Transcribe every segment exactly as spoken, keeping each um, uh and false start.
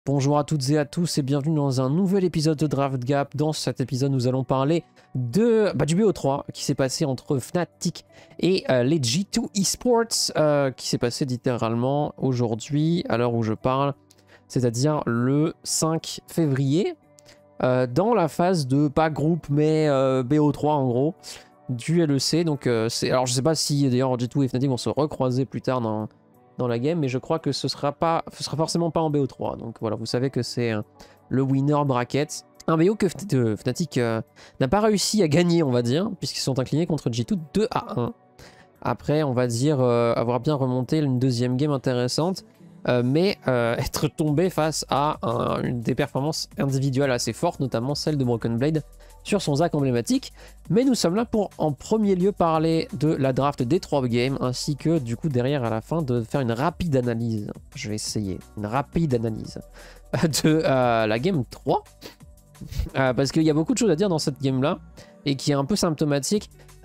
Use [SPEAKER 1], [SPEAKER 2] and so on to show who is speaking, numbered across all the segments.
[SPEAKER 1] Bonjour à toutes et à tous et bienvenue dans un nouvel épisode de Draft Gap. Dans cet épisode, nous allons parler de, bah, du B O trois qui s'est passé entre Fnatic et euh, les G deux Esports, euh, qui s'est passé littéralement aujourd'hui, à l'heure où je parle, c'est-à-dire le cinq février, euh, dans la phase de, pas groupe, mais euh, B O trois en gros, du L E C. Donc, euh, c'est, alors je sais pas si d'ailleurs G deux et Fnatic vont se recroiser plus tard dans... dans la game, mais je crois que ce sera pas, ce sera forcément pas en B O trois. Donc voilà, vous savez que c'est euh, le winner bracket. Un B O que euh, Fnatic euh, n'a pas réussi à gagner, on va dire, puisqu'ils sont inclinés contre G deux deux à un. Après, on va dire euh, avoir bien remonté une deuxième game intéressante, euh, mais euh, être tombé face à un, une des performances individuelles assez fortes, notamment celle de Broken Blade sur son Zac emblématique. Mais nous sommes là pour en premier lieu parler de la draft des trois games, ainsi que du coup derrière à la fin de faire une rapide analyse, je vais essayer, une rapide analyse de euh, la game trois, euh, parce qu'il y a beaucoup de choses à dire dans cette game là, et qui est un peu symptomatique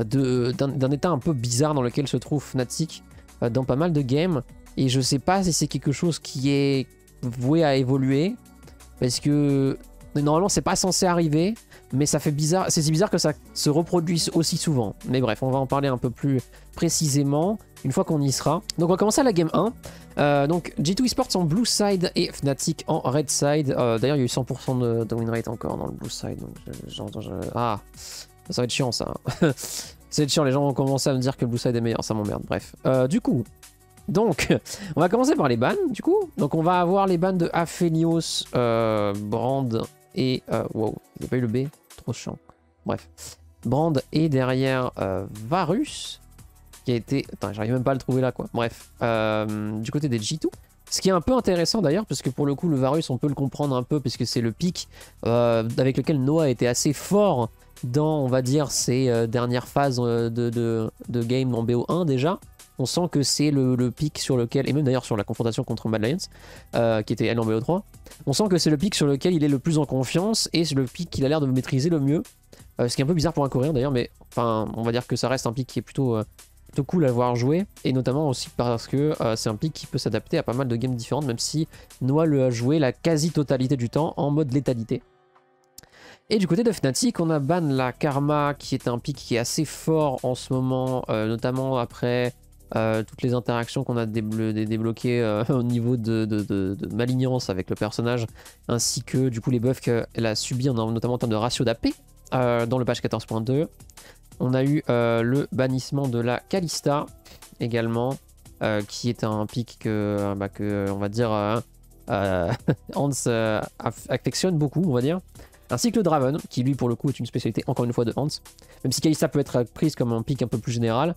[SPEAKER 1] d'un état un peu bizarre dans lequel se trouve Fnatic euh, dans pas mal de games, et je sais pas si c'est quelque chose qui est voué à évoluer, parce que normalement c'est pas censé arriver, mais ça fait bizarre, c'est si bizarre que ça se reproduise aussi souvent. Mais bref, on va en parler un peu plus précisément une fois qu'on y sera. Donc on va commencer à la game un. Euh, donc G deux Esports en blue side et Fnatic en red side. Euh, D'ailleurs il y a eu cent pour cent de, de win rate encore dans le blue side. Donc j'entends, je... Ah, ça va être chiant ça. Ça va être chiant, les gens vont commencer à me dire que le blue side est meilleur, ça m'emmerde. Bref, euh, du coup... Donc, on va commencer par les bans, du coup. Donc, on va avoir les bans de Aphelios, euh, Brand et... Euh, wow, il n'y a pas eu le B, trop chiant. Bref. Brand et derrière euh, Varus, qui a été... Attends, j'arrive même pas à le trouver là, quoi. Bref, euh, du côté des G deux. Ce qui est un peu intéressant d'ailleurs, parce que pour le coup, le Varus, on peut le comprendre un peu, puisque c'est le pic euh, avec lequel Noah était assez fort dans, on va dire, ses euh, dernières phases de, de, de game en B O un déjà. On sent que c'est le, le pic sur lequel, et même d'ailleurs sur la confrontation contre Mad Lions, euh, qui était elle en B O trois, on sent que c'est le pic sur lequel il est le plus en confiance et c'est le pic qu'il a l'air de maîtriser le mieux. Euh, ce qui est un peu bizarre pour un Coréen d'ailleurs, mais enfin, on va dire que ça reste un pic qui est plutôt, euh, plutôt cool à voir jouer, et notamment aussi parce que euh, c'est un pic qui peut s'adapter à pas mal de games différentes, même si Noah le a joué la quasi-totalité du temps en mode létalité. Et du côté de Fnatic, on a ban la Karma, qui est un pic qui est assez fort en ce moment, euh, notamment après... Euh, toutes les interactions qu'on a déblo débloquées euh, au niveau de, de, de, de malignance avec le personnage, ainsi que du coup les buffs qu'elle a subis, notamment en termes de ratio d'A P euh, dans le patch quatorze point deux. On a eu euh, le bannissement de la Kalista également, euh, qui est un pic que, bah, que on va dire euh, euh, Hans euh, affectionne beaucoup, on va dire. Ainsi que le Draven, qui lui pour le coup est une spécialité encore une fois de Hans, même si Kalista peut être prise comme un pic un peu plus général.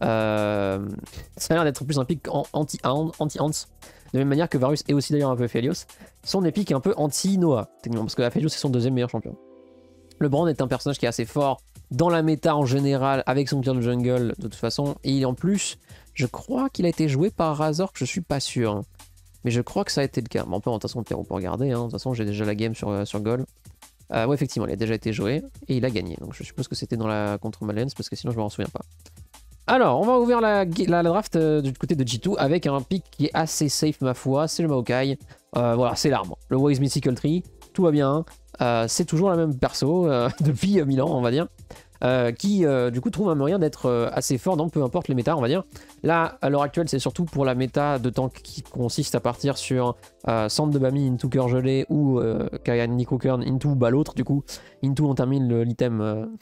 [SPEAKER 1] Euh, ça a l'air d'être plus un pic anti-Hans, anti de la même manière que Varus et aussi d'ailleurs un peu Aphelios sont des pics un peu anti-Noah, techniquement, parce que Aphelios c'est son deuxième meilleur champion. Le Brand est un personnage qui est assez fort dans la méta en général, avec son pire de jungle de toute façon, et en plus, je crois qu'il a été joué par Razor, je suis pas sûr, mais je crois que ça a été le cas. Bon, on peut, de toute façon, on peut regarder, hein. De toute façon j'ai déjà la game sur, sur Gol. Euh, ouais, effectivement, il a déjà été joué, et il a gagné, donc je suppose que c'était dans la contre Malens, parce que sinon je m'en souviens pas. Alors, on va ouvrir la, la, la draft euh, du côté de G deux avec un pick qui est assez safe, ma foi. C'est le Maokai. Euh, voilà, c'est l'arbre. Le Wise Mythical Tree. Tout va bien. Euh, c'est toujours la même perso euh, depuis euh, mille ans, on va dire. Euh, qui, euh, du coup, trouve un moyen d'être euh, assez fort dans peu importe les méta, on va dire. Là, à l'heure actuelle, c'est surtout pour la méta de tank qui consiste à partir sur euh, Sand de Bami into Cœur Gelé ou euh, Kayan Nico Kern into bah, l'autre, du coup. Into, on termine l'item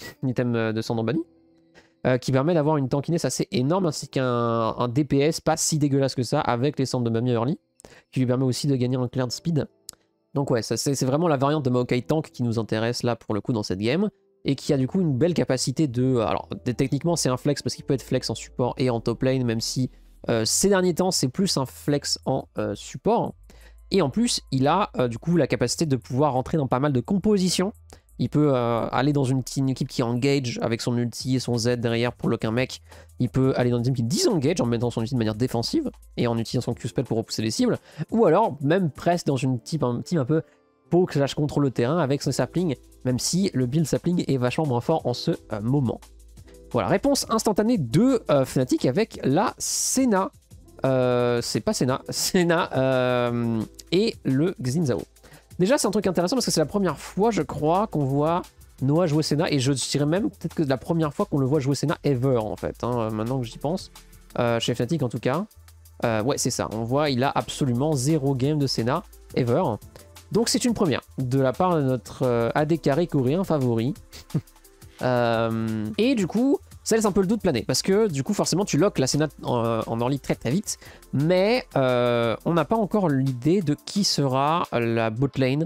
[SPEAKER 1] euh, de Sand de Bami. Euh, qui permet d'avoir une tankiness assez énorme ainsi qu'un un D P S pas si dégueulasse que ça avec les cendres de Bami early, qui lui permet aussi de gagner en cleared speed. Donc ouais, c'est vraiment la variante de Maokai Tank qui nous intéresse là pour le coup dans cette game, et qui a du coup une belle capacité de... Alors techniquement c'est un flex parce qu'il peut être flex en support et en top lane, même si euh, ces derniers temps c'est plus un flex en euh, support. Et en plus il a euh, du coup la capacité de pouvoir rentrer dans pas mal de compositions. Il peut euh, aller dans une, une équipe qui engage avec son ulti et son Z derrière pour lock un mec. Il peut aller dans une équipe qui disengage en mettant son ulti de manière défensive et en utilisant son Q-spell pour repousser les cibles. Ou alors même presque dans une type, un team un peu poke slash contrôle le terrain avec son sapling, même si le build sapling est vachement moins fort en ce euh, moment. Voilà, réponse instantanée de euh, Fnatic avec la Senna. Euh, c'est pas Senna, Senna euh, et le Xin Zhao. Déjà, c'est un truc intéressant parce que c'est la première fois, je crois, qu'on voit Noah jouer Senna. Et je dirais même peut-être que c'est la première fois qu'on le voit jouer Senna ever, en fait. Hein, maintenant que j'y pense. Euh, chez Fnatic, en tout cas. Euh, ouais, c'est ça. On voit, il a absolument zéro game de Senna ever. Donc, c'est une première de la part de notre euh, A D carré coréen favori. euh, et du coup... ça laisse un peu le doute planer, parce que du coup forcément tu lock la Senna en, en early très très vite, mais euh, on n'a pas encore l'idée de qui sera la bot lane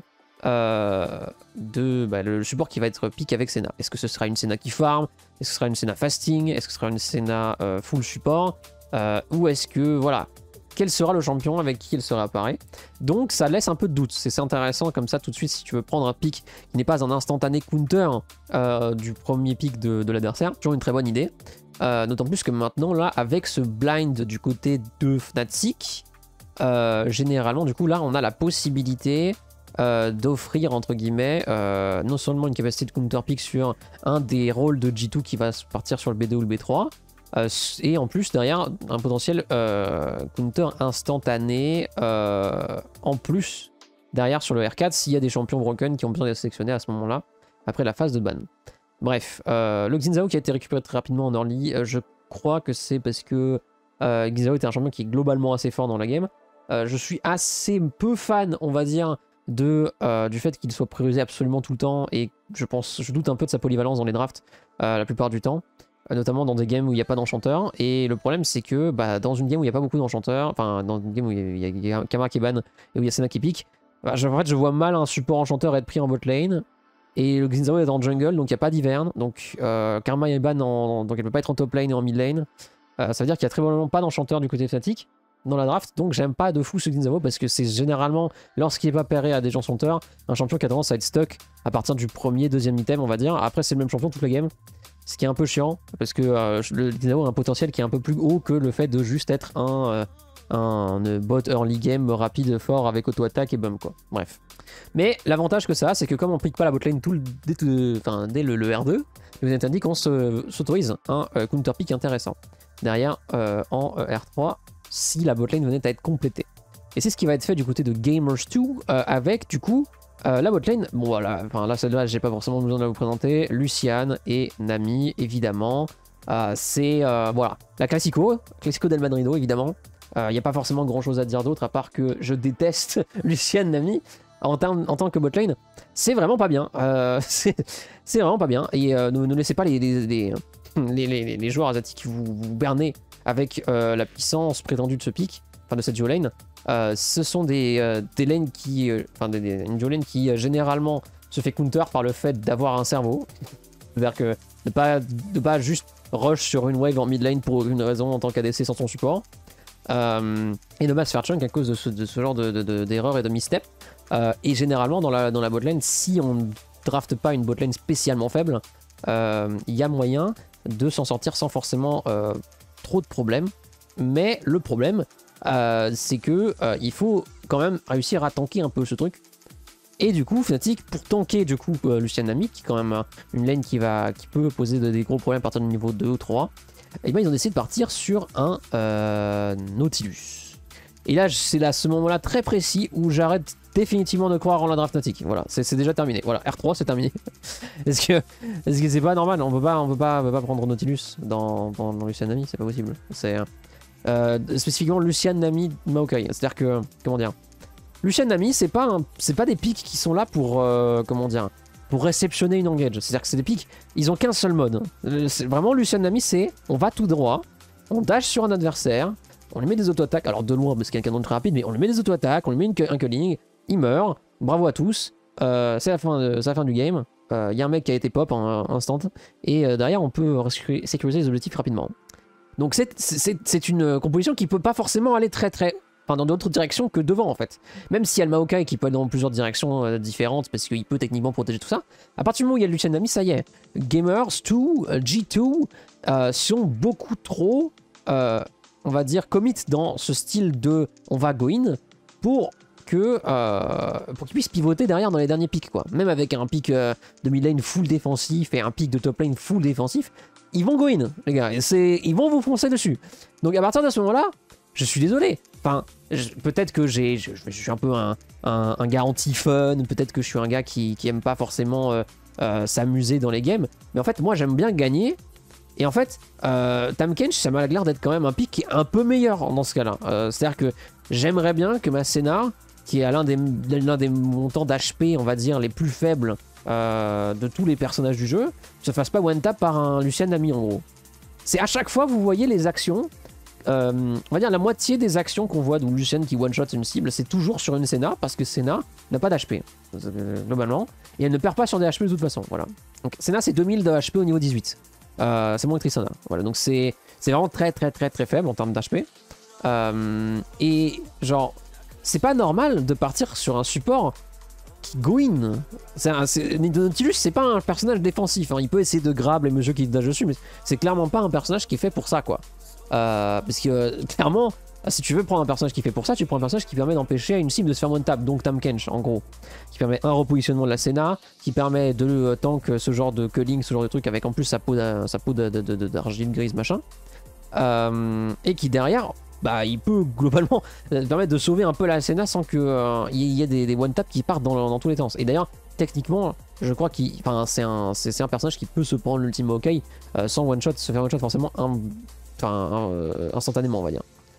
[SPEAKER 1] euh, de bah, le support qui va être pick avec Senna. Est-ce que ce sera une Senna qui farm? Est-ce que ce sera une Senna fasting? Est-ce que ce sera une Senna euh, full support? euh, Ou est-ce que, voilà, quel sera le champion avec qui il sera appareil? Donc ça laisse un peu de doute. C'est intéressant comme ça tout de suite si tu veux prendre un pick qui n'est pas un instantané counter euh, du premier pick de, de l'adversaire. Toujours une très bonne idée. Euh, D'autant plus que maintenant là avec ce blind du côté de Fnatic, euh, généralement du coup là on a la possibilité euh, d'offrir entre guillemets euh, non seulement une capacité de counter pick sur un des rôles de G deux qui va partir sur le B deux ou le B trois, Euh, et en plus derrière un potentiel euh, counter instantané euh, en plus derrière sur le R quatre s'il y a des champions broken qui ont besoin d'être sélectionnés à ce moment là après la phase de ban. Bref, euh, le Xin Zhao qui a été récupéré très rapidement en early, euh, je crois que c'est parce que euh, Xin Zhao était un champion qui est globalement assez fort dans la game. Euh, je suis assez peu fan on va dire de, euh, du fait qu'il soit priorisé absolument tout le temps, et je pense, je doute un peu de sa polyvalence dans les drafts euh, la plupart du temps, notamment dans des games où il n'y a pas d'enchanteur. Et le problème c'est que bah, dans une game où il n'y a pas beaucoup d'enchanteurs, enfin dans une game où il y a, y a Kama qui est ban et où il y a Senna qui pique, bah, je, en fait je vois mal un support enchanteur être pris en bot lane, et le Xin Zhao est en jungle donc il n'y a pas d'hiverne, donc euh, Karma est ban en, donc elle peut pas être en top lane et en mid lane. Euh, ça veut dire qu'il y a très probablement pas d'enchanteur du côté Fnatic dans la draft, donc j'aime pas de fou ce Xin Zhao parce que c'est généralement, lorsqu'il est pas pairé à des enchanteurs, un champion qui a tendance à être stuck à partir du premier, deuxième item on va dire. Après c'est le même champion toute la game, ce qui est un peu chiant parce que euh, le Xin Zhao a un potentiel qui est un peu plus haut que le fait de juste être un, euh, un, un bot early game rapide fort avec auto-attaque et bum quoi. Bref. Mais l'avantage que ça a, c'est que comme on pique pas la botlane tout le, dès, tout, enfin, dès le, le R deux, il vous indique qu'on s'autorise un euh, counter pick intéressant derrière euh, en euh, R trois si la botlane venait à être complétée. Et c'est ce qui va être fait du côté de Gamers deux euh, avec du coup euh, la botlane. Bon voilà, enfin là celle-là j'ai pas forcément besoin de la vous présenter. Lucian et Nami évidemment. Euh, c'est euh, voilà la classico, classico del Madrido évidemment. Il euh, n'y a pas forcément grand chose à dire d'autre à part que je déteste Lucian Nami. En, termes, en tant que botlane, c'est vraiment pas bien. Euh, c'est vraiment pas bien. Et euh, ne, ne laissez pas les, les, les, les, les, les joueurs asiatiques vous, vous berner avec euh, la puissance prétendue de ce pick, enfin de cette duo lane. Euh, ce sont des, euh, des lanes qui, euh, enfin des, des, une duo lane qui euh, généralement se fait counter par le fait d'avoir un cerveau. C'est-à-dire que de pas, de pas juste rush sur une wave en mid lane pour une raison en tant qu'A D C sans son support. Euh, et ne pas se faire chunk à cause de ce, de ce genre d'erreurs de, de, de, et de misstep. Euh, et généralement dans la, dans la botlane, si on ne drafte pas une botlane spécialement faible, il euh, y a moyen de s'en sortir sans forcément euh, trop de problèmes. Mais le problème, euh, c'est que euh, il faut quand même réussir à tanker un peu ce truc. Et du coup, Fnatic, pour tanker du coup euh, Lucian Nami, qui est quand même une lane qui, va, qui peut poser des gros problèmes à partir du niveau deux ou trois, et ben ils ont décidé de partir sur un euh, Nautilus. Et là, c'est à ce moment-là très précis où j'arrête définitivement de croire en la draft Fnatic. Voilà, c'est déjà terminé. Voilà, R trois, c'est terminé. Est-ce que est-ce que c'est pas normal? On peut pas, on peut pas, on peut pas prendre Nautilus dans, dans, dans Lucian Nami, c'est pas possible. C'est euh, spécifiquement Lucian Nami Maokai. C'est-à-dire que, comment dire, Lucian Nami, c'est pas, un, c'est pas des pics qui sont là pour, euh, comment dire, pour réceptionner une engage. C'est-à-dire que c'est des pics, ils ont qu'un seul mode. Vraiment, Lucian Nami, c'est on va tout droit, on dash sur un adversaire. On lui met des auto-attaques, alors de loin parce qu'il y a un canon très rapide, mais on lui met des auto-attaques, on lui met une, un culling, il meurt, bravo à tous, euh, c'est la, la fin du game, il euh, y a un mec qui a été pop en instant, et euh, derrière on peut sécuriser les objectifs rapidement. Donc c'est une composition qui peut pas forcément aller très très, enfin dans d'autres directions que devant en fait. Même s'il y a le Maokai qui peut aller dans plusieurs directions euh, différentes parce qu'il peut techniquement protéger tout ça, à partir du moment où il y a le Lucian Nami, ça y est, Gamers deux, G deux euh, sont beaucoup trop... Euh, on va dire commit dans ce style de on va go in pour que euh, pour qu'ils puissent pivoter derrière dans les derniers pics quoi. Même avec un pic euh, de mid lane full défensif et un pic de top lane full défensif, ils vont go in les gars, ils vont vous foncer dessus. Donc à partir de ce moment là, je suis désolé, Enfin, peut-être que j'ai, je, je suis un peu un, un, un gars anti-fun, peut-être que je suis un gars qui, qui aime pas forcément euh, euh, s'amuser dans les games, mais en fait, moi, j'aime bien gagner. Et en fait, euh, Tahm Kench, ça m'a l'air d'être quand même un pick qui est un peu meilleur dans ce cas-là. Euh, C'est-à-dire que j'aimerais bien que ma Senna, qui est à l'un des, l'un des montants d'H P, on va dire, les plus faibles euh, de tous les personnages du jeu, se fasse pas one-tap par un Lucian ami, en gros. C'est à chaque fois, vous voyez les actions, euh, on va dire la moitié des actions qu'on voit de Lucian qui one-shot une cible, c'est toujours sur une Senna, parce que Senna n'a pas d'H P, euh, globalement, et elle ne perd pas sur des H P de toute façon, voilà. Donc Senna, c'est deux mille de H P au niveau dix-huit. Euh, c'est moins que Tristana, voilà, donc c'est vraiment très très très très faible en termes d'H P. Euh, et genre, c'est pas normal de partir sur un support qui go in. Nautilus, c'est pas un personnage défensif, hein. Il peut essayer de grab les mesures qui dashent dessus, mais c'est clairement pas un personnage qui est fait pour ça, quoi. Euh, parce que euh, clairement, si tu veux prendre un personnage qui est fait pour ça, tu prends un personnage qui permet d'empêcher à une cible de se faire one tap, donc Tahm Kench en gros, qui permet un repositionnement de la Senna, qui permet de euh, tank ce genre de culling, ce genre de truc avec en plus sa peau d'argile grise machin, euh, et qui derrière, bah il peut globalement permettre de sauver un peu la Senna sans qu'il euh, y ait des, des one tap qui partent dans, dans tous les temps. Et d'ailleurs, techniquement, je crois qu'il, enfin c'est un, un personnage qui peut se prendre l'ultime OK euh, sans one shot, se faire one shot forcément, un, enfin euh, instantanément on va dire.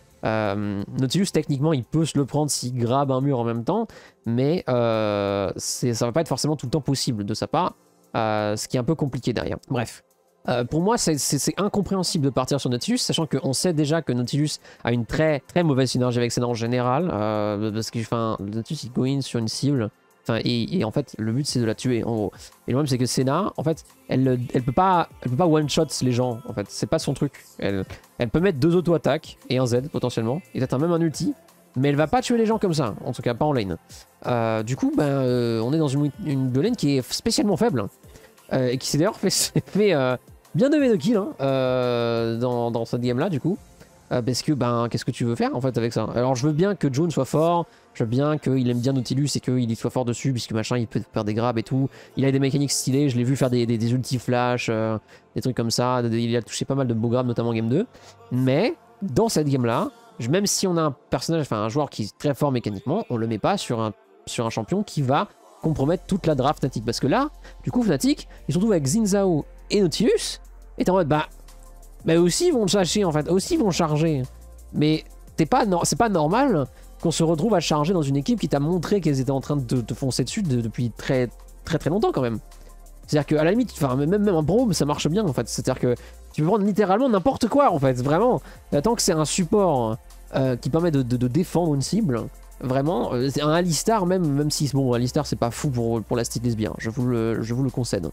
[SPEAKER 1] Euh, Nautilus techniquement il peut se le prendre s'il grabe un mur en même temps, mais euh, ça va pas être forcément tout le temps possible de sa part, euh, ce qui est un peu compliqué derrière. Bref, euh, pour moi c'est incompréhensible de partir sur Nautilus, sachant qu'on sait déjà que Nautilus a une très très mauvaise synergie avec Senna en général, euh, parce que enfin, Nautilus il go in sur une cible. Enfin, et, et en fait, le but c'est de la tuer en gros. Et le problème c'est que Senna, en fait, elle, elle peut pas, elle peut pas one shot les gens. En fait, c'est pas son truc. Elle, elle peut mettre deux auto-attaques et un Z potentiellement, et peut-être même un ulti, mais elle va pas tuer les gens comme ça. En tout cas, pas en lane. Euh, du coup, ben, euh, on est dans une, une lane qui est spécialement faible euh, et qui s'est d'ailleurs fait, fait euh, bien de de kills hein, euh, dans, dans cette game là, du coup. Euh, parce que ben qu'est-ce que tu veux faire en fait avec ça? Alors je veux bien que Jone soit fort, je veux bien qu'il aime bien Nautilus et qu'il soit fort dessus puisque machin il peut faire des grabs et tout. Il a des mécaniques stylées, je l'ai vu faire des, des, des ulti flash, euh, des trucs comme ça, il a touché pas mal de beaux grabs notamment en game deux. Mais dans cette game là, même si on a un personnage, enfin un joueur qui est très fort mécaniquement, on le met pas sur un, sur un champion qui va compromettre toute la draft Fnatic. Parce que là, du coup Fnatic, ils se retrouvent avec Xin Zhao et Nautilus, et t'es en mode bah... Mais aussi ils vont chercher en fait, aussi ils vont charger. Mais c'est pas normal qu'on se retrouve à charger dans une équipe qui t'a montré qu'elles étaient en train de te foncer dessus de, depuis très très très longtemps quand même. C'est-à-dire qu'à la limite, enfin même, même un Braum ça marche bien en fait. C'est-à-dire que tu peux prendre littéralement n'importe quoi en fait, vraiment. Tant que c'est un support euh, qui permet de, de, de défendre une cible, vraiment, euh, un Alistar même, même si bon Alistar c'est pas fou pour, pour la style lesbien, je vous le, je vous le concède.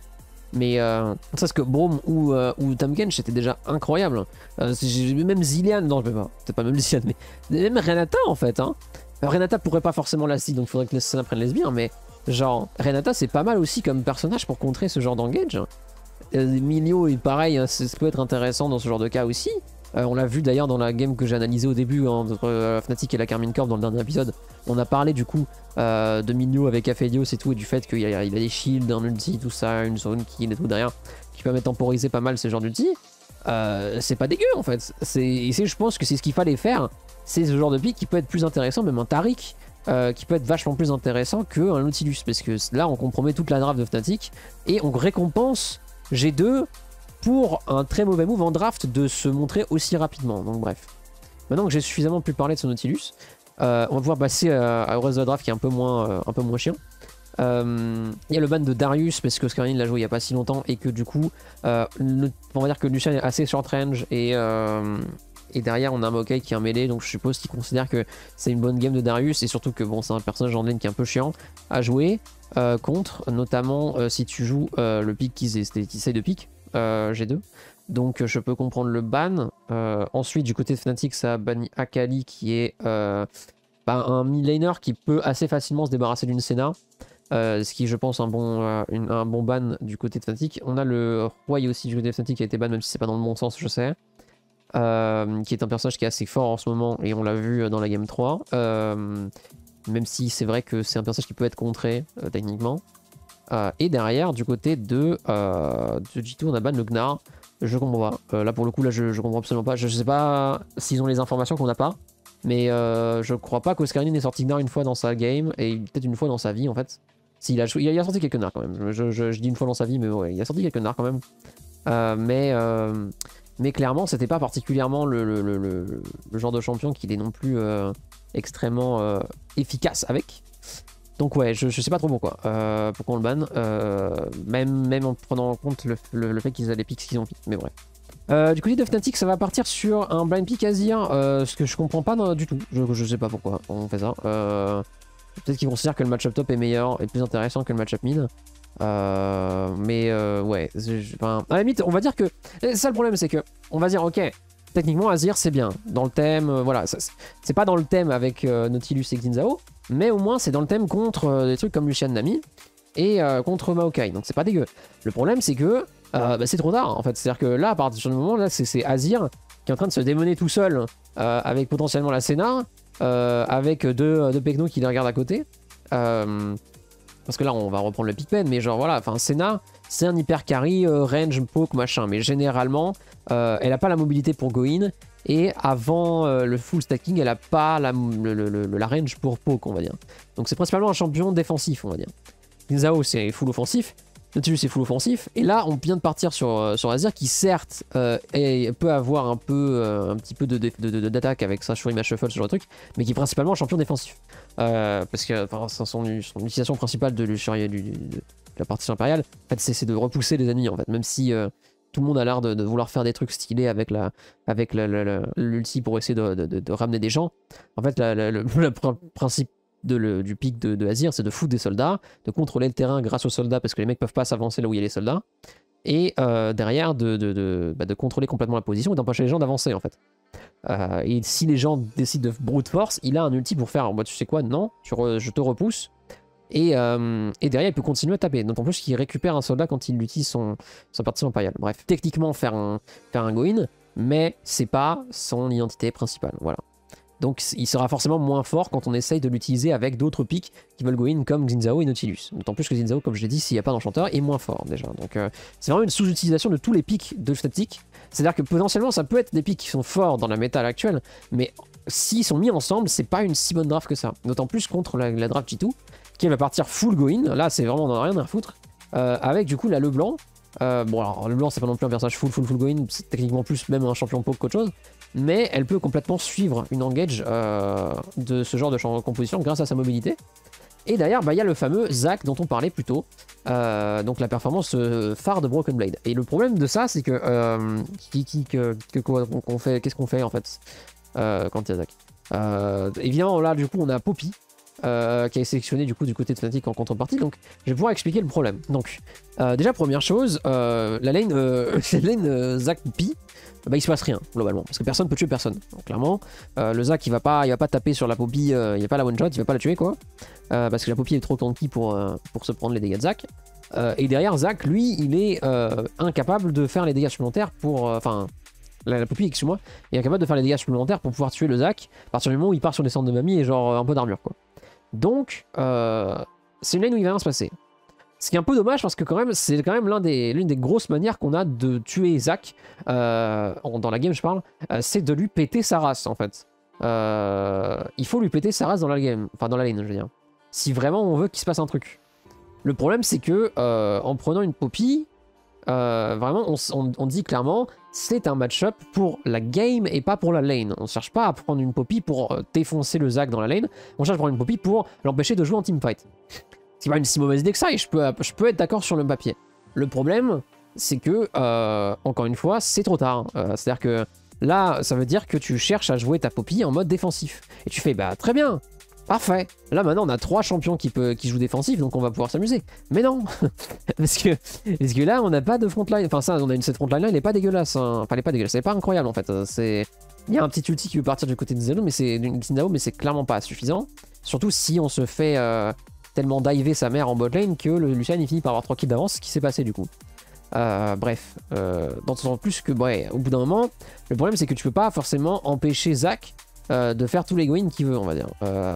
[SPEAKER 1] Mais euh, ça, ce que Braum ou, euh, ou Tahm Kench c'était déjà incroyable. Euh, même Zilean, non, je peux pas. Peut-être pas même Zilean, mais même Renata en fait. Hein. Renata pourrait pas forcément la style, donc il faudrait que ça prenne lesbien. Mais genre, Renata c'est pas mal aussi comme personnage pour contrer ce genre d'engage. Euh, Milio est pareil, hein, ça peut être intéressant dans ce genre de cas aussi. Euh, on l'a vu d'ailleurs dans la game que j'ai analysée au début entre euh, Fnatic et la Carmine Corp dans le dernier épisode. On a parlé du coup euh, de Milio avec Aphelios et tout, et du fait qu'il a, il a des shields, un ulti, tout ça, une zone kill et tout derrière, qui permet de temporiser pas mal ce genre d'ulti. Euh, c'est pas dégueu en fait. Et je pense que c'est ce qu'il fallait faire. C'est ce genre de pick qui peut être plus intéressant, même un Taric, euh, qui peut être vachement plus intéressant qu'un Nautilus, parce que là on compromet toute la draft de Fnatic et on récompense G deux pour un très mauvais move en draft de se montrer aussi rapidement. Donc bref. Maintenant que j'ai suffisamment pu parler de ce Nautilus, euh, on va pouvoir passer à, au reste de la draft qui est un peu moins, euh, un peu moins chiant. Il euh, y a le ban de Darius parce que Oscarine l'a joué il n'y a pas si longtemps et que du coup, euh, le, on va dire que Lucian est assez short range et, euh, et derrière on a un Maokai qui est un mêlé, donc je suppose qu'il considère que c'est une bonne game de Darius et surtout que bon, c'est un personnage en lane qui est un peu chiant à jouer euh, contre, notamment euh, si tu joues euh, le pick qu'ils essayent de pick. Euh, G deux, donc je peux comprendre le ban. Euh, ensuite du côté de Fnatic ça a banni Akali qui est euh, bah, un mid-laner qui peut assez facilement se débarrasser d'une Senna, euh, ce qui je pense un bon, euh, une, un bon ban du côté de Fnatic. On a le Roi aussi du côté de Fnatic qui a été ban même si c'est pas dans le bon sens je sais, euh, qui est un personnage qui est assez fort en ce moment et on l'a vu dans la game trois, euh, même si c'est vrai que c'est un personnage qui peut être contré euh, techniquement. Euh, et derrière, du côté de, euh, de G deux, on a ban le Gnar. Je comprends pas. Euh, là, pour le coup, là, je, je comprends absolument pas. Je, je sais pas s'ils ont les informations qu'on n'a pas. Mais euh, je crois pas qu'Oscarine ait sorti Gnar une fois dans sa game, et peut-être une fois dans sa vie en fait. S'il a, il a, il a sorti quelques Gnar quand même. Je, je, je dis une fois dans sa vie, mais ouais, il a sorti quelques Gnar quand même. Euh, mais, euh, mais clairement, c'était pas particulièrement le, le, le, le, le genre de champion qu'il est non plus euh, extrêmement euh, efficace avec. Donc ouais, je, je sais pas trop pourquoi. Euh, pourquoi on le banne. Euh, même, même en prenant en compte le, le, le fait qu'ils aient les picks qu'ils ont pris. Mais bref. Euh, du côté de Fnatic, ça va partir sur un blind pick Azir, euh, ce que je comprends pas non, du tout. Je, je sais pas pourquoi on fait ça. Euh, Peut-être qu'ils considèrent que le match-up top est meilleur et plus intéressant que le match-up mid. Euh, mais euh, ouais, enfin, à la limite, on va dire que ça le problème, c'est que on va dire ok, techniquement Azir c'est bien dans le thème, euh, voilà, c'est pas dans le thème avec euh, Nautilus et Xin Zhao, mais au moins c'est dans le thème contre euh, des trucs comme Lucian Nami et euh, contre Maokai, donc c'est pas dégueu. Le problème c'est que euh, bah, c'est trop tard en fait, c'est à dire que là à partir du moment là c'est Azir qui est en train de se démoner tout seul euh, avec potentiellement la Senna, euh, avec deux, deux Pekno qui les regardent à côté. Euh, Parce que là, on va reprendre le pickpen, mais genre voilà, enfin, Senna, c'est un hyper carry, euh, range, poke, machin, mais généralement, euh, elle a pas la mobilité pour go in, et avant euh, le full stacking, elle a pas la, le, le, le, la range pour poke, on va dire. Donc c'est principalement un champion défensif, on va dire. Nizao, c'est full offensif, Nautilus, c'est full offensif, et là, on vient de partir sur, euh, sur Azir, qui certes euh, est, peut avoir un peu, euh, un petit peu d'attaque de, de, de, de, avec sa Shuri Match Shuffle, ce genre de truc, mais qui est principalement un champion défensif. Euh, parce que enfin, son, son utilisation principale de, de, de, de la partie impériale, en fait, c'est de repousser les ennemis, en fait, même si euh, tout le monde a l'air de, de vouloir faire des trucs stylés avec la, avec l'ulti pour essayer de, de, de, de ramener des gens. En fait, la, la, le, le principe de le, du pic de, de Azir, c'est de foutre des soldats, de contrôler le terrain grâce aux soldats, parce que les mecs peuvent pas s'avancer là où il y a les soldats, et euh, derrière de, de, de, bah, de contrôler complètement la position et d'empêcher les gens d'avancer, en fait. Euh, et si les gens décident de brute force, il a un ulti pour faire, bah, tu sais quoi, non, tu re, je te repousse. Et, euh, et derrière, il peut continuer à taper. D'autant plus qu'il récupère un soldat quand il utilise son, son partie impériale. Bref, techniquement, faire un, faire un go-in, mais c'est pas son identité principale. Voilà. Donc, il sera forcément moins fort quand on essaye de l'utiliser avec d'autres pics qui veulent go-in comme Xin Zhao et Nautilus. D'autant plus que Xin Zhao, comme je l'ai dit, s'il n'y a pas d'enchanteur, est moins fort déjà. Donc, euh, c'est vraiment une sous-utilisation de tous les pics de Fnatic. C'est-à-dire que potentiellement, ça peut être des pics qui sont forts dans la métal actuelle, mais s'ils sont mis ensemble, c'est pas une si bonne draft que ça. D'autant plus contre la, la draft G deux, qui va partir full go-in. Là, c'est vraiment, on n'en a rien à foutre. Euh, avec du coup la Leblanc. Euh, bon, alors Leblanc, c'est pas non plus un personnage full, full, full go-in. C'est techniquement plus même un champion poke qu'autre chose. Mais elle peut complètement suivre une engage euh, de ce genre de composition grâce à sa mobilité. Et derrière, bah, y a le fameux Zac dont on parlait plus tôt, euh, donc la performance euh, phare de Broken Blade. Et le problème de ça, c'est que, euh, qui, qui, que, que qu'on fait, qu'est-ce qu'on fait en fait euh, quand il y a Zac euh, Évidemment, là, du coup, on a Poppy euh, qui est sélectionné du coup du côté de Fnatic en contrepartie. Donc, je vais pouvoir expliquer le problème. Donc, euh, déjà première chose, euh, la lane, euh, la lane euh, Zac Poppy. Bah, il se passe rien globalement parce que personne peut tuer personne. Donc, clairement, euh, le Zac il va pas, il va pas taper sur la Poppy, euh, il va pas la one shot, il va pas la tuer quoi, euh, parce que la Poppy est trop tanky pour euh, pour se prendre les dégâts de Zac. Euh, et derrière Zac, lui, il est euh, incapable de faire les dégâts supplémentaires pour, enfin, euh, la, la Poppy, excuse-moi, il est incapable de faire les dégâts supplémentaires pour pouvoir tuer le Zac à partir du moment où il part sur des centres de mamie et genre un peu d'armure quoi. Donc, euh, c'est une lane où il va rien se passer. Ce qui est un peu dommage parce que quand même, c'est quand même l'une des, l'une des grosses manières qu'on a de tuer Zac, euh, dans la game je parle, euh, c'est de lui péter sa race en fait. Euh, il faut lui péter sa race dans la game, enfin dans la lane je veux dire. Si vraiment on veut qu'il se passe un truc. Le problème c'est que euh, en prenant une Poppy, euh, vraiment on, on, on dit clairement c'est un match-up pour la game et pas pour la lane. On cherche pas à prendre une Poppy pour défoncer le Zac dans la lane, on cherche à prendre une Poppy pour l'empêcher de jouer en teamfight. C'est pas une si mauvaise idée que ça et je peux, je peux être d'accord sur le papier. Le problème, c'est que, euh, encore une fois, c'est trop tard. Euh, C'est-à-dire que là, ça veut dire que tu cherches à jouer ta Poppy en mode défensif. Et tu fais, bah très bien, parfait. Là maintenant, on a trois champions qui, peut, qui jouent défensif, donc on va pouvoir s'amuser. Mais non parce, que, parce que là, on n'a pas de frontline. Enfin, ça, on a une cette frontline là, elle est pas dégueulasse. Hein. Enfin, elle est pas dégueulasse, elle est pas incroyable en fait. C'est... Il y a un petit ulti qui veut partir du côté de Zeno, mais c'est d'une Xindao, mais c'est clairement pas suffisant. Surtout si on se fait. Euh, tellement diver sa mère en bot lane que le Lucian il finit par avoir trois kills d'avance, ce qui s'est passé du coup. Euh, bref, euh, d'autant plus que, ouais, au bout d'un moment, le problème c'est que tu peux pas forcément empêcher Zac euh, de faire tous les go-in qu'il veut, on va dire. Euh,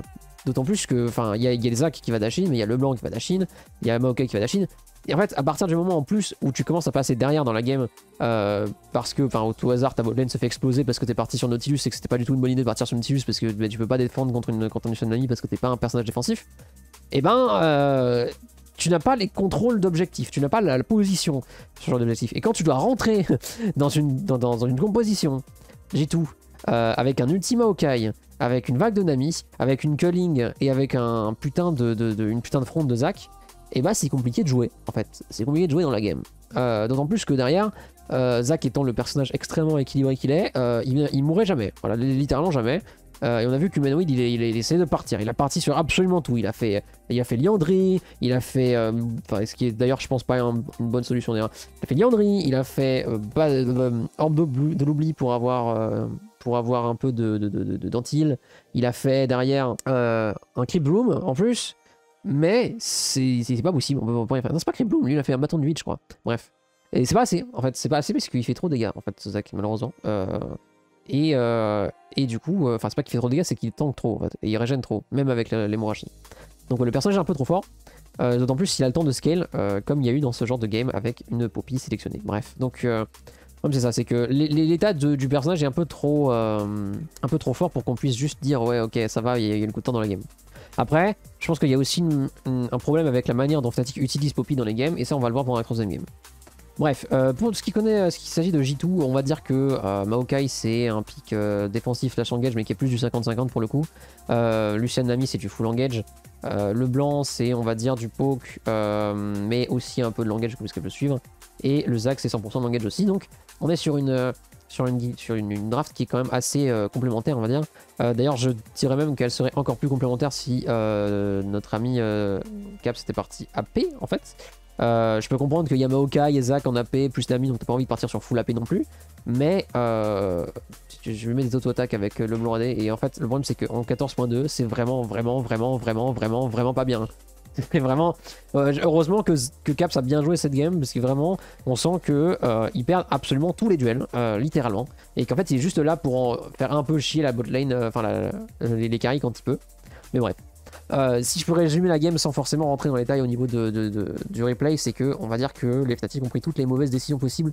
[SPEAKER 1] D'autant plus que, enfin, il y a, y a Zac qui va d'Achine, mais il y a LeBlanc qui va d'Achine, il y a Maokai qui va d'Achine. Et en fait, à partir du moment en plus où tu commences à passer derrière dans la game, euh, parce que, enfin, au tout hasard, ta botlane se fait exploser parce que t'es parti sur Nautilus et que c'était pas du tout une bonne idée de partir sur Nautilus parce que bah, tu peux pas défendre contre une, contre une Tsunami parce que t'es pas un personnage défensif, et ben, euh, tu n'as pas les contrôles d'objectifs, tu n'as pas la, la position sur ce genre d'objectif. Et quand tu dois rentrer dans une, dans, dans une composition, j'ai tout, euh, avec un Ultima Maokai, avec une vague de Nami, avec une culling et avec un putain de, de, de, une putain de front de Zac, et bah c'est compliqué de jouer en fait, c'est compliqué de jouer dans la game. Euh, D'autant plus que derrière, euh, Zac étant le personnage extrêmement équilibré qu'il est, euh, il, il mourrait jamais, voilà, littéralement jamais. Euh, et on a vu qu'Humanoid il, il, il essayé de partir, il a parti sur absolument tout, il a fait, il a fait Liandry, il a fait, enfin euh, ce qui est d'ailleurs je pense pas un, une bonne solution d'ailleurs, il a fait Liandry, il a fait euh, bah, euh, Orbe de l'oubli pour avoir, euh, pour avoir un peu de, de, de, de, de dentil, il a fait derrière euh, un Creep Bloom en plus, mais c'est pas possible, on peut, on peut rien faire. Non c'est pas Creep Bloom, lui il a fait un bâton de vide je crois, bref. Et c'est pas assez, en fait, c'est pas assez parce qu'il fait trop de dégâts en fait ce Zac malheureusement. Euh, Et, euh, et du coup, enfin euh, c'est pas qu'il fait trop de dégâts, c'est qu'il tank trop en fait, et il régène trop, même avec l'hémorragie. Donc ouais, le personnage est un peu trop fort, euh, d'autant plus s'il a le temps de scale, euh, comme il y a eu dans ce genre de game avec une Poppy sélectionnée. Bref, donc euh, c'est ça, c'est que l'état du personnage est un peu trop, euh, un peu trop fort pour qu'on puisse juste dire ouais ok ça va, il y, y a une coup de temps dans la game. Après, je pense qu'il y a aussi une, une, un problème avec la manière dont Fnatic utilise Poppy dans les games, et ça on va le voir pendant la troisième game. Bref, euh, pour ce qui connaît, ce qui s'agit de J deux, on va dire que euh, Maokai c'est un pick euh, défensif slash engage mais qui est plus du cinquante cinquante pour le coup. Euh, Lucian Nami c'est du full engage. Euh, le blanc c'est on va dire du poke euh, mais aussi un peu de l'engage parce qu'elle peut suivre. Et le Zac c'est cent pour cent d'engage aussi. Donc on est sur une, sur une, sur une, une draft qui est quand même assez euh, complémentaire on va dire. Euh, D'ailleurs je dirais même qu'elle serait encore plus complémentaire si euh, notre ami euh, Caps était parti A P en fait. Euh, je peux comprendre qu'il y a Maokai et Zac en A P plus Nami, donc t'as pas envie de partir sur full A P non plus. Mais euh, je lui mets des auto-attaques avec le blanc A D. Et en fait, le problème c'est qu'en quatorze point deux, c'est vraiment, vraiment, vraiment, vraiment, vraiment, vraiment pas bien. C'est vraiment. Euh, heureusement que, que Caps a bien joué cette game, parce que vraiment, on sent que euh, il perd absolument tous les duels, euh, littéralement. Et qu'en fait, il est juste là pour en faire un peu chier la botlane, enfin euh, les, les carries quand il peut. Mais bref. Euh, si je peux résumer la game sans forcément rentrer dans les détails au niveau de, de, de, du replay, c'est que on va dire que les Fnatic ont pris toutes les mauvaises décisions possibles.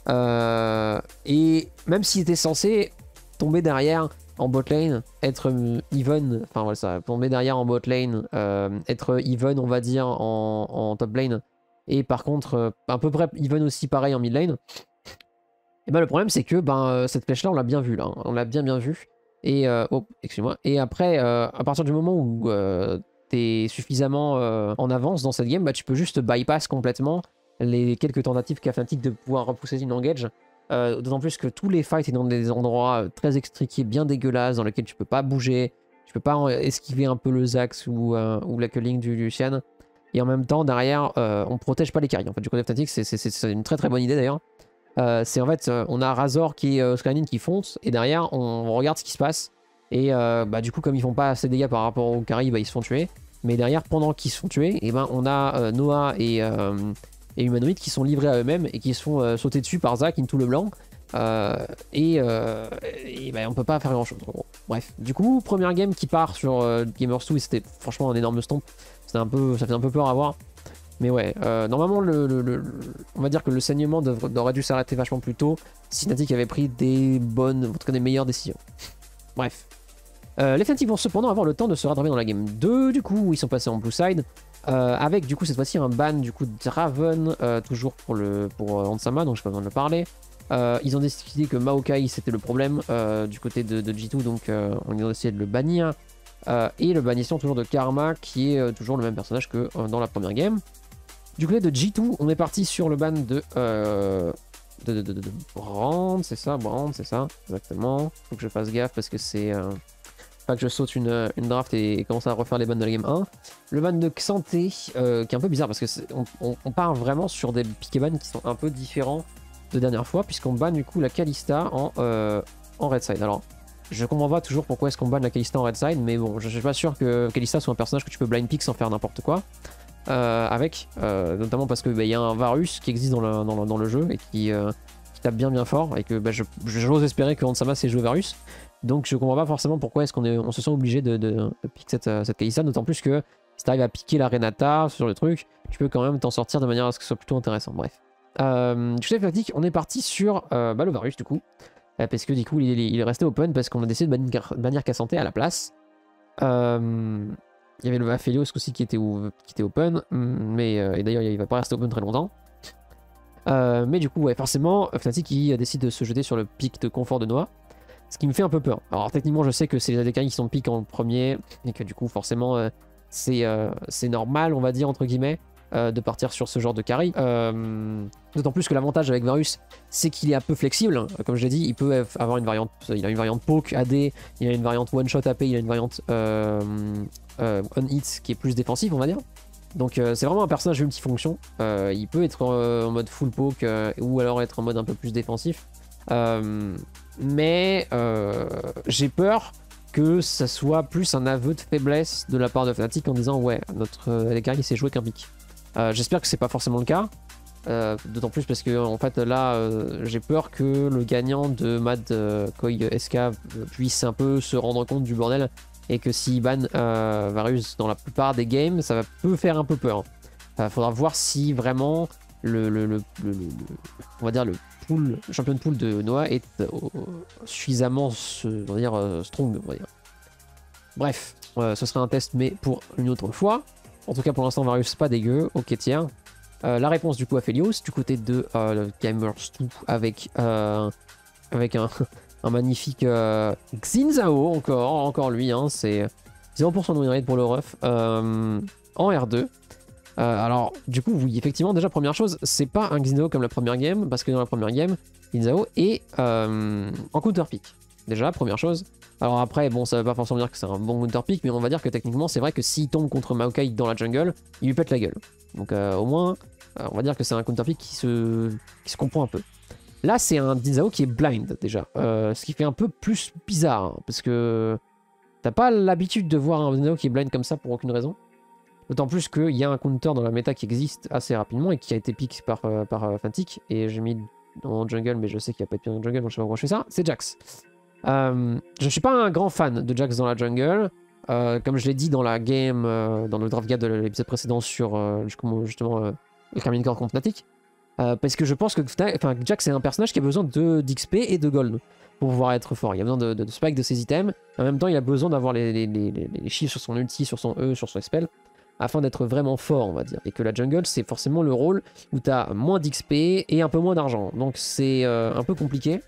[SPEAKER 1] Euh, et même s'ils étaient censés tomber derrière en bot lane, être even, enfin voilà ça, tomber derrière en bot lane, euh, être even on va dire en, en top lane, et par contre euh, à peu près even aussi pareil en mid lane. Et ben le problème c'est que ben cette flèche là on l'a bien vu là, hein, on l'a bien bien vu. Et, euh, oh, excuse-moi. Et après, euh, à partir du moment où euh, t'es suffisamment euh, en avance dans cette game, bah, tu peux juste bypass complètement les quelques tentatives qu'a Fnatic de pouvoir repousser une engage. Euh, D'autant plus que tous les fights sont dans des endroits très extriqués, bien dégueulasses, dans lesquels tu peux pas bouger, tu peux pas esquiver un peu le Zax ou, euh, ou la culling du Lucian. Et en même temps, derrière, euh, on protège pas les carries. En fait, du côté Fnatic, c'est une très très bonne idée d'ailleurs. Euh, c'est en fait, euh, on a Razor qui est euh, Skyline qui fonce, et derrière, on regarde ce qui se passe. Et euh, bah, du coup, comme ils font pas assez de dégâts par rapport aux carry, bah, ils se font tuer. Mais derrière, pendant qu'ils se font tuer, et ben, on a euh, Noah et, euh, et Humanoid qui sont livrés à eux-mêmes et qui se font euh, sauter dessus par Zac into le blanc. Euh, et euh, et bah, on peut pas faire grand chose. Bon, bref, du coup, première game qui part sur euh, Gamers deux, et c'était franchement un énorme stomp. C'était un peu, ça fait un peu peur à voir. Mais ouais, euh, normalement, le, le, le, on va dire que le saignement devrait, aurait dû s'arrêter vachement plus tôt si Fnatic avait pris des bonnes, en tout cas des meilleures décisions. Bref. Euh, les Fnatic vont cependant avoir le temps de se rattraper dans la game deux, du coup, où ils sont passés en blue side, euh, avec du coup cette fois-ci un ban du coup de Draven, euh, toujours pour, le, pour euh, Hansama, donc je n'ai pas besoin de le parler. Euh, ils ont décidé que Maokai c'était le problème euh, du côté de, de J deux, donc euh, on a essayé de le bannir. Euh, et le bannissement toujours de Karma, qui est euh, toujours le même personnage que euh, dans la première game. Du côté de J deux, on est parti sur le ban de, euh, de, de, de, de, de Brand, c'est ça, Brand, c'est ça, exactement. Faut que je fasse gaffe parce que c'est... Euh, pas que je saute une, une draft et, et commence à refaire les bans de la game un. Le ban de Xanté, euh, qui est un peu bizarre parce que on, on, on part vraiment sur des pick bans qui sont un peu différents de dernière fois, puisqu'on ban du coup la Kalista en, euh, en red side. Alors, je comprends pas toujours pourquoi est-ce qu'on ban la Kalista en red side, mais bon, je, je suis pas sûr que Kalista soit un personnage que tu peux blind pick sans faire n'importe quoi. Euh, avec, euh, notamment parce qu'il bah, y a un Varus qui existe dans le, dans le, dans le jeu et qui, euh, qui tape bien bien fort, et que bah, j'ose espérer que Hansama sait jouer Varus, Donc je comprends pas forcément pourquoi est-ce qu'on est, on se sent obligé de, de, de piquer cette, cette Kalista, d'autant plus que si t'arrives à piquer la Renata sur le truc, tu peux quand même t'en sortir de manière à ce que ce soit plutôt intéressant. Bref. Euh, du chef tactique, on est parti sur euh, bah, le Varus du coup. Euh, parce que du coup il est, il est resté open parce qu'on a décidé de bannir, bannir Cassandre à la place. Euh, il y avait le Aphelios aussi qui était, ou, qui était open, mais euh, et d'ailleurs il va pas rester open très longtemps. Euh, mais du coup, ouais, forcément, Fnatic qui décide de se jeter sur le pic de confort de Noah, ce qui me fait un peu peur. Alors techniquement, je sais que c'est les A D carry qui sont pick en premier, et que du coup, forcément, euh, c'est euh, normal, on va dire, entre guillemets, euh, de partir sur ce genre de carry. Euh, D'autant plus que l'avantage avec Varus, c'est qu'il est un peu flexible. Comme je l'ai dit, il peut avoir une variante, il a une variante poke A D, il a une variante one shot A P, il a une variante euh, euh, on hit qui est plus défensive, on va dire. Donc euh, c'est vraiment un personnage multifonction. Euh, il peut être euh, en mode full poke euh, ou alors être en mode un peu plus défensif. Euh, mais euh, j'ai peur que ça soit plus un aveu de faiblesse de la part de Fnatic en disant ouais, notre euh, les carry il s'est joué qu'un pic. Euh, J'espère que c'est pas forcément le cas. Euh, D'autant plus parce que en fait là euh, j'ai peur que le gagnant de Mad euh, Koi S K puisse un peu se rendre compte du bordel. Et que s'il ban euh, Varus dans la plupart des games, ça va, peut faire un peu peur. Il euh, faudra voir si vraiment le, le, le, le, le on va dire le pool, le champion de pool de Noah est euh, suffisamment on va dire, euh, strong. On va dire. Bref, euh, ce serait un test, mais pour une autre fois. En tout cas, pour l'instant, Varus pas dégueu. Ok, tiens. Euh, la réponse du coup à Aphelios, du côté de euh, Gamers deux avec, euh, avec un. Un magnifique euh, Xin-Zhao, encore, encore lui, hein, c'est zéro pour cent de win rate pour le ref euh, en R deux. Euh, alors, du coup, oui, effectivement, déjà, première chose, c'est pas un Xin-Zhao comme la première game, parce que dans la première game, Xin-Zhao est euh, en counter pick. Déjà, première chose. Alors après, bon, ça veut pas forcément dire que c'est un bon counter pick, mais on va dire que techniquement, c'est vrai que s'il tombe contre Maokai dans la jungle, il lui pète la gueule. Donc, euh, au moins, euh, on va dire que c'est un counter pick qui se, qui se comprend un peu. Là, c'est un Xin-Zhao qui est blind déjà, euh, ce qui fait un peu plus bizarre, hein, parce que t'as pas l'habitude de voir un Xin-Zhao qui est blind comme ça pour aucune raison. D'autant plus qu'il y a un counter dans la méta qui existe assez rapidement et qui a été pick par, euh, par euh, Fnatic, et j'ai mis en jungle, mais je sais qu'il n'y a pas de pick en jungle, donc je sais pas pourquoi je fais ça, c'est Jax. Euh, je suis pas un grand fan de Jax dans la jungle, euh, comme je l'ai dit dans la game, euh, dans le draft guide de l'épisode précédent sur euh, justement euh, le Carmine Core contre Fnatic. Euh, parce que je pense que enfin, Jax c'est un personnage qui a besoin d'X P et de gold pour pouvoir être fort. Il a besoin de, de, de spike de ses items. En même temps, il a besoin d'avoir les, les, les, les chiffres sur son ulti, sur son E, sur son spell, afin d'être vraiment fort, on va dire. Et que la jungle, c'est forcément le rôle où tu as moins d'X P et un peu moins d'argent. Donc c'est euh, un peu compliqué.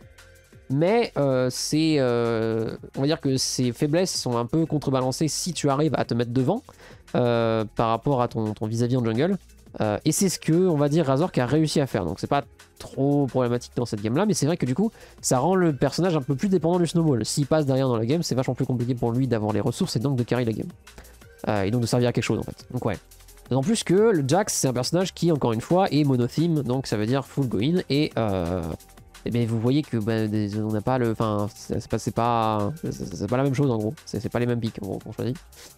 [SPEAKER 1] Mais euh, c'est, euh, on va dire que ces faiblesses sont un peu contrebalancées si tu arrives à te mettre devant euh, par rapport à ton vis-à-vis en jungle. Euh, et c'est ce que, on va dire, Razork a réussi à faire. Donc c'est pas trop problématique dans cette game là, mais c'est vrai que du coup ça rend le personnage un peu plus dépendant du snowball. S'il passe derrière dans la game, c'est vachement plus compliqué pour lui d'avoir les ressources et donc de carry la game. Euh, et donc de servir à quelque chose en fait. Donc ouais. D'autant plus que le Jax c'est un personnage qui encore une fois est monotheme, donc ça veut dire full go in et euh, et bien vous voyez que bah, on n'a pas le, enfin c'est pas c'est pas, pas la même chose en gros. C'est pas les mêmes picks en gros qu'on choisit.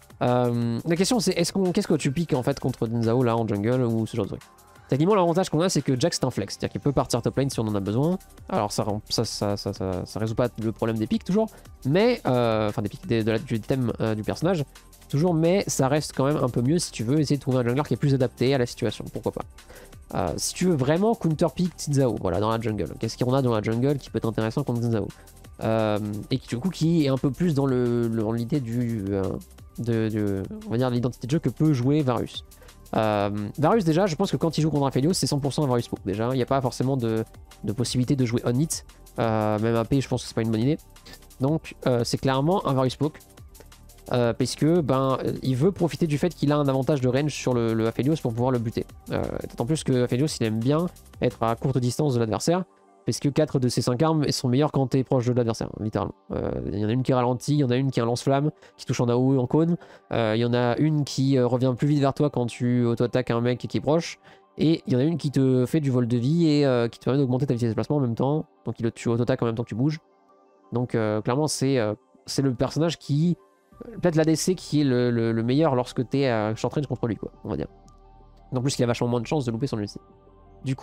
[SPEAKER 1] Euh, la question c'est est-ce qu'on qu'est-ce que tu piques en fait contre Xin-Zhao là en jungle ou ce genre de truc. Techniquement l'avantage qu'on a c'est que Jax c'est un flex, c'est-à-dire qu'il peut partir top lane si on en a besoin. Alors ça ça, ça, ça, ça, ça résout pas le problème des pics toujours, mais euh, enfin des pics de, de la, du thème euh, du personnage toujours, mais ça reste quand même un peu mieux si tu veux essayer de trouver un jungler qui est plus adapté à la situation, pourquoi pas. Euh, si tu veux vraiment counter pick Xin-Zhao, voilà dans la jungle, qu'est-ce qu'on a dans la jungle qui peut être intéressant contre Xin-Zhao euh, et qui du coup qui est un peu plus dans le dans l'idée du euh, De, de, on va dire l'identité de jeu que peut jouer Varus. Euh, Varus déjà, je pense que quand il joue contre Aphelios, c'est cent pour cent un Varus poke déjà. Il n'y a pas forcément de, de possibilité de jouer on hit. Euh, même A P, je pense que c'est pas une bonne idée. Donc euh, c'est clairement un Varus poke. Euh, parce que ben il veut profiter du fait qu'il a un avantage de range sur le, le Aphelios pour pouvoir le buter. Euh, D'autant plus que Aphelios il aime bien être à courte distance de l'adversaire. Parce que quatre de ces cinq armes sont meilleures quand tu es proche de l'adversaire, littéralement. Il euh, y en a une qui ralentit, il y en a une qui a un lance-flamme, qui touche en A O et en cône. Il euh, y en a une qui euh, revient plus vite vers toi quand tu auto-attaques un mec qui est proche. Et il y en a une qui te fait du vol de vie et euh, qui te permet d'augmenter ta vitesse de déplacement en même temps. Donc il tu auto-attaques en même temps que tu bouges. Donc euh, clairement c'est euh, le personnage qui... Peut-être l'A D C qui est le, le, le meilleur lorsque tu es à short range contre lui, quoi, on va dire. En plus il a vachement moins de chances de louper son ulti. Du coup...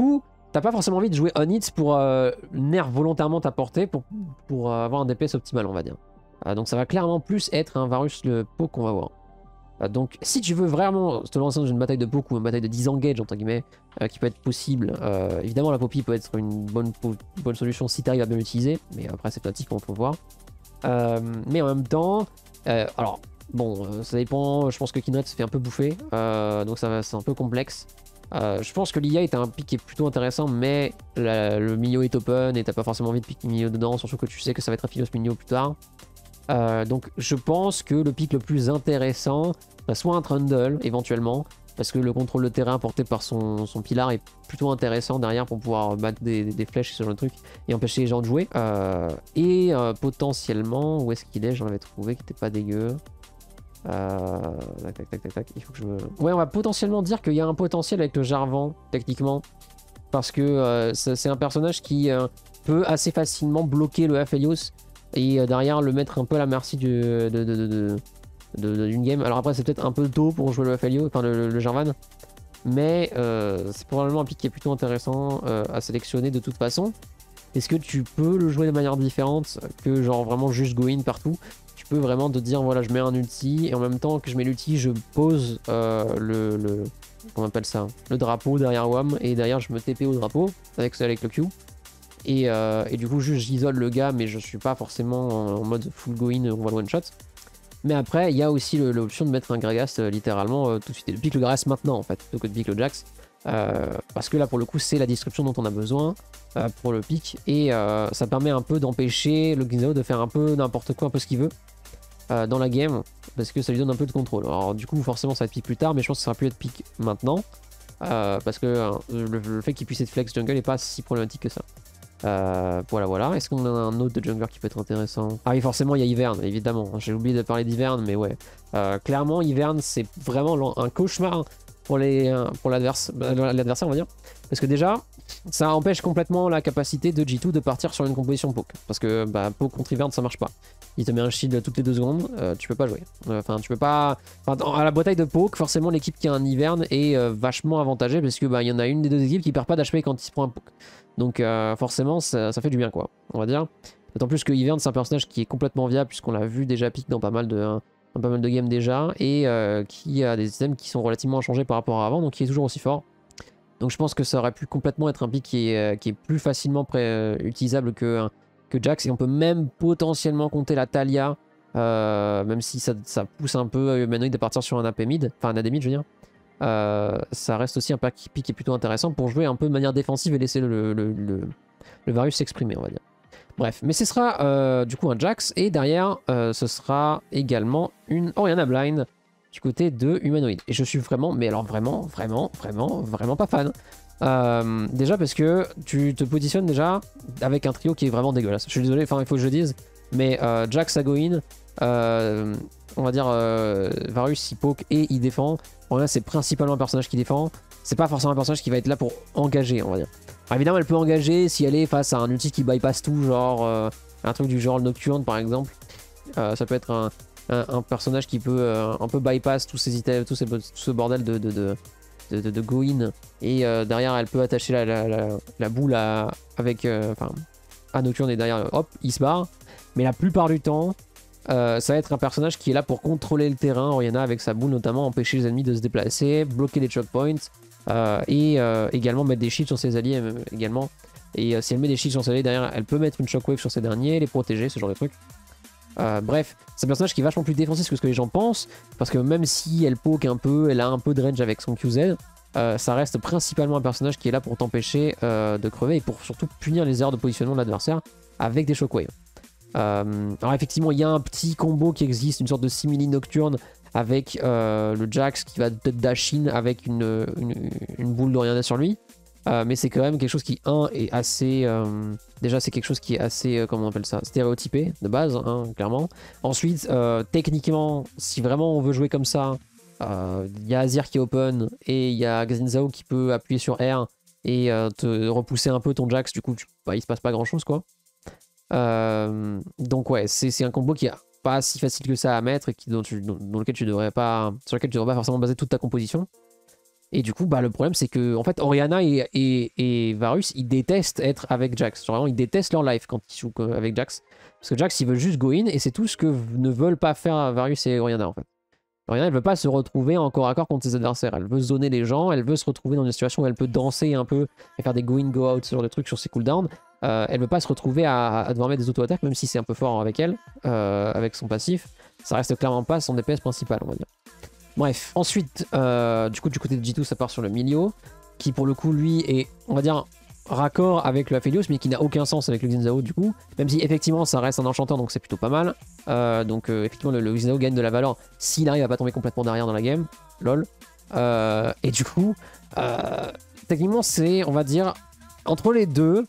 [SPEAKER 1] t'as pas forcément envie de jouer on hit pour euh, nerf volontairement ta portée pour, pour euh, avoir un D P S optimal, on va dire. Euh, donc ça va clairement plus être un Varus le poke qu'on va voir. Euh, donc si tu veux vraiment te lancer dans une bataille de poke ou une bataille de disengage entre guillemets, euh, qui peut être possible, euh, évidemment la Poppy peut être une bonne, une bonne solution si tu arrives à bien l'utiliser, mais après c'est pratique, on peut voir. Euh, mais en même temps, euh, alors bon, euh, ça dépend, je pense que Kindred se fait un peu bouffer, euh, donc ça c'est un peu complexe. Euh, je pense que l'I A est un pick qui est plutôt intéressant, mais la, le milieu est open et t'as pas forcément envie de pick milieu dedans, surtout que tu sais que ça va être un Philos milieu plus tard. Euh, donc je pense que le pick le plus intéressant, bah, soit un Trundle éventuellement, parce que le contrôle de terrain porté par son, son pilar est plutôt intéressant derrière pour pouvoir battre des, des, des flèches et ce genre de truc et empêcher les gens de jouer. Euh, et euh, potentiellement, où est-ce qu'il est? J'en avais trouvé qui était pas dégueu. Euh, tac, tac, tac, tac, tac. Il faut que je me... Ouais, on va potentiellement dire qu'il y a un potentiel avec le Jarvan, techniquement. Parce que euh, c'est un personnage qui euh, peut assez facilement bloquer le Aphelios et euh, derrière le mettre un peu à la merci du, de, de, de, de, de, d'une game. Alors après, c'est peut-être un peu tôt pour jouer le Aphelios, enfin le, le, le Jarvan. Mais euh, c'est probablement un pick qui est plutôt intéressant euh, à sélectionner de toute façon. Est-ce que tu peux le jouer de manière différente que genre vraiment juste go in partout? Tu peux vraiment te dire voilà je mets un ulti et en même temps que je mets l'ulti je pose euh, le, le comment on appelle ça, le drapeau derrière W A M et derrière je me T P au drapeau avec, avec le Q et, euh, et du coup juste j'isole le gars mais je suis pas forcément en, en mode full go in on va le one shot. Mais après il y a aussi l'option de mettre un Gragas euh, littéralement euh, tout de suite et de pick le Gragas maintenant en fait plutôt que de pick le Jax. Euh, parce que là pour le coup c'est la description dont on a besoin euh, pour le pick et euh, ça permet un peu d'empêcher le Xao de faire un peu n'importe quoi, un peu ce qu'il veut euh, dans la game parce que ça lui donne un peu de contrôle. Alors du coup forcément ça va être pick plus tard mais je pense que ça va plus être pick maintenant euh, parce que euh, le, le fait qu'il puisse être flex jungle n'est pas si problématique que ça. Euh, voilà voilà, est-ce qu'on a un autre de jungler qui peut être intéressant? Ah oui forcément il y a Ivern évidemment, j'ai oublié de parler d'Ivern mais ouais euh, clairement Ivern c'est vraiment un cauchemar pour les pour l'adversaire on va dire parce que déjà ça empêche complètement la capacité de G deux de partir sur une composition poke parce que bah, poke contre Ivern ça marche pas, il te met un shield toutes les deux secondes, euh, tu peux pas jouer enfin euh, tu peux pas enfin, à la bataille de poke forcément l'équipe qui a un Ivern est euh, vachement avantagée parce que bah il y en a une des deux équipes qui perd pas d'H P quand il se prend un poke donc euh, forcément ça, ça fait du bien quoi on va dire, d'autant plus que Ivern c'est un personnage qui est complètement viable puisqu'on l'a vu déjà pique dans pas mal de hein, pas mal de games déjà et euh, qui a des items qui sont relativement changés par rapport à avant donc qui est toujours aussi fort. Donc je pense que ça aurait pu complètement être un pick qui est, qui est plus facilement pré euh, utilisable que, que Jax et on peut même potentiellement compter la Talia euh, même si ça, ça pousse un peu Humanoid à partir sur un A P mid, enfin un A D mid je veux dire. Euh, ça reste aussi un pick qui est plutôt intéressant pour jouer un peu de manière défensive et laisser le, le, le, le Varus s'exprimer on va dire. Bref, mais ce sera euh, du coup un Jax et derrière euh, ce sera également une Orianna Blind du côté de Humanoid. Et je suis vraiment, mais alors vraiment, vraiment, vraiment, vraiment pas fan. Euh, déjà parce que tu te positionnes déjà avec un trio qui est vraiment dégueulasse. Je suis désolé, enfin il faut que je le dise, mais euh, Jax à go in, euh, on va dire euh, Varus il poke et il défend. Orianna c'est principalement un personnage qui défend. C'est pas forcément un personnage qui va être là pour engager, on va dire. Alors évidemment, elle peut engager si elle est face à un ulti qui bypass tout, genre euh, un truc du genre Nocturne par exemple. Euh, ça peut être un, un, un personnage qui peut euh, un peu bypass tous ces items, tout, ces, tout ce bordel de, de, de, de, de, de go-in. Et euh, derrière, elle peut attacher la, la, la, la boule à, avec, euh, enfin, à Nocturne et derrière, hop, il se barre. Mais la plupart du temps, euh, ça va être un personnage qui est là pour contrôler le terrain. Orianna avec sa boule notamment, empêcher les ennemis de se déplacer, bloquer les choke points. Euh, et euh, également mettre des shields sur ses alliés euh, également. Et euh, si elle met des shields sur ses alliés derrière, elle peut mettre une shockwave sur ces derniers, les protéger, ce genre de trucs. Euh, bref, c'est un personnage qui est vachement plus défensif que ce que les gens pensent, parce que même si elle poke un peu, elle a un peu de range avec son Q Z, euh, ça reste principalement un personnage qui est là pour t'empêcher euh, de crever et pour surtout punir les erreurs de positionnement de l'adversaire avec des shockwaves. Euh, alors effectivement, il y a un petit combo qui existe, une sorte de simili nocturne avec euh, le Jax qui va peut-être dash in avec une, une, une boule d'Orianna sur lui. Euh, mais c'est quand même quelque chose qui, un, est assez... Euh, déjà, c'est quelque chose qui est assez, euh, comment on appelle ça, stéréotypé, de base, hein, clairement. Ensuite, euh, techniquement, si vraiment on veut jouer comme ça, il euh, y a Azir qui est open, et il y a Xin qui peut appuyer sur R et euh, te repousser un peu ton Jax, du coup, tu, bah, il se passe pas grand-chose, quoi. Euh, donc ouais, c'est un combo qui est pas si facile que ça à mettre, et qui, dont, tu, dont, dont lequel tu devrais pas, sur lequel tu devrais pas forcément baser toute ta composition. Et du coup, bah, le problème, c'est que en fait, Orianna et, et, et Varus, ils détestent être avec Jax. Genre, vraiment, ils détestent leur life quand ils jouent avec Jax. Parce que Jax, ils veulent juste go in, et c'est tout ce que ne veulent pas faire Varus et Orianna, en fait. Orianna, elle veut pas se retrouver en corps à corps contre ses adversaires. Elle veut zoner les gens, elle veut se retrouver dans une situation où elle peut danser un peu et faire des go in, go out, ce genre de trucs sur ses cooldowns. Euh, elle veut pas se retrouver à, à devoir mettre des auto-attaques, même si c'est un peu fort avec elle, euh, avec son passif. Ça reste clairement pas son D P S principal, on va dire. Bref, ensuite, euh, du coup, du côté de G deux, ça part sur le Milio, qui pour le coup, lui, est, on va dire, raccord avec le Aphelios, mais qui n'a aucun sens avec le Xin Zhao, du coup. Même si, effectivement, ça reste un enchanteur, donc c'est plutôt pas mal. Euh, donc, euh, effectivement, le, le Xin Zhao gagne de la valeur s'il arrive à pas tomber complètement derrière dans la game. Lol. Euh, et du coup, euh, techniquement, c'est, on va dire, entre les deux,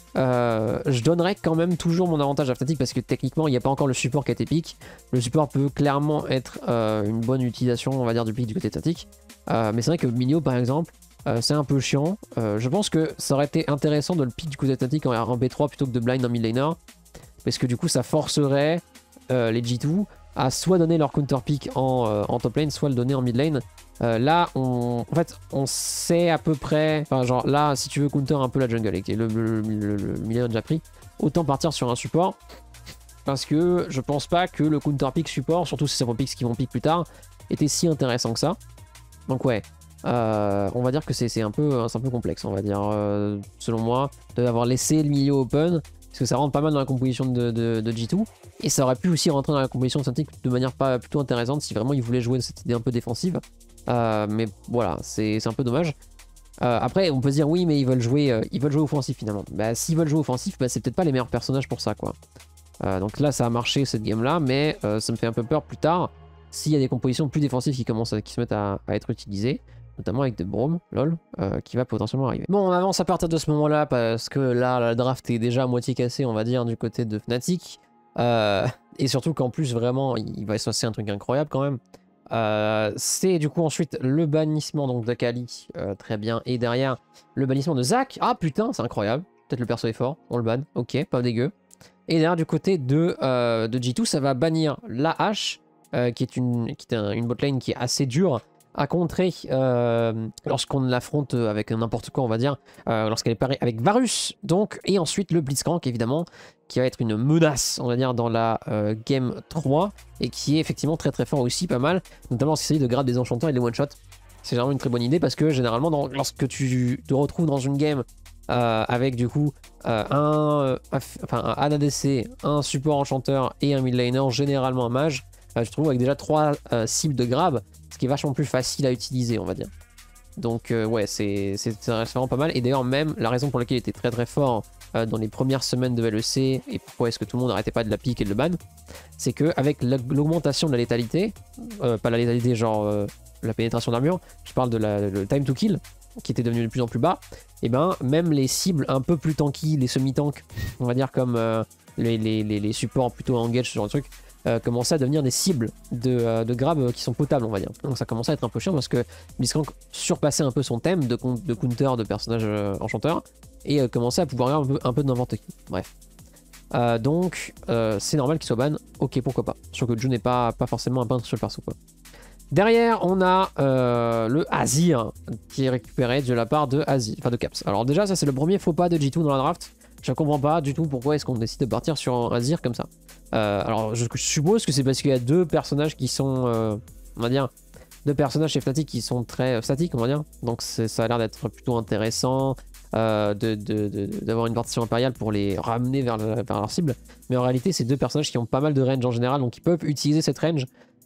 [SPEAKER 1] Euh, je donnerais quand même toujours mon avantage à Fnatic parce que techniquement il n'y a pas encore le support qui est épique. Le support peut clairement être euh, une bonne utilisation, on va dire, du pick du côté de Fnatic. Euh, mais c'est vrai que Milio par exemple, euh, c'est un peu chiant. Euh, je pense que ça aurait été intéressant de le pick du côté de Fnatic en R un B trois plutôt que de blind en mid laner. Parce que du coup ça forcerait euh, les G deux à soit donner leur counter pick en, euh, en top lane, soit le donner en mid lane. Euh, là, on, en fait, on sait à peu près, enfin genre là, si tu veux counter un peu la jungle et que le, le, le, le milieu a déjà pris, autant partir sur un support, parce que je pense pas que le counter pick support, surtout si c'est vos picks qui vont pick plus tard, était si intéressant que ça. Donc ouais, euh, on va dire que c'est un peu, un peu complexe, on va dire, euh, selon moi, d'avoir laissé le milieu open, parce que ça rentre pas mal dans la composition de, de, de G deux, et ça aurait pu aussi rentrer dans la composition de Fnatic de manière pas plutôt intéressante si vraiment ils voulaient jouer cette idée un peu défensive. Euh, mais voilà, c'est un peu dommage. Euh, après, on peut se dire oui, mais ils veulent jouer, euh, ils veulent jouer offensif finalement. Bah, s'ils veulent jouer offensif, bah, c'est peut-être pas les meilleurs personnages pour ça, quoi. Euh, donc là, ça a marché cette game-là, mais euh, ça me fait un peu peur plus tard s'il y a des compositions plus défensives qui commencent à, qui se mettent à, à être utilisées, notamment avec des Braum, lol, euh, qui va potentiellement arriver. Bon, on avance à partir de ce moment-là parce que là, la draft est déjà à moitié cassée, on va dire, du côté de Fnatic. Euh, et surtout qu'en plus, vraiment, il va se passer un truc incroyable quand même. Euh, c'est du coup ensuite le bannissement donc d'Akali, euh, très bien, et derrière le bannissement de Zac. Ah putain, c'est incroyable, peut-être le perso est fort, on le banne, ok, pas dégueu. Et derrière du côté de, euh, de G deux, ça va bannir la hache, euh, qui est, une, qui est un, une botlane qui est assez dure à contrer euh, lorsqu'on l'affronte avec n'importe quoi, on va dire, euh, lorsqu'elle est parée avec Varus, donc, et ensuite le Blitzcrank évidemment, qui va être une menace, on va dire, dans la euh, game trois, et qui est effectivement très très fort aussi, pas mal, notamment lorsqu'il s'agit de grab des enchanteurs et des one-shot. C'est vraiment une très bonne idée parce que généralement, dans, lorsque tu te retrouves dans une game euh, avec du coup euh, un, euh, enfin, un A D C, un support enchanteur et un mid laner, généralement un mage, euh, tu te trouves avec déjà trois euh, cibles de grab, ce qui est vachement plus facile à utiliser, on va dire. Donc euh, ouais, c'est vraiment pas mal. Et d'ailleurs, même la raison pour laquelle il était très très fort euh, dans les premières semaines de L E C, et pourquoi est-ce que tout le monde n'arrêtait pas de la pique et de le ban, c'est qu'avec l'augmentation de la létalité, euh, pas la létalité genre euh, la pénétration d'armure, je parle de la, le time to kill, qui était devenu de plus en plus bas, et ben même les cibles un peu plus tanky, les semi-tanks, on va dire comme euh, les, les, les, les supports plutôt engage, ce genre de truc, Euh, commençaient à devenir des cibles de, euh, de grab qui sont potables, on va dire. Donc ça commençait à être un peu chiant parce que Blitzcrank surpassait un peu son thème de, de counter de personnages euh, enchanteurs et euh, commençait à pouvoir avoir un peu, un peu de n'importe qui. Bref. Euh, donc euh, c'est normal qu'il soit ban. Ok, pourquoi pas. Sûr que Ju n'est pas, pas forcément un peintre sur le perso, quoi. Derrière, on a euh, le Azir qui est récupéré de la part de Azir, enfin de Caps. Alors déjà, ça c'est le premier faux pas de G deux dans la draft. Je ne comprends pas du tout pourquoi est-ce qu'on décide de partir sur un Azir comme ça. Euh, alors je, je suppose que c'est parce qu'il y a deux personnages qui sont, euh, on va dire, deux personnages chez Fnatic qui sont très euh, statiques, on va dire. Donc ça a l'air d'être plutôt intéressant euh, d'avoir une partition impériale pour les ramener vers, le, vers leur cible. Mais en réalité, c'est deux personnages qui ont pas mal de range en général, donc ils peuvent utiliser cette range,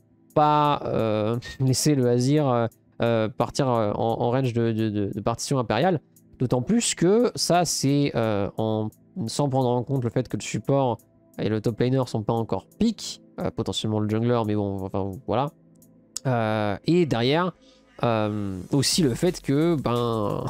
[SPEAKER 1] pas euh, laisser le Azir euh, euh, partir en, en range de, de, de, de partition impériale. D'autant plus que ça, c'est euh, en sans prendre en compte le fait que le support et le top laner sont pas encore pick, euh, potentiellement le jungler, mais bon, enfin voilà. Euh, et derrière, euh, aussi le fait que, ben,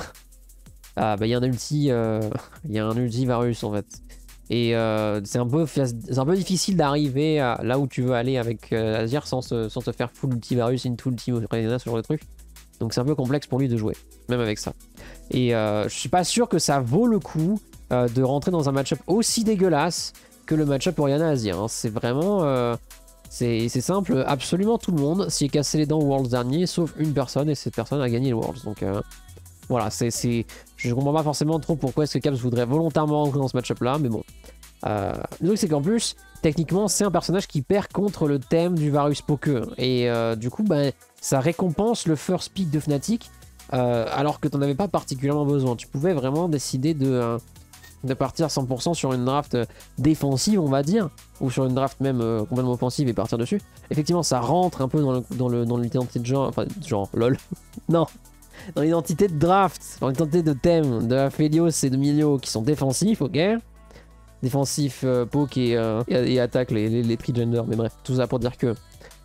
[SPEAKER 1] ah, ben, y a un ulti, il euh, y a un ulti Varus en fait. Et euh, c'est un peu, c'est un peu difficile d'arriver là où tu veux aller avec euh, Azir sans, se, sans te faire full ulti Varus, into ulti Orianna, ce genre de truc. Donc c'est un peu complexe pour lui de jouer, même avec ça. Et euh, je suis pas sûr que ça vaut le coup euh, de rentrer dans un match-up aussi dégueulasse que le match-up Orianna Azir. Hein. C'est vraiment, euh, C'est simple, absolument tout le monde s'y est cassé les dents au Worlds dernier, sauf une personne, et cette personne a gagné le Worlds. Donc euh, voilà, c'est, je comprends pas forcément trop pourquoi est-ce que Caps voudrait volontairement rentrer dans ce match-up là, mais bon. Euh, le truc c'est qu'en plus, techniquement, c'est un personnage qui perd contre le thème du Varus Poke. Et euh, du coup, bah, ça récompense le first pick de Fnatic, euh, alors que tu n'en avais pas particulièrement besoin. Tu pouvais vraiment décider de, euh, de partir cent pour cent sur une draft défensive, on va dire, ou sur une draft même euh, complètement offensive et partir dessus. Effectivement, ça rentre un peu dans le dans le dans l'identité de genre, enfin genre lol. Non, dans l'identité de draft, dans l'identité de thème de Aphelios et de Milio qui sont défensifs, ok. Défensif, euh, poke et, euh, et, et attaque les, les, les tri-gender, mais bref, tout ça pour dire que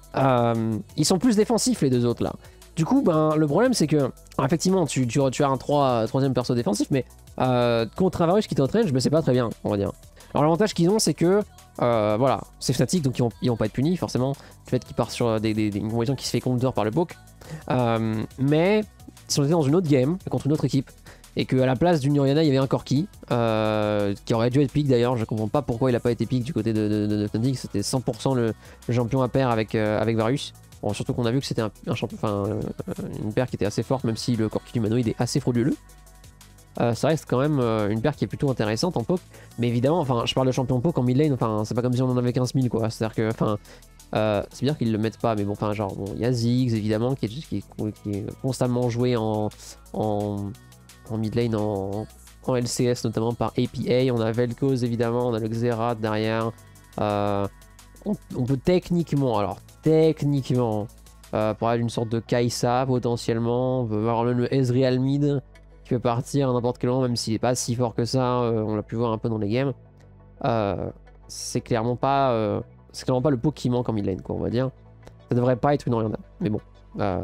[SPEAKER 1] euh, ils sont plus défensifs les deux autres là. Du coup, ben, le problème c'est que, effectivement, tu, tu, tu as un trois, troisième perso défensif, mais euh, contre un Varus qui t'entraîne, je me sais pas très bien, on va dire. Alors l'avantage qu'ils ont, c'est que, euh, voilà, c'est Fnatic, donc ils vont, ils vont pas être punis, forcément, du fait qu'ils partent sur des, des, des, une compétition qui se fait counter par le poke. Euh, mais, si on était dans une autre game, contre une autre équipe, et qu'à la place d'une Orianna, il y avait un Corki, euh, qui aurait dû être pick d'ailleurs, je comprends pas pourquoi il a pas été pick du côté de, de, de, de Fnatic, c'était cent pour cent le, le champion à pair avec, euh, avec Varus. Bon, surtout qu'on a vu que c'était un, un champion, enfin, euh, une paire qui était assez forte, même si le Corki humanoïde est assez frauduleux. Euh, ça reste quand même euh, une paire qui est plutôt intéressante en poke, mais évidemment, enfin, je parle de champion poke en mid lane, enfin, c'est pas comme si on en avait quinze mille quoi, c'est-à-dire que, enfin, euh, c'est bien qu'ils le mettent pas, mais bon, enfin, genre, bon, il y a Ziggs évidemment qui est, qui est, qui est constamment joué en, en, en mid lane, en, en L C S notamment par A P A, on a Vel'Koz évidemment, on a le Xerath derrière, euh, on, on peut techniquement, alors techniquement, euh, parler d'une sorte de Kai'Sa potentiellement, on peut voir le Ezreal mid qui peut partir à n'importe quel moment, même s'il est pas si fort que ça, euh, on l'a pu voir un peu dans les games. Euh, c'est clairement pas, euh, c'est clairement pas le pot qui manque en mid lane, quoi, on va dire. Ça devrait pas être une Orianna, mais bon. Euh,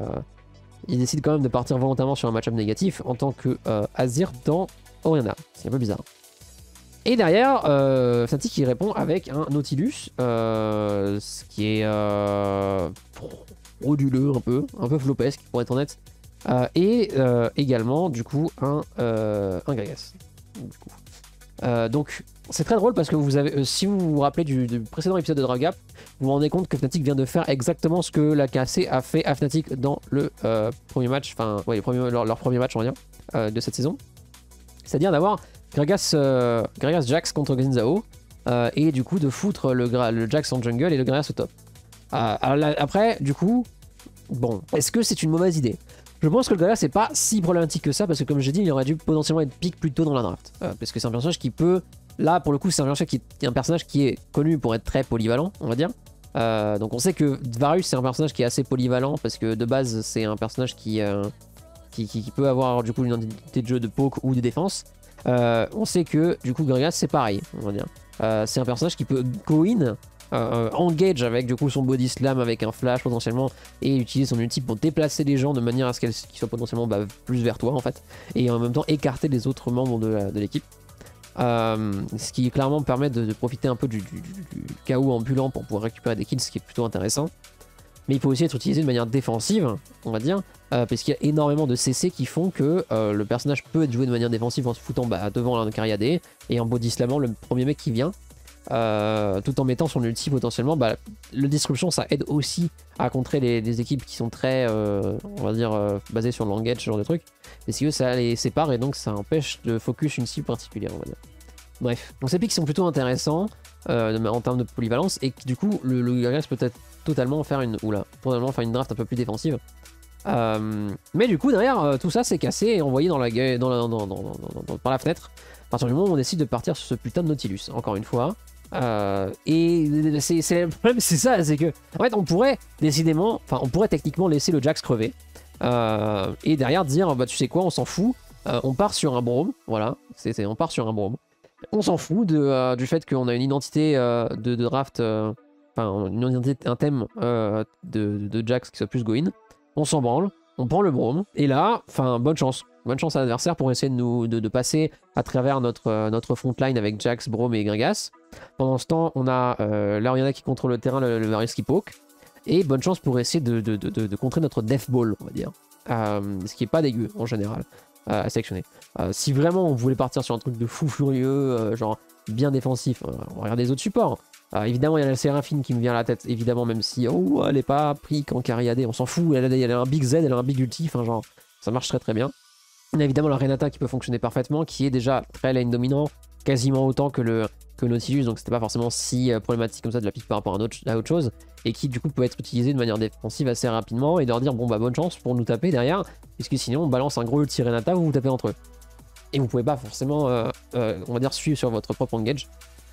[SPEAKER 1] il décide quand même de partir volontairement sur un match-up négatif en tant que euh, Azir dans Orianna. C'est un peu bizarre. Et derrière, euh, Fnatic qui répond avec un Nautilus, euh, ce qui est euh, frauduleux un peu, un peu flopesque pour être honnête. Euh, et euh, également du coup un, euh, un Gragas. Du coup. Euh, donc c'est très drôle parce que vous avez, euh, si vous vous rappelez du, du précédent épisode de DraftGap, vous vous rendez compte que Fnatic vient de faire exactement ce que la K C a fait à Fnatic dans le euh, premier match, enfin ouais, leur, leur premier match on va dire, euh, de cette saison. C'est-à-dire d'avoir Gragas, euh, Gragas Jax contre Xin Zhao euh, et du coup de foutre le, le Jax en jungle et le Gragas au top. Euh, alors là, après, du coup, bon, est-ce que c'est une mauvaise idée? Je pense que le Gragas c'est pas si problématique que ça parce que comme je dis il aurait dû potentiellement être pick plus tôt dans la draft. Euh, parce que c'est un personnage qui peut, là pour le coup c'est un personnage qui est un personnage qui est connu pour être très polyvalent on va dire. Euh, donc on sait que Varus c'est un personnage qui est assez polyvalent parce que de base c'est un personnage qui, euh, qui, qui, qui peut avoir du coup une identité de jeu de poke ou de défense. Euh, on sait que du coup Gragas c'est pareil on va dire. Euh, c'est un personnage qui peut go in. Euh, engage avec du coup son body slam avec un flash potentiellement et utiliser son ulti pour déplacer les gens de manière à ce qu'ils soient potentiellement bah, plus vers toi en fait et en même temps écarter les autres membres de, de l'équipe, euh, ce qui clairement permet de, de profiter un peu du, du, du chaos ambulant pour pouvoir récupérer des kills, ce qui est plutôt intéressant. Mais il peut aussi être utilisé de manière défensive on va dire, euh, parce qu'il y a énormément de C C qui font que euh, le personnage peut être joué de manière défensive en se foutant bah, devant la carrière A D et en body slamant le premier mec qui vient. Euh, tout en mettant son ulti potentiellement, bah, le disruption ça aide aussi à contrer les, les équipes qui sont très euh, on va dire euh, basées sur l'engage, ce genre de truc, et si eux ça les sépare et donc ça empêche de focus une cible particulière on va dire. Bref, donc ces pics sont plutôt intéressants euh, en termes de polyvalence et du coup le, le Gragas peut être totalement faire une oula, totalement faire une draft un peu plus défensive. Euh, mais du coup derrière euh, tout ça c'est cassé et envoyé dans la, dans la, dans, dans, dans, dans, dans, par la fenêtre à partir du moment où on décide de partir sur ce putain de Nautilus encore une fois. Euh, et c'est le problème, c'est ça, c'est que en fait on pourrait décidément, enfin on pourrait techniquement laisser le Jax crever euh, et derrière dire bah tu sais quoi on s'en fout, euh, on part sur un Braum, voilà, c'est on part sur un Braum, on s'en fout de, euh, du fait qu'on a une identité euh, de, de draft, euh, enfin une identité, un thème euh, de, de, de Jax qui soit plus go-in, on s'en branle, on prend le Braum et là, enfin bonne chance. Bonne chance à l'adversaire pour essayer de, nous, de, de passer à travers notre, euh, notre frontline avec Jax, Braum et Gragas. Pendant ce temps, on a euh, là, il y en a qui contrôle le terrain, le, le Varus qui poke. Et bonne chance pour essayer de, de, de, de, de contrer notre Death Ball, on va dire. Euh, ce qui est pas dégueu en général euh, à sélectionner. Euh, si vraiment on voulait partir sur un truc de fou furieux, euh, genre bien défensif, euh, on regarde les autres supports. Euh, évidemment, il y a la Séraphine qui me vient à la tête, évidemment, même si oh, elle est pas pris qu'en carry A D, on s'en fout, elle a, elle a un big Z, elle a un big ulti, enfin genre, ça marche très très bien. On a évidemment la Renata qui peut fonctionner parfaitement, qui est déjà très lane dominant, quasiment autant que le que Nautilus, donc c'était pas forcément si euh, problématique comme ça de la pique par rapport à, autre, à autre chose, et qui du coup peut être utilisé de manière défensive assez rapidement, et de leur dire bon bah bonne chance pour nous taper derrière, puisque sinon on balance un gros ulti Renata, vous vous tapez entre eux. Et vous pouvez pas forcément, euh, euh, on va dire, suivre sur votre propre engage.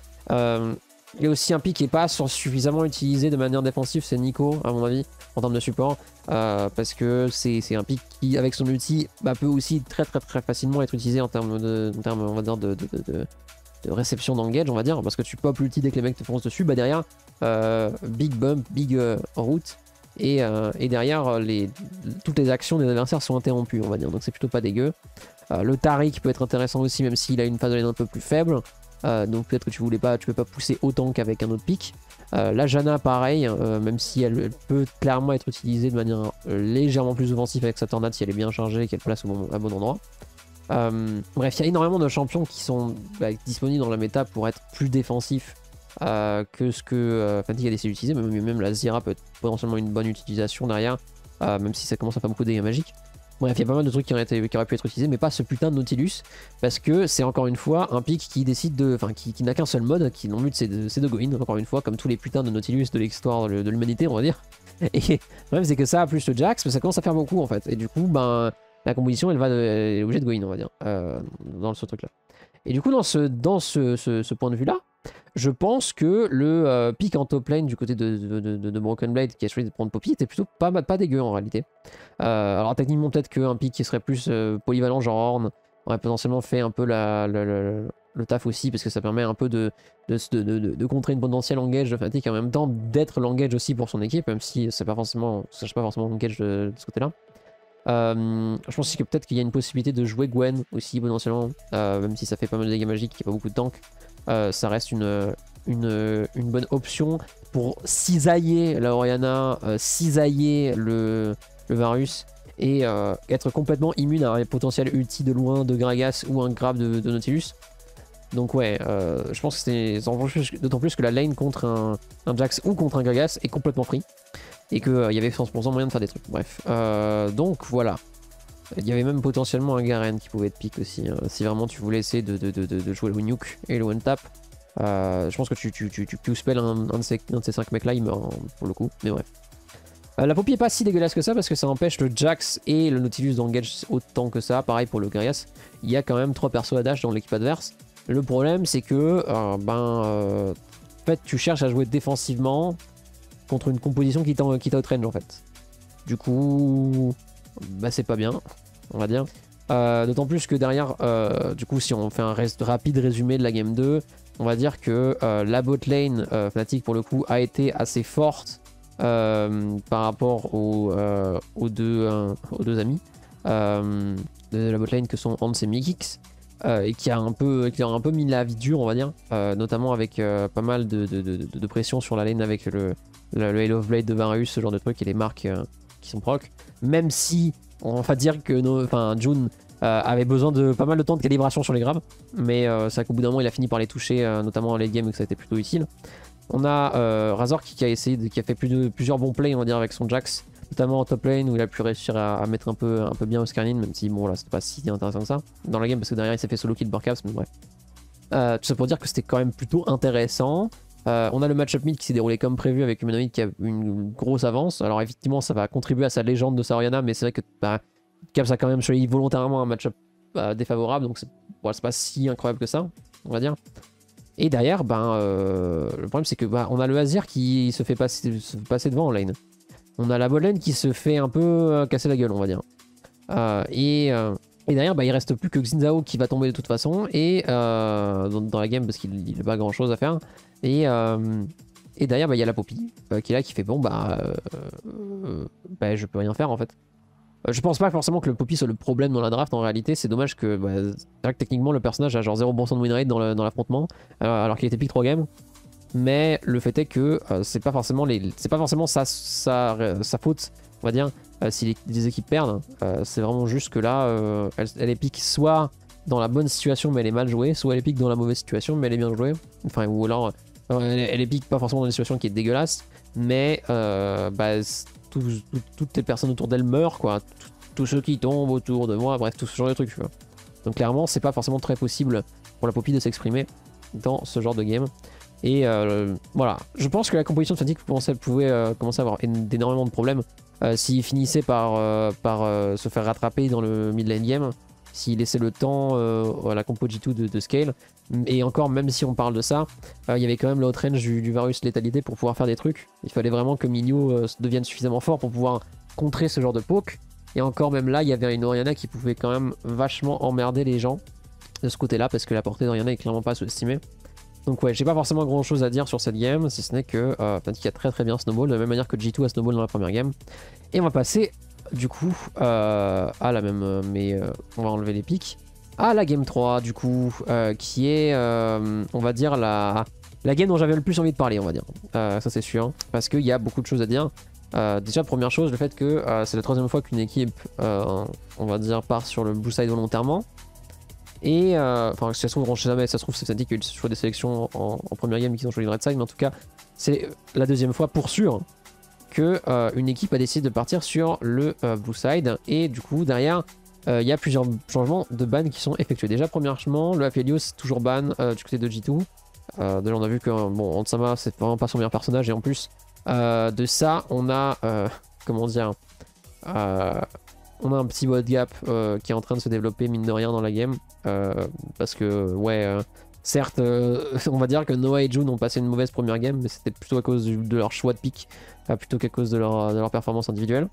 [SPEAKER 1] Euh, il y a aussi un pick qui est pas suffisamment utilisé de manière défensive, c'est Nico, à mon avis, en termes de support, euh, parce que c'est un pick qui, avec son ulti, bah, peut aussi très très très facilement être utilisé en termes de, en termes, on va dire, de, de, de, de de réception d'engage, on va dire, parce que tu pop l'ulti dès que les mecs te foncent dessus, bah derrière, euh, big bump, big euh, route, et, euh, et derrière, les, toutes les actions des adversaires sont interrompues, on va dire, donc c'est plutôt pas dégueu. Euh, le Taric peut être intéressant aussi, même s'il a une phase de lane un peu plus faible, euh, donc peut-être que tu voulais pas, tu peux pas pousser autant qu'avec un autre pick. Euh, la Janna, pareil, euh, même si elle, elle peut clairement être utilisée de manière euh, légèrement plus offensive avec sa tornade si elle est bien chargée et qu'elle place au bon, à bon endroit. Euh, bref, il y a énormément de champions qui sont bah, disponibles dans la méta pour être plus défensifs euh, que ce que euh, Fnatic a décidé d'utiliser. Même, même la Zyra peut être potentiellement une bonne utilisation derrière, euh, même si ça commence à faire beaucoup de dégâts magiques. Bref, il y a pas mal de trucs qui auraient, été, qui auraient pu être utilisés, mais pas ce putain de Nautilus, parce que c'est encore une fois un pick qui décide de. Enfin, qui, qui n'a qu'un seul mode, qui non but c'est de, de go in, encore une fois, comme tous les putains de Nautilus de l'histoire de l'humanité, on va dire. Et le problème, c'est que ça, plus le Jax, ça commence à faire beaucoup en fait. Et du coup, ben. La composition, elle va de, elle est obligée de go in, on va dire, euh, dans ce truc-là. Et du coup, dans ce, dans ce, ce, ce point de vue-là, je pense que le euh, pick en top lane du côté de, de, de, de Broken Blade qui a choisi de prendre Poppy était plutôt pas, pas dégueu en réalité. Euh, alors techniquement, peut-être qu'un pick qui serait plus euh, polyvalent, genre Horn, aurait potentiellement fait un peu la, la, la, le taf aussi, parce que ça permet un peu de, de, de, de, de contrer une potentielle engage de Fnatic et en même temps d'être l'engage aussi pour son équipe, même si c'est pas forcément, ça cherche pas forcément l'engage de, de ce côté-là. Euh, je pense aussi que peut-être qu'il y a une possibilité de jouer Gwen aussi potentiellement, euh, même si ça fait pas mal de dégâts magiques, qu'il n'y a pas beaucoup de tank, euh, ça reste une, une, une bonne option pour cisailler la Orianna, euh, cisailler le, le Varus et euh, être complètement immune à un potentiel ulti de loin de Gragas ou un grab de, de Nautilus. Donc ouais, euh, je pense que c'est d'autant plus que la lane contre un, un Jax ou contre un Gragas est complètement free. Et qu'il euh, y avait cent pour cent moyen de faire des trucs. Bref, euh, donc voilà. Il y avait même potentiellement un Garen qui pouvait être pick aussi. Hein. Si vraiment tu voulais essayer de, de, de, de jouer le nuke et le one tap, euh, je pense que tu, tu, tu, tu Q-spell un, un, de ces, un de ces cinq mecs là, il meurt hein, pour le coup. Mais bref. Euh, la Poppy est pas si dégueulasse que ça parce que ça empêche le Jax et le Nautilus d'engage autant que ça. Pareil pour le Gragas. Il y a quand même trois persos à dash dans l'équipe adverse. Le problème c'est que euh, ben, euh, en fait, tu cherches à jouer défensivement contre une composition qui t'outrange en fait. Du coup, bah c'est pas bien, on va dire. Euh, D'autant plus que derrière, euh, du coup, si on fait un reste rapide résumé de la game deux, on va dire que euh, la bot lane euh, Fnatic pour le coup a été assez forte euh, par rapport aux, euh, aux, deux, euh, aux deux amis euh, de la bot lane que sont Hans et Mikix. Euh, et qui a un peu qui a un peu mis la vie dure on va dire, euh, notamment avec euh, pas mal de, de, de, de pression sur la lane avec le, le, le Halo of Blade de Varus, ce genre de trucs et les marques euh, qui sont proc, même si on va dire que no, June euh, avait besoin de pas mal de temps de calibration sur les grabs, mais euh, c'est qu'au bout d'un moment il a fini par les toucher, euh, notamment en late game, et que ça a été plutôt utile. On a euh, Razor qui, qui a essayé de, qui a fait plus de, plusieurs bons plays on va dire avec son Jax, notamment en top lane où il a pu réussir à, à mettre un peu, un peu bien Oscarine, même si bon là c'était pas si intéressant que ça dans la game parce que derrière il s'est fait solo kill Burcaps, mais bref. Euh, tout ça pour dire que c'était quand même plutôt intéressant. Euh, on a le match-up mid qui s'est déroulé comme prévu avec Humanoid qui a une grosse avance. Alors effectivement ça va contribuer à sa légende de sa Orianna, mais c'est vrai que bah, Caps a quand même choisi volontairement un match-up euh, défavorable, donc c'est bon, pas si incroyable que ça, on va dire. Et derrière, ben, euh, le problème c'est que bah, on a le Azir qui se fait passer, se fait passer devant en lane. On a la bot lane qui se fait un peu euh, casser la gueule, on va dire. Euh, et, euh, et derrière, bah, il reste plus que Xin qui va tomber de toute façon. Et euh, dans, dans la game, parce qu'il n'a pas grand chose à faire. Et, euh, et derrière, bah, il y a la Poppy euh, qui est là, qui fait bon, bah, euh, euh, bah, je peux rien faire en fait. Euh, je pense pas forcément que le Poppy soit le problème dans la draft en réalité. C'est dommage que, bah, c'est vrai que techniquement, le personnage a genre zéro pour cent de win rate dans l'affrontement, dans alors, alors qu'il était pick trois games. Mais le fait est que euh, c'est pas forcément les, c'est pas forcément sa, sa, sa faute, on va dire, euh, si les, les équipes perdent. Euh, c'est vraiment juste que là, euh, elle, elle est pique soit dans la bonne situation mais elle est mal jouée, soit elle est pique dans la mauvaise situation mais elle est bien jouée. Enfin, ou alors elle, elle est pique pas forcément dans une situation qui est dégueulasse, mais euh, bah, tout, tout, toutes les personnes autour d'elle meurent, quoi. Tout, tous ceux qui tombent autour de moi, bref, tout ce genre de trucs, tu vois. Donc clairement, c'est pas forcément très possible pour la Poppy de s'exprimer dans ce genre de game. Et euh, voilà, je pense que la composition de Fnatic pouvait euh, commencer à avoir énormément de problèmes euh, s'il finissait par, euh, par euh, se faire rattraper dans le mid lane game, s'il laissait le temps euh, à la compo G deux de, de scale. Et encore, même si on parle de ça, euh, il y avait quand même le outrange du, du Varus létalité pour pouvoir faire des trucs. Il fallait vraiment que Minyu euh, devienne suffisamment fort pour pouvoir contrer ce genre de poke. Et encore, même là, il y avait une Orianna qui pouvait quand même vachement emmerder les gens de ce côté-là, parce que la portée d'Orianna est clairement pas sous-estimée. Donc ouais, j'ai pas forcément grand chose à dire sur cette game, si ce n'est que euh, Fnatic a très très bien snowball, de la même manière que G deux a snowball dans la première game. Et on va passer du coup euh, à la même, euh, mais euh, on va enlever les pics, à la game trois du coup, euh, qui est, euh, on va dire, la, la game dont j'avais le plus envie de parler, on va dire. Euh, ça c'est sûr, parce qu'il y a beaucoup de choses à dire. Euh, déjà, première chose, le fait que euh, c'est la troisième fois qu'une équipe, euh, on va dire, part sur le blue side volontairement. Et euh, enfin, ça se trouve, on sait jamais, ça se trouve, c'est Fnatic qui a eu le choix des sélections en, en première game qui ont choisi le red side, mais en tout cas, c'est la deuxième fois pour sûr que euh, une équipe a décidé de partir sur le euh, blue side. Et du coup, derrière, il euh, y a plusieurs changements de ban qui sont effectués. Déjà, premièrement, le Aphelios toujours ban euh, du côté de G deux. Euh, déjà, on a vu que bon, Hanzama, c'est vraiment pas son meilleur personnage, et en plus euh, de ça, on a euh, comment dire. Euh, On a un petit bot gap euh, qui est en train de se développer mine de rien dans la game. Euh, parce que, ouais, euh, certes, euh, on va dire que Noah et June ont passé une mauvaise première game, mais c'était plutôt à cause du, de leur choix de pick, euh, plutôt qu'à cause de leur, de leur performance individuelle.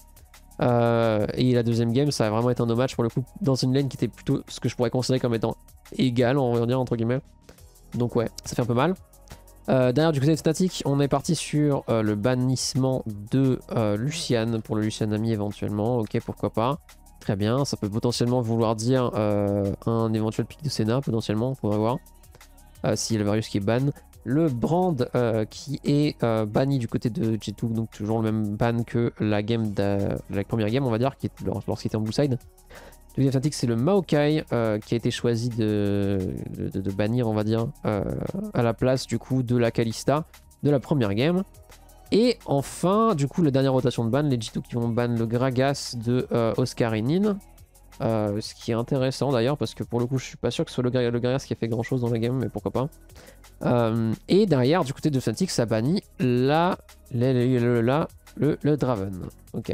[SPEAKER 1] Euh, et la deuxième game, ça a vraiment été un no match pour le coup, dans une lane qui était plutôt ce que je pourrais considérer comme étant égale, on va dire, entre guillemets. Donc, ouais, ça fait un peu mal. Euh, derrière, du côté de Fnatic, on est parti sur euh, le bannissement de euh, Lucian pour le Lucian Ami éventuellement. Ok, pourquoi pas. Très bien, ça peut potentiellement vouloir dire euh, un éventuel pick de Senna, potentiellement, on faudrait voir. Euh, S'il y a le Varus qui est ban. Le Brand euh, qui est euh, banni du côté de G deux, donc toujours le même ban que la game de la première game, on va dire, qui est lorsqu'il était en blue side. Deuxième Fnatic, c'est le Maokai euh, qui a été choisi de, de, de bannir, on va dire, euh, à la place du coup de la Kalista de la première game. Et enfin, du coup, la dernière rotation de ban, les G deux qui vont ban le Gragas de euh, Oscar et Nin. Euh, ce qui est intéressant d'ailleurs, parce que pour le coup, je suis pas sûr que ce soit le, Gra le Gragas qui a fait grand chose dans la game, mais pourquoi pas. Euh, et derrière, du côté de Fnatic, ça bannit la, la, la, la, la, le, le Draven. Ok.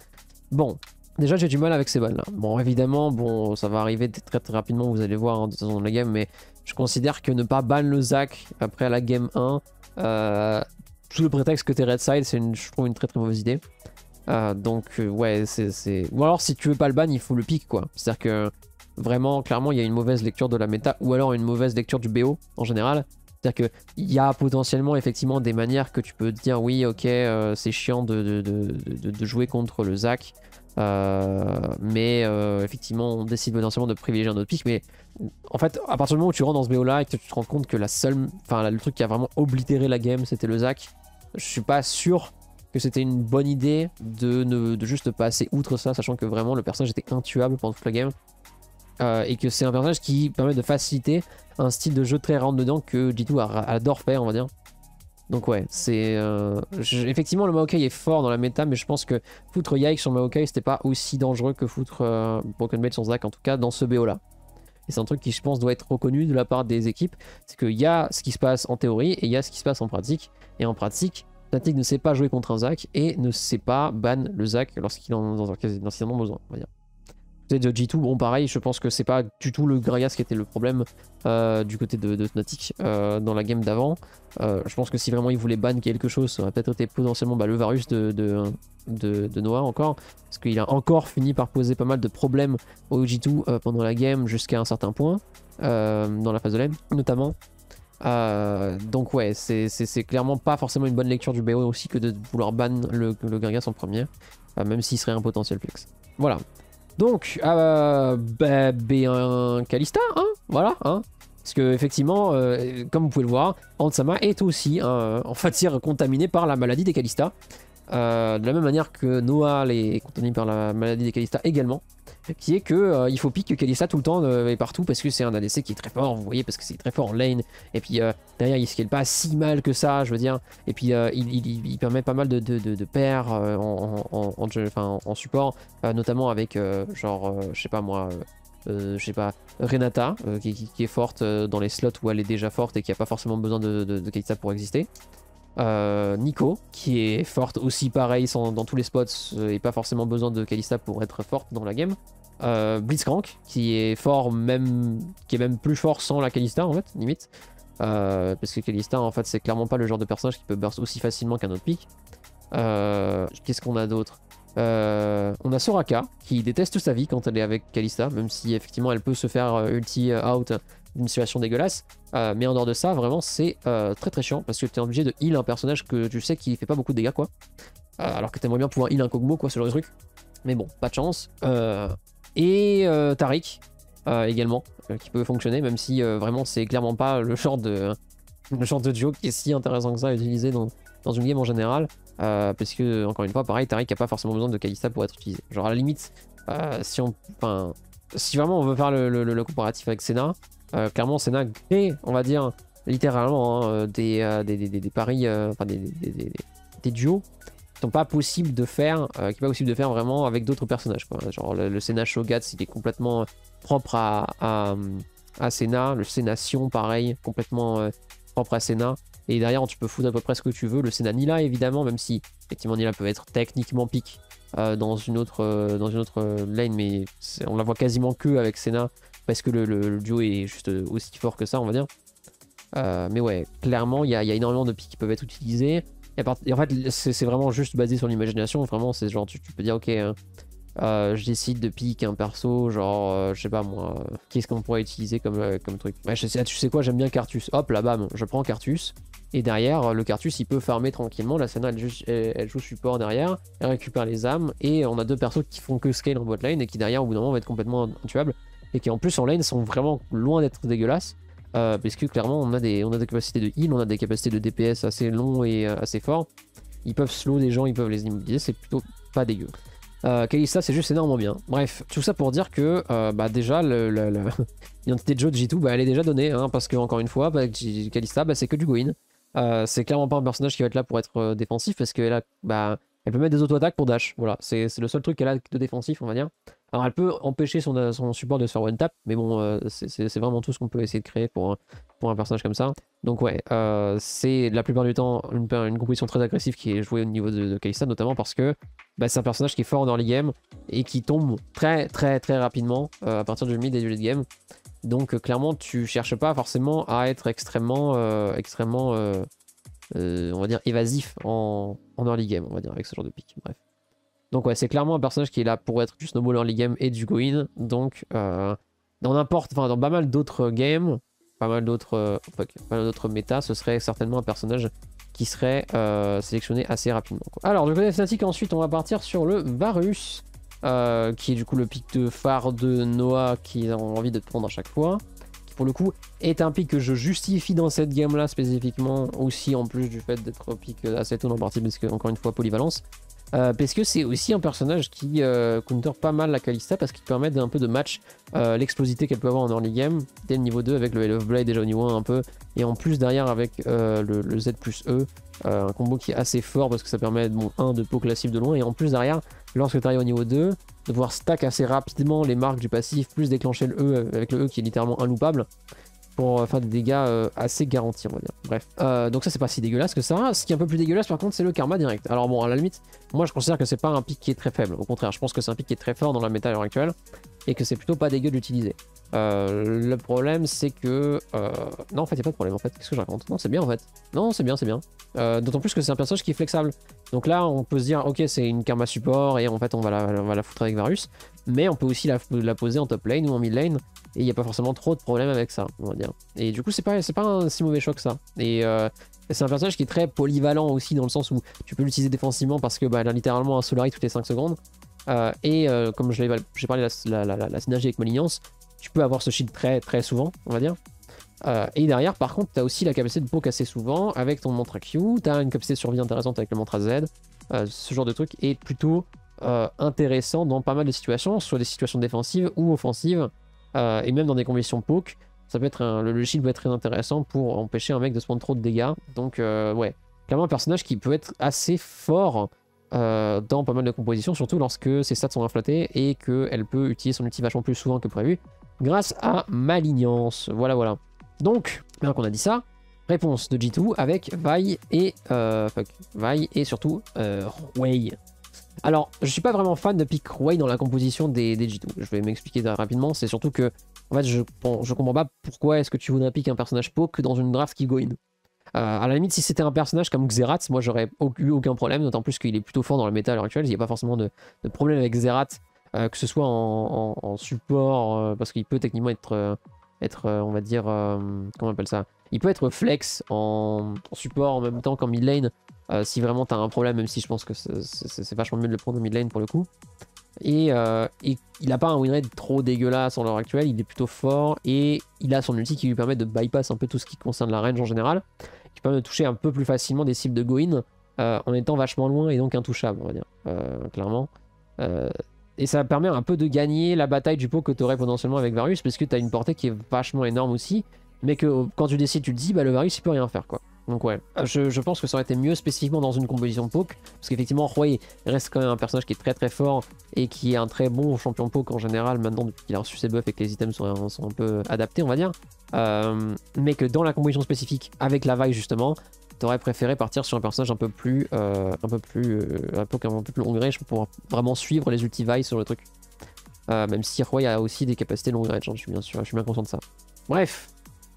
[SPEAKER 1] Bon. Déjà, j'ai du mal avec ces balles là. Bon, évidemment, bon, ça va arriver très très rapidement, vous allez voir hein, de toute façon dans la game, mais je considère que ne pas ban le Zac après la game un, euh, sous le prétexte que t'es red side, c'est je trouve une très très mauvaise idée. Euh, donc, euh, ouais, c'est. Ou alors, si tu veux pas le ban, il faut le pick quoi. C'est-à-dire que vraiment, clairement, il y a une mauvaise lecture de la méta, ou alors une mauvaise lecture du B O en général. C'est-à-dire qu'il y a potentiellement effectivement des manières que tu peux dire oui, ok, euh, c'est chiant de, de, de, de, de jouer contre le Zac. Euh, mais euh, effectivement on décide potentiellement de privilégier un autre pick, mais en fait à partir du moment où tu rentres dans ce B O là et que tu te rends compte que la seule, enfin le truc qui a vraiment oblitéré la game c'était le Zac, je suis pas sûr que c'était une bonne idée de, ne, de juste passer outre ça, sachant que vraiment le personnage était intuable pendant toute la game euh, et que c'est un personnage qui permet de faciliter un style de jeu très rentre dedans que G deux adore faire, on va dire. Donc ouais, c'est... Euh, effectivement, le Maokai est fort dans la méta, mais je pense que foutre Yike sur Maokai, c'était pas aussi dangereux que foutre euh, Broken Blade sur Zac, en tout cas dans ce B O là. Et c'est un truc qui, je pense, doit être reconnu de la part des équipes, c'est qu'il y a ce qui se passe en théorie et il y a ce qui se passe en pratique. Et en pratique, Fnatic ne sait pas jouer contre un Zac et ne sait pas ban le Zac lorsqu'il en a nécessairement besoin, on va dire. De G deux, bon pareil, je pense que c'est pas du tout le Gragas qui était le problème euh, du côté de, de Fnatic euh, dans la game d'avant. Euh, je pense que si vraiment il voulait ban quelque chose, ça aurait peut-être été potentiellement bah, le Varus de, de, de, de Noah encore, parce qu'il a encore fini par poser pas mal de problèmes au G deux euh, pendant la game jusqu'à un certain point, euh, dans la phase de lane notamment. Euh, donc ouais, c'est clairement pas forcément une bonne lecture du B O aussi que de vouloir ban le, le Gragas en premier, euh, même s'il serait un potentiel flex. Voilà. Donc, euh, bah, B un Kalista, hein, voilà, hein. Parce que effectivement, euh, comme vous pouvez le voir, Hanzama est aussi, hein, en fait, contaminé par la maladie des Kalista. Euh, de la même manière que Noah est contaminé par la maladie des Kalista également. qui est que euh, il faut pique Kalista tout le temps euh, et partout parce que c'est un A D C qui est très fort, vous voyez, parce que c'est très fort en lane, et puis euh, derrière il scale pas si mal que ça, je veux dire, et puis euh, il, il, il permet pas mal de, de, de, de pairs euh, en, en, en, en, enfin, en support, euh, notamment avec euh, genre, euh, je sais pas moi, euh, je sais pas, Renata, euh, qui, qui, qui est forte euh, dans les slots où elle est déjà forte et qui a pas forcément besoin de, de, de Kalista pour exister. Euh, Nico, qui est forte aussi pareil sans, dans tous les spots euh, et pas forcément besoin de Kalista pour être forte dans la game. Euh, Blitzcrank, qui est fort même, qui est même plus fort sans la Kalista en fait, limite. Euh, parce que Kalista en fait c'est clairement pas le genre de personnage qui peut burst aussi facilement qu'un autre pick. Euh, Qu'est-ce qu'on a d'autre? Euh, on a Soraka qui déteste sa vie quand elle est avec Kalista, même si effectivement elle peut se faire euh, ulti out d'une situation dégueulasse. Euh, mais en dehors de ça, vraiment c'est euh, très très chiant parce que tu es obligé de heal un personnage que tu sais qui fait pas beaucoup de dégâts quoi. Euh, alors que tu aimerais bien pouvoir heal un Kog'Maw quoi, ce genre de truc. Mais bon, pas de chance. Euh, et euh, Taric euh, également, euh, qui peut fonctionner, même si euh, vraiment c'est clairement pas le genre de le genre de duo qui est si intéressant que ça à utiliser dans, dans une game en général. Euh, parce que, encore une fois, pareil, Taric a pas forcément besoin de Kalista pour être utilisé. Genre, à la limite, euh, si on. Enfin. Si vraiment on veut faire le, le, le comparatif avec Senna, euh, clairement, Senna crée, on va dire, littéralement, hein, des, euh, des, des, des, des paris. Euh, enfin, des, des, des, des duos qui sont pas possibles de faire, euh, qui est pas possible de faire vraiment avec d'autres personnages, quoi. Genre, le, le Senna Shogat, il est complètement propre à, à, à Senna. Le Senna Sion, pareil, complètement euh, propre à Senna. Et derrière, tu peux foutre à peu près ce que tu veux. Le Senna Nila, évidemment, même si effectivement Nila peut être techniquement pick euh, dans une autre, euh, dans une autre euh, lane, mais on la voit quasiment que avec Senna parce que le, le, le duo est juste aussi fort que ça, on va dire. Euh, mais ouais, clairement, il y, y a énormément de picks qui peuvent être utilisés. Et, part... et en fait, c'est vraiment juste basé sur l'imagination. Vraiment, c'est genre, tu, tu peux dire, ok, hein, euh, je décide de pick un perso, genre, euh, je sais pas moi, euh, qu'est-ce qu'on pourrait utiliser comme, euh, comme truc. Ouais, je sais, tu sais quoi, j'aime bien Carthus. Hop, là, bam, je prends Carthus. Et derrière, le Carthus, il peut farmer tranquillement. La Senna, elle, elle, elle joue support derrière, elle récupère les âmes. Et on a deux persos qui font que scale en bot lane et qui derrière, au bout d'un moment, vont être complètement intuables. Et qui en plus en lane sont vraiment loin d'être dégueulasses. Euh, parce que clairement, on a, des, on a des capacités de heal, on a des capacités de D P S assez longs et euh, assez forts. Ils peuvent slow des gens, ils peuvent les immobiliser, c'est plutôt pas dégueu. Euh, Kalista, c'est juste énormément bien. Bref, tout ça pour dire que euh, bah déjà l'identité de jeu de G deux, bah, elle est déjà donnée, hein, parce que encore une fois, bah, Kalista, bah, c'est que du go-in. Euh, c'est clairement pas un personnage qui va être là pour être euh, défensif, parce qu'elle a, bah, elle peut mettre des auto-attaques pour dash. Voilà, c'est le seul truc qu'elle a de défensif, on va dire. Alors elle peut empêcher son, son support de se faire one tap, mais bon, euh, c'est vraiment tout ce qu'on peut essayer de créer pour, pour un personnage comme ça. Donc ouais, euh, c'est la plupart du temps une, une composition très agressive qui est jouée au niveau de, de Kalista, notamment parce que bah, c'est un personnage qui est fort en early game et qui tombe très très très rapidement euh, à partir du mid et du late game. Donc euh, clairement, tu cherches pas forcément à être extrêmement, euh, extrêmement, euh, euh, on va dire évasif en, en early game, on va dire avec ce genre de pick. Bref. Donc ouais, c'est clairement un personnage qui est là pour être du snowball early game et du go-in. Donc euh, dans n'importe, enfin dans pas mal d'autres games, pas mal d'autres, euh, pas mal d'autres méta, ce serait certainement un personnage qui serait euh, sélectionné assez rapidement, quoi. Alors du côté Fnatic, ensuite on va partir sur le Varus, euh, qui est du coup le pick de phare de Noah qui a envie de prendre à chaque fois. Qui pour le coup est un pick que je justifie dans cette game là spécifiquement, aussi en plus du fait d'être pick assez tôt en partie, parce que encore une fois polyvalence. Euh, parce que c'est aussi un personnage qui euh, counter pas mal la Kalista parce qu'il permet un peu de match euh, l'explosité qu'elle peut avoir en early game dès le niveau deux avec le Hell of Blade déjà au niveau un un peu, et en plus derrière avec euh, le, le Z plus E, euh, un combo qui est assez fort parce que ça permet bon, un de poke la cible de loin, et en plus derrière lorsque tu arrives au niveau deux de pouvoir stack assez rapidement les marques du passif plus déclencher le E avec le E qui est littéralement inloupable pour faire des dégâts euh, assez garantis, on va dire. Bref, euh, donc ça c'est pas si dégueulasse que ça. Ce qui est un peu plus dégueulasse par contre c'est le karma direct. Alors bon, à la limite, moi je considère que c'est pas un pic qui est très faible, au contraire je pense que c'est un pic qui est très fort dans la méta à l'heure actuelle et que c'est plutôt pas dégueu d'utiliser. Euh, le problème c'est que euh... non en fait il n'y a pas de problème en fait, qu'est-ce que je raconte? Non c'est bien en fait, non c'est bien c'est bien, euh, d'autant plus que c'est un personnage qui est flexible, donc là on peut se dire ok c'est une karma support et en fait on va la, on va la foutre avec Varus, mais on peut aussi la, la poser en top lane ou en mid lane et il n'y a pas forcément trop de problèmes avec ça, on va dire. Et du coup c'est pas, c'est pas un si mauvais choix que ça, et euh, c'est un personnage qui est très polyvalent aussi dans le sens où tu peux l'utiliser défensivement parce que bah, elle a littéralement un Solari toutes les cinq secondes. Euh, et euh, comme j'ai parlé de la, la, la, la synergie avec Malignance, tu peux avoir ce shield très très souvent, on va dire. Euh, et derrière, par contre, tu as aussi la capacité de poke assez souvent avec ton mantra Q, tu as une capacité de survie intéressante avec le mantra Z, euh, ce genre de truc est plutôt euh, intéressant dans pas mal de situations, soit des situations défensives ou offensives, euh, et même dans des combinaisons poke. Ça peut être un, le, le shield peut être très intéressant pour empêcher un mec de se prendre trop de dégâts. Donc euh, ouais, clairement un personnage qui peut être assez fort euh, dans pas mal de compositions, surtout lorsque ses stats sont inflatés et qu'elle peut utiliser son ulti vachement plus souvent que prévu, grâce à Malignance. Voilà, voilà. Donc, maintenant qu'on a dit ça, réponse de G deux avec Vi et euh, fuck, Vi et surtout euh, Hwei. Alors, je suis pas vraiment fan de pick Hwei dans la composition des, des G deux. Je vais m'expliquer rapidement. C'est surtout que, en fait, je, bon, je comprends pas pourquoi est-ce que tu voudrais pick un personnage poke dans une draft qui go in. Euh, à la limite, si c'était un personnage comme Xerath, moi j'aurais eu aucun problème, d'autant plus qu'il est plutôt fort dans le méta à l'heure actuelle. Il n'y a pas forcément de, de problème avec Xerath, euh, que ce soit en, en, en support, euh, parce qu'il peut techniquement être, euh, être euh, on va dire, euh, comment on appelle ça, il peut être flex en, en support en même temps qu'en mid lane, euh, si vraiment tu as un problème, même si je pense que c'est vachement mieux de le prendre en mid lane pour le coup. Et, euh, et il n'a pas un win rate trop dégueulasse en l'heure actuelle, il est plutôt fort et il a son ulti qui lui permet de bypass un peu tout ce qui concerne la range en général, qui permet de toucher un peu plus facilement des cibles de go-in euh, en étant vachement loin et donc intouchable, on va dire, euh, clairement. Euh, et ça permet un peu de gagner la bataille du pot que tu aurais potentiellement avec Varus, parce que tu as une portée qui est vachement énorme aussi, mais que quand tu décides, tu te dis, bah le Varus il peut rien faire quoi. Donc ouais, je, je pense que ça aurait été mieux spécifiquement dans une composition de poke, parce qu'effectivement Hwei reste quand même un personnage qui est très très fort et qui est un très bon champion poke en général maintenant depuis qu'il a reçu ses buffs et que les items sont, sont un peu adaptés on va dire. Euh, mais que dans la composition spécifique avec la vague justement, t'aurais préféré partir sur un personnage un peu plus, euh, un peu plus, euh, un poke un peu plus long range pour pouvoir vraiment suivre les ulti vailles sur le truc. Euh, même si Hwei a aussi des capacités long range, hein, je suis bien sûr, je suis bien conscient de ça. Bref.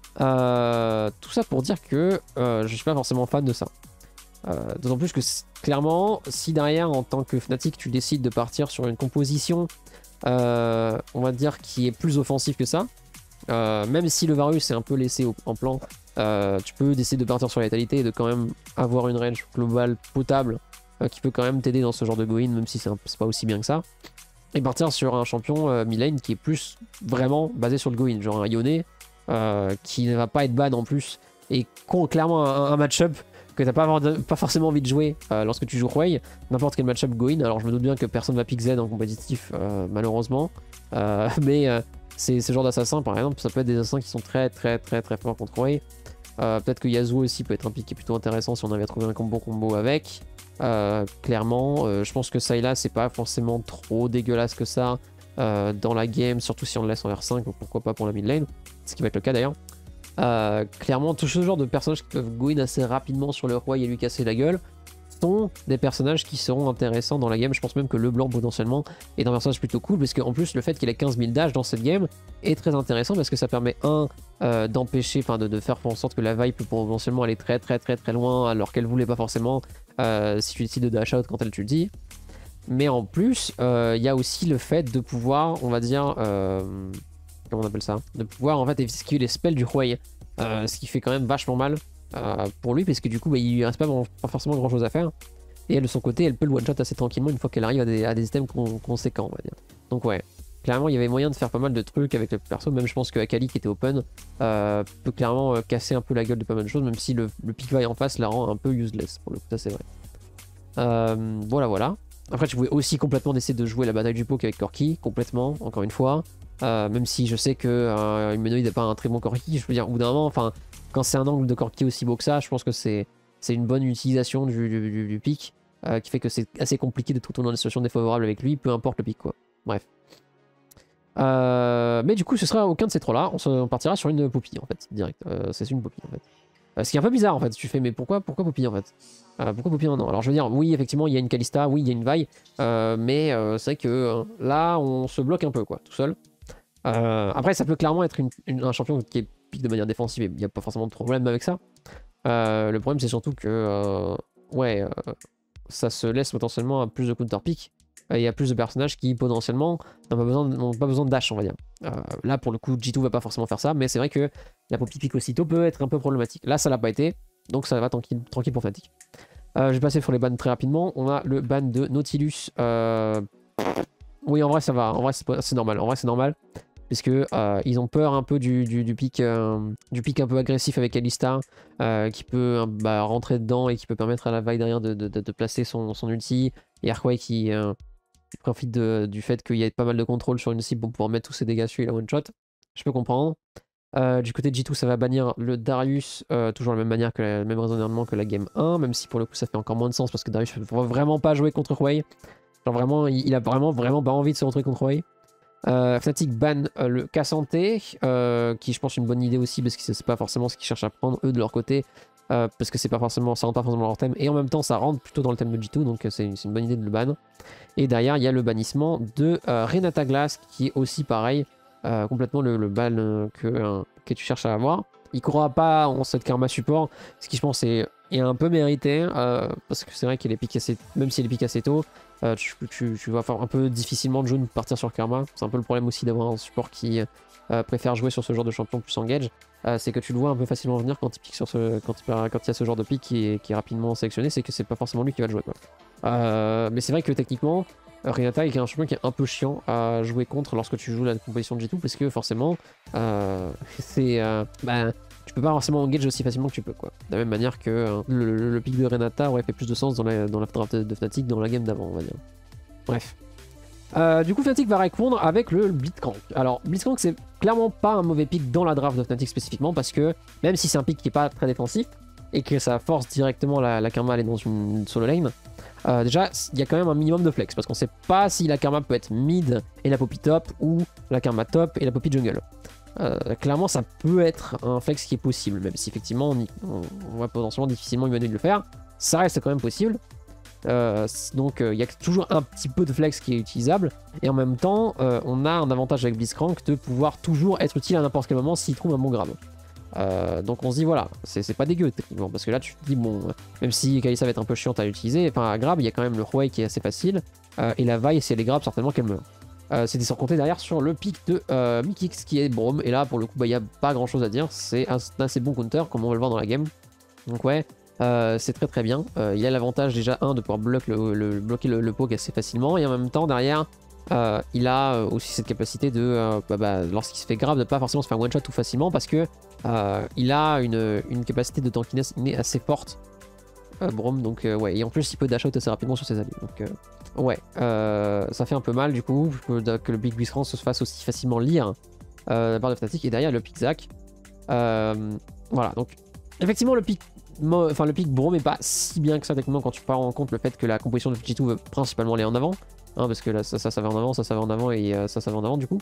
[SPEAKER 1] Euh, tout ça pour dire que euh, je suis pas forcément fan de ça. Euh, D'autant plus que clairement, si derrière en tant que Fnatic tu décides de partir sur une composition, euh, on va dire qui est plus offensive que ça, euh, même si le Varus est un peu laissé au, en plan, euh, tu peux décider de partir sur la létalité et de quand même avoir une range globale potable euh, qui peut quand même t'aider dans ce genre de go-in, même si c'est pas aussi bien que ça. Et partir sur un champion euh, mid-lane qui est plus vraiment basé sur le go-in, genre un Yone. Euh, qui ne va pas être ban en plus et clairement un, un match-up que t'as pas, pas forcément envie de jouer euh, lorsque tu joues Hwei, n'importe quel match-up go-in. Alors je me doute bien que personne va pick Z en compétitif euh, malheureusement, euh, mais euh, c'est ce genre d'assassin par exemple, ça peut être des assassins qui sont très très très très forts contre Hwei. Euh, Peut-être que Yasuo aussi peut être un pick qui est plutôt intéressant si on avait trouvé un combo combo avec. Euh, clairement, euh, je pense que Syla c'est pas forcément trop dégueulasse que ça euh, dans la game, surtout si on le laisse en R cinq, ou pourquoi pas pour la mid lane. Ce qui va être le cas d'ailleurs. Euh, clairement, tout ce genre de personnages qui peuvent go in assez rapidement sur le roi et lui casser la gueule sont des personnages qui seront intéressants dans la game. Je pense même que LeBlanc potentiellement est un personnage plutôt cool, parce qu'en plus le fait qu'il ait quinze mille dash dans cette game est très intéressant, parce que ça permet un euh, d'empêcher, enfin de, de faire en sorte que la vibe peut potentiellement aller très très très très loin alors qu'elle voulait pas forcément euh, si tu décides de dash out quand elle te le dit. Mais en plus, il euh, y a aussi le fait de pouvoir, on va dire... Euh, comment on appelle ça, de pouvoir en fait esquiver les spells du Hwei, euh, ce qui fait quand même vachement mal euh, pour lui, parce que du coup bah, il lui reste pas, pas forcément grand chose à faire, et elle de son côté elle peut le one shot assez tranquillement une fois qu'elle arrive à des, à des items con, conséquents on va dire. Donc ouais, clairement il y avait moyen de faire pas mal de trucs avec le perso, même je pense que Akali qui était open euh, peut clairement euh, casser un peu la gueule de pas mal de choses, même si le, le pick en face la rend un peu useless pour le coup, ça c'est vrai. Euh, voilà voilà. Après tu pouvais aussi complètement essayer de jouer la bataille du poke avec Corki, complètement, encore une fois. Euh, même si je sais que euh, Humanoid n'est pas un très bon Corki, je veux dire, au bout d'un moment, enfin, quand c'est un angle de Corki aussi beau que ça, je pense que c'est une bonne utilisation du, du, du, du pic, euh, qui fait que c'est assez compliqué de trouver dans des situations défavorables avec lui, peu importe le pic, quoi. Bref. Euh, mais du coup, ce sera aucun de ces trois-là, on, on partira sur une Poppy, en fait, direct. Euh, c'est une Poppy, en fait. Euh, ce qui est un peu bizarre, en fait, tu fais, mais pourquoi, pourquoi Poppy, en fait euh, Pourquoi Poppy maintenant? Alors, je veux dire, oui, effectivement, il y a une Kalista, oui, il y a une Vi, euh, mais euh, c'est vrai que euh, là, on se bloque un peu, quoi, tout seul. Euh, après, ça peut clairement être une, une, un champion qui est pique de manière défensive et il n'y a pas forcément de problème avec ça. Euh, le problème, c'est surtout que, euh, ouais, euh, ça se laisse potentiellement à plus de counter pick et il y a plus de personnages qui potentiellement n'ont pas besoin, n'ont pas besoin de dash, on va dire. Euh, là, pour le coup, G deux va pas forcément faire ça, mais c'est vrai que la Poppy pick aussitôt peut être un peu problématique. Là, ça l'a pas été, donc ça va tranquille, tranquille pour Fnatic. Euh, je vais passer sur les bans très rapidement. On a le ban de Nautilus. Euh... Oui, en vrai, ça va. En vrai, c'est normal. En vrai, c'est normal. Parce que euh, ils ont peur un peu du, du, du, pic, euh, du pic un peu agressif avec Alistar, euh, qui peut euh, bah, rentrer dedans et qui peut permettre à la vague derrière de, de, de, de placer son, son ulti. Et Hwei qui, euh, il profite de, du fait qu'il y ait pas mal de contrôle sur une cible pour pouvoir mettre tous ses dégâts dessus et la one shot. Je peux comprendre. Euh, du côté de G deux, ça va bannir le Darius, euh, toujours de la même manière que la, le même raisonnement que la game un, même si pour le coup ça fait encore moins de sens parce que Darius ne peut vraiment pas jouer contre Huawei. Genre vraiment, il, il a vraiment, vraiment pas envie de se retrouver contre Huawei. Euh, Fnatic ban euh, le K-Santé, euh, qui je pense est une bonne idée aussi parce que c'est pas forcément ce qu'ils cherchent à prendre eux de leur côté, euh, parce que c'est pas forcément, ça rentre pas forcément dans leur thème, et en même temps ça rentre plutôt dans le thème de G deux, donc euh, c'est une, une bonne idée de le ban. Et derrière il y a le bannissement de euh, Renata Glass qui est aussi pareil. Euh, complètement le, le ban euh, que, euh, que tu cherches à avoir. Il ne courra pas en cette karma support, ce qui je pense est, est un peu mérité, euh, parce que c'est vrai qu'il est piqué assez, même s'il est piqué assez tôt, euh, tu, tu, tu vas faire un peu difficilement de jaune partir sur karma. C'est un peu le problème aussi d'avoir un support qui euh, préfère jouer sur ce genre de champion plus engage. Euh, c'est que tu le vois un peu facilement venir quand il pique sur ce, quand il, quand il y a ce genre de pique qui est, qui est rapidement sélectionné, c'est que c'est pas forcément lui qui va le jouer, quoi. Euh, mais c'est vrai que techniquement, Renata est un champion qui est un peu chiant à jouer contre lorsque tu joues la composition de G deux parce que forcément euh, c'est euh, bah, tu peux pas forcément engage aussi facilement que tu peux, quoi. De la même manière que euh, le, le, le pick de Renata aurait fait plus de sens dans la, dans la draft de Fnatic dans la game d'avant, on va dire. Bref. Euh, du coup Fnatic va répondre avec le Blitzcrank. Alors Blitzcrank c'est clairement pas un mauvais pick dans la draft de Fnatic spécifiquement parce que même si c'est un pick qui est pas très défensif et que ça force directement la, la karma à aller dans une solo lane, euh, déjà il y a quand même un minimum de flex parce qu'on sait pas si la karma peut être mid et la poppy top ou la karma top et la poppy jungle. Euh, clairement ça peut être un flex qui est possible, même si effectivement on, y, on, on va potentiellement difficilement imaginer de le faire, ça reste quand même possible. Euh, donc il euh, y a toujours un petit peu de flex qui est utilisable et en même temps euh, on a un avantage avec Blitzcrank de pouvoir toujours être utile à n'importe quel moment s'il trouve un bon grab. Euh, donc on se dit voilà, c'est pas dégueu techniquement parce que là tu te dis bon, même si Kalista va être un peu chiante à utiliser, enfin à grab il y a quand même le Huawei qui est assez facile euh, et la Vi si elle est grab certainement qu'elle meurt. Euh, C'était sans compter derrière sur le pic de euh, Mikix qui est Braum et là pour le coup il bah, n'y a pas grand chose à dire, c'est un, un assez bon counter comme on va le voir dans la game. Donc ouais. Euh, c'est très très bien. Euh, il y a l'avantage déjà un de pouvoir bloquer le, le, bloquer le, le poke assez facilement et en même temps derrière euh, il a aussi cette capacité de euh, bah, bah, lorsqu'il se fait grab de pas forcément se faire one shot tout facilement parce que euh, il a une, une capacité de tankiness assez forte, euh, Braum, donc euh, ouais, et en plus il peut dash out assez rapidement sur ses alliés, donc euh, ouais, euh, ça fait un peu mal du coup que, que le Big Blitzcrank se fasse aussi facilement lire euh, de la part de Fnatic et derrière le pick Zac. Euh, voilà, donc effectivement le pick Enfin, le pick Braum est pas si bien que ça techniquement quand tu prends en compte le fait que la composition de G deux veut principalement aller en avant, hein, parce que là ça, ça ça va en avant, ça ça va en avant et euh, ça ça va en avant du coup.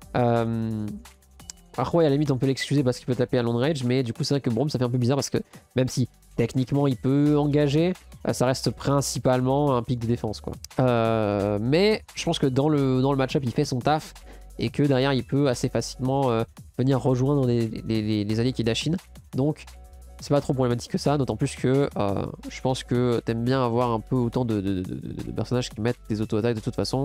[SPEAKER 1] Euh... Alors ouais, à la limite on peut l'excuser parce qu'il peut taper à long range, mais du coup c'est vrai que Braum ça fait un peu bizarre parce que même si techniquement il peut engager, ça reste principalement un pick de défense, quoi. Euh... Mais je pense que dans le, dans le match-up il fait son taf et que derrière il peut assez facilement euh, venir rejoindre les, les, les, les alliés qui dashin. Donc c'est pas trop problématique que ça, d'autant plus que euh, je pense que t'aimes bien avoir un peu autant de, de, de, de, de personnages qui mettent des auto-attaques de toute façon.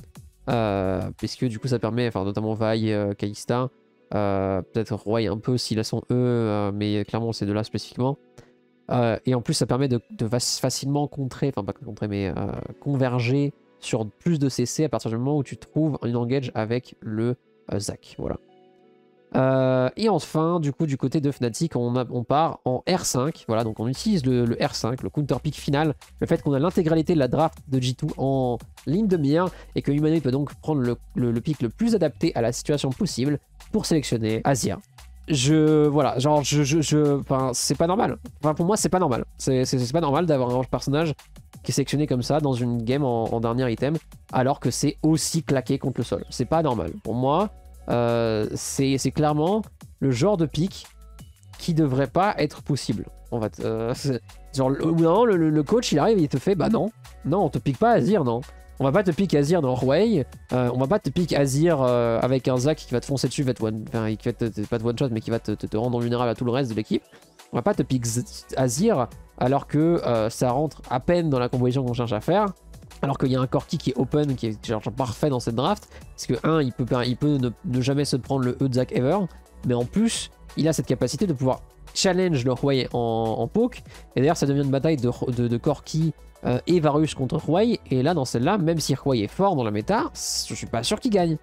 [SPEAKER 1] Euh, puisque du coup ça permet, enfin notamment Vi, euh, Kalista, euh, peut-être Roy un peu s'il a son E, euh, mais clairement ces deux-là spécifiquement. Euh, et en plus ça permet de, de facilement contrer, enfin pas contrer, mais euh, converger sur plus de C C à partir du moment où tu trouves une engage avec le euh, Zac. Voilà. Euh, et enfin, du coup, du côté de Fnatic, on, a, on part en R cinq. Voilà, donc on utilise le, le R cinq, le counter pick final. Le fait qu'on a l'intégralité de la draft de G deux en ligne de mire et que Humanoid peut donc prendre le, le, le pick le plus adapté à la situation possible pour sélectionner Azir. Je. Voilà, genre, je. je, je enfin, c'est pas normal. Enfin, pour moi, c'est pas normal. C'est pas normal d'avoir un personnage qui est sélectionné comme ça dans une game en, en dernier item alors que c'est aussi claqué contre le sol. C'est pas normal. Pour moi. Euh, c'est clairement le genre de pick qui devrait pas être possible. En fait, euh, genre non, le, le coach il arrive et il te fait bah non, non on te pique pas Azir, non, on va pas te pique Azir dans Huawei, euh, on va pas te pique Azir euh, avec un Zac qui va te foncer dessus, va te one, enfin qui va te, pas de one shot mais qui va te, te, te rendre vulnérable à tout le reste de l'équipe. On va pas te pique Azir alors que euh, ça rentre à peine dans la composition qu'on cherche à faire. Alors qu'il y a un Corki qui est open, qui est genre parfait dans cette draft. Parce que, un, il peut, il peut ne, ne jamais se prendre le E de Zac ever. Mais en plus, il a cette capacité de pouvoir challenge le Huawei en, en poke. Et d'ailleurs, ça devient une bataille de, de, de Corki euh, et Varus contre Huawei. Et là, dans celle-là, même si Huawei est fort dans la méta, je suis pas sûr qu'il gagne.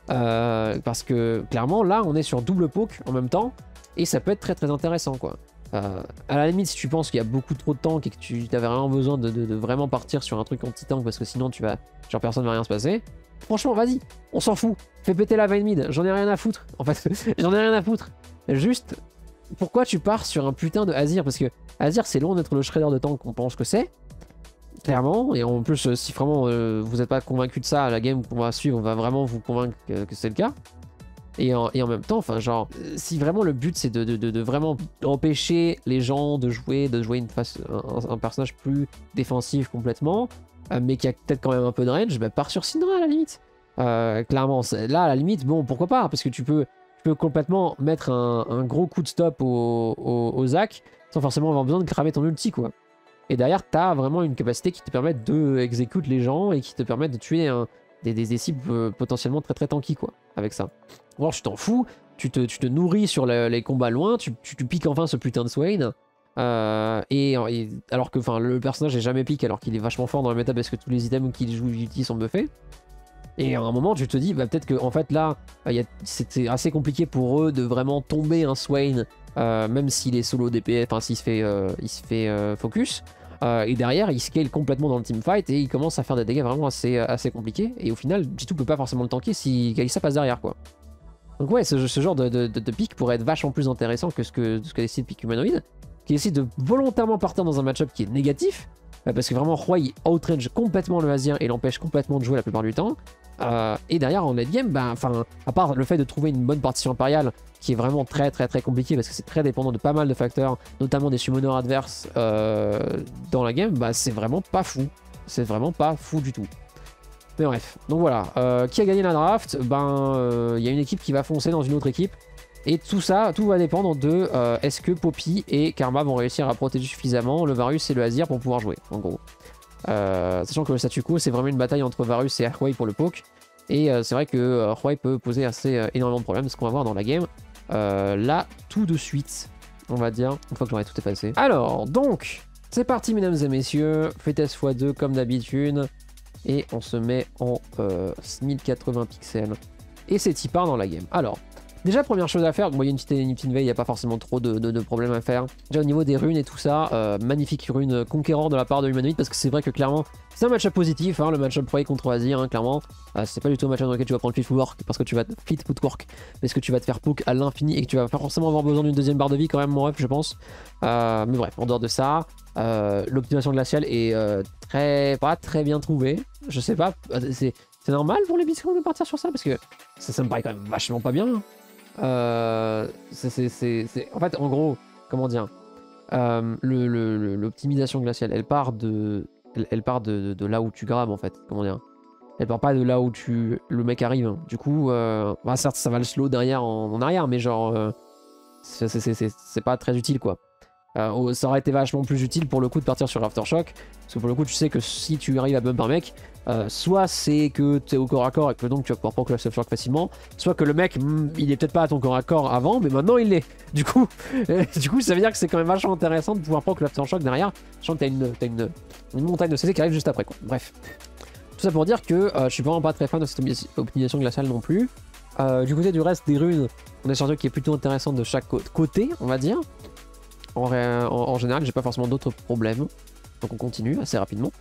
[SPEAKER 1] Euh, parce que, clairement, là, on est sur double poke en même temps. Et ça peut être très très intéressant, quoi. Euh, à la limite, si tu penses qu'il y a beaucoup trop de tanks et que tu avais vraiment besoin de, de, de vraiment partir sur un truc anti-tank parce que sinon tu vas, genre personne ne va rien se passer, franchement, vas-y, on s'en fout. Fais péter la Vayne mid, j'en ai rien à foutre. En fait, j'en ai rien à foutre. Juste, pourquoi tu pars sur un putain de Azir? Parce que Azir, c'est loin d'être le shredder de tank qu'on pense que c'est. Clairement, et en plus, si vraiment euh, vous n'êtes pas convaincu de ça, la game qu'on va suivre, on va vraiment vous convaincre que, que c'est le cas. Et en, et en même temps, enfin genre, si vraiment le but c'est de, de, de, de vraiment empêcher les gens de jouer, de jouer une face, un, un personnage plus défensif complètement, euh, mais qui a peut-être quand même un peu de range, bah pars sur Syndra à la limite. Euh, clairement, là à la limite, bon pourquoi pas, parce que tu peux, tu peux complètement mettre un, un gros coup de stop au, au, au Zac sans forcément avoir besoin de cramer ton ulti quoi. Et derrière, t'as vraiment une capacité qui te permet de exécuter les gens et qui te permet de tuer un, des, des, des cibles euh, potentiellement très très tanky quoi, avec ça. Ou alors tu t'en fous, tu te, tu te nourris sur le, les combats loin, tu, tu, tu piques enfin ce putain de Swain. Euh, et, et alors que le personnage est jamais pique alors qu'il est vachement fort dans la méta parce que tous les items qu'il joue utilise sont buffés. Et à un moment tu te dis bah, peut-être que en fait là c'était assez compliqué pour eux de vraiment tomber un Swain euh, même s'il est solo D P S, enfin s'il se fait, euh, il se fait euh, focus. Euh, et derrière il scale complètement dans le teamfight et il commence à faire des dégâts vraiment assez, assez compliqués. Et au final G deux peut pas forcément le tanker si Kalista passe derrière quoi. Donc ouais, ce, ce genre de, de, de, de pick pourrait être vachement plus intéressant que ce que, ce que décide pick humanoïde, qui décide de volontairement partir dans un match-up qui est négatif, euh, parce que vraiment Roy il outrange complètement le Azir et l'empêche complètement de jouer la plupart du temps. Euh, et derrière en late game, bah, à part le fait de trouver une bonne partition impériale, qui est vraiment très très très compliqué parce que c'est très dépendant de pas mal de facteurs, notamment des summoners adverses euh, dans la game, bah c'est vraiment pas fou. C'est vraiment pas fou du tout. Mais bref, donc voilà, euh, qui a gagné la draft? Ben, il euh, y a une équipe qui va foncer dans une autre équipe. Et tout ça, tout va dépendre de euh, est-ce que Poppy et Karma vont réussir à protéger suffisamment le Varus et le Azir pour pouvoir jouer, en gros. Euh, sachant que le statu quo, c'est vraiment une bataille entre Varus et Huawei pour le poke. Et euh, c'est vrai que euh, Huawei peut poser assez euh, énormément de problèmes, ce qu'on va voir dans la game. Euh, là, tout de suite, on va dire, une fois que j'aurai tout effacé. Alors, donc, c'est parti, mesdames et messieurs. Vitesse fois deux, comme d'habitude. Et on se met en euh, mille quatre-vingts pixels. Et c'est y part dans la game. Alors, déjà, première chose à faire, bon, il y a une petite, une petite veille, il n'y a pas forcément trop de, de, de problèmes à faire. Déjà, au niveau des runes et tout ça, euh, magnifique rune conquérant de la part de Humanoid, parce que c'est vrai que clairement, c'est un match-up positif, hein, le match-up Roy contre Azir, hein, clairement. Euh, c'est pas du tout un match-up dans lequel tu vas prendre le footwork, parce que tu vas fit footwork, parce que tu vas te faire poke à l'infini et que tu vas pas forcément avoir besoin d'une deuxième barre de vie, quand même, mon ref, je pense. Euh, mais bref, en dehors de ça, euh, l'optimisation glaciale est euh, très, pas très bien trouvée. Je sais pas, c'est normal pour les Blitzcrank de partir sur ça, parce que ça, ça me paraît quand même vachement pas bien. Hein. Euh, c'est, en fait, en gros, comment dire, euh, l'optimisation glaciale, elle part de, elle, elle part de, de, de là où tu grabes en fait, comment dire. Elle part pas de là où tu, le mec arrive. Du coup, euh, bah certes, ça va le slow derrière en, en arrière, mais genre, euh, c'est pas très utile quoi. Euh, ça aurait été vachement plus utile pour le coup de partir sur Aftershock, parce que pour le coup, tu sais que si tu arrives à bump un mec, euh, soit c'est que tu es au corps à corps et que donc tu vas pouvoir proc l'Aftershock facilement, soit que le mec, il est peut-être pas à ton corps à corps avant, mais maintenant il l'est. Du coup, du coup, ça veut dire que c'est quand même vachement intéressant de pouvoir proc l'Aftershock derrière, sachant que t'as une, as une, une montagne de C C qui arrive juste après quoi. Bref. Tout ça pour dire que euh, je suis vraiment pas très fan de cette optimisation glaciale non plus. Euh, du côté du reste des runes, on est sur un truc qui est plutôt intéressant de chaque côté, on va dire. En, en, en général, j'ai pas forcément d'autres problèmes. Donc on continue assez rapidement.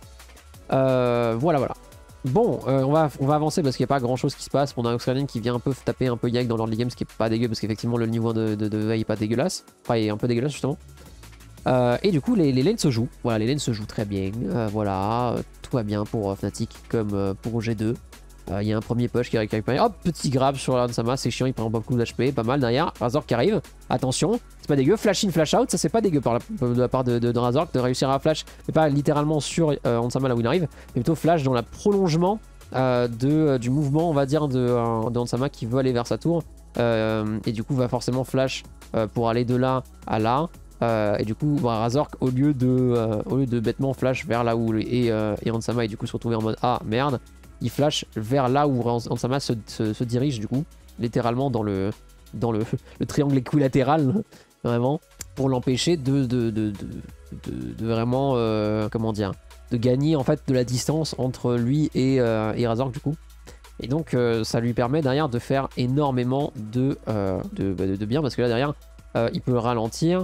[SPEAKER 1] Euh, voilà, voilà. Bon, euh, on, va, on va avancer parce qu'il n'y a pas grand chose qui se passe. On a Oxralin qui vient un peu taper un peu Yag dans l'early game, ce qui est pas dégueu parce qu'effectivement le niveau de, de, de veille est pas dégueulasse. Enfin, il est un peu dégueulasse justement. Euh, et du coup, les, les lanes se jouent. Voilà, les lanes se jouent très bien. Euh, voilà, euh, tout va bien pour euh, Fnatic comme euh, pour G deux. Il euh, y a un premier push qui récupère. Hop, petit grab sur Lansama, c'est chiant, il prend beaucoup d'H P, pas mal derrière. Razork qui arrive, attention, c'est pas dégueu. Flash in, flash out, ça c'est pas dégueu par la, de la part de, de, de Razork de réussir à flash, mais pas littéralement sur euh, Lansama là où il arrive, mais plutôt flash dans le prolongement euh, de, euh, du mouvement, on va dire, de, euh, de Lansama qui veut aller vers sa tour. Euh, et du coup, va forcément flash euh, pour aller de là à là. Euh, et du coup, bah, Razork, au lieu de, euh, au lieu de bêtement flash vers là où et, euh, et Lansama est du coup se retrouver en mode ah merde. Il flash vers là où Lansama se, se, se dirige du coup, littéralement dans le, dans le, le triangle équilatéral, vraiment, pour l'empêcher de, de, de, de, de, de vraiment, euh, comment dire, de gagner en fait de la distance entre lui et, euh, et Razork du coup. Et donc euh, ça lui permet derrière de faire énormément de, euh, de, bah, de, de bien, parce que là derrière, euh, il peut ralentir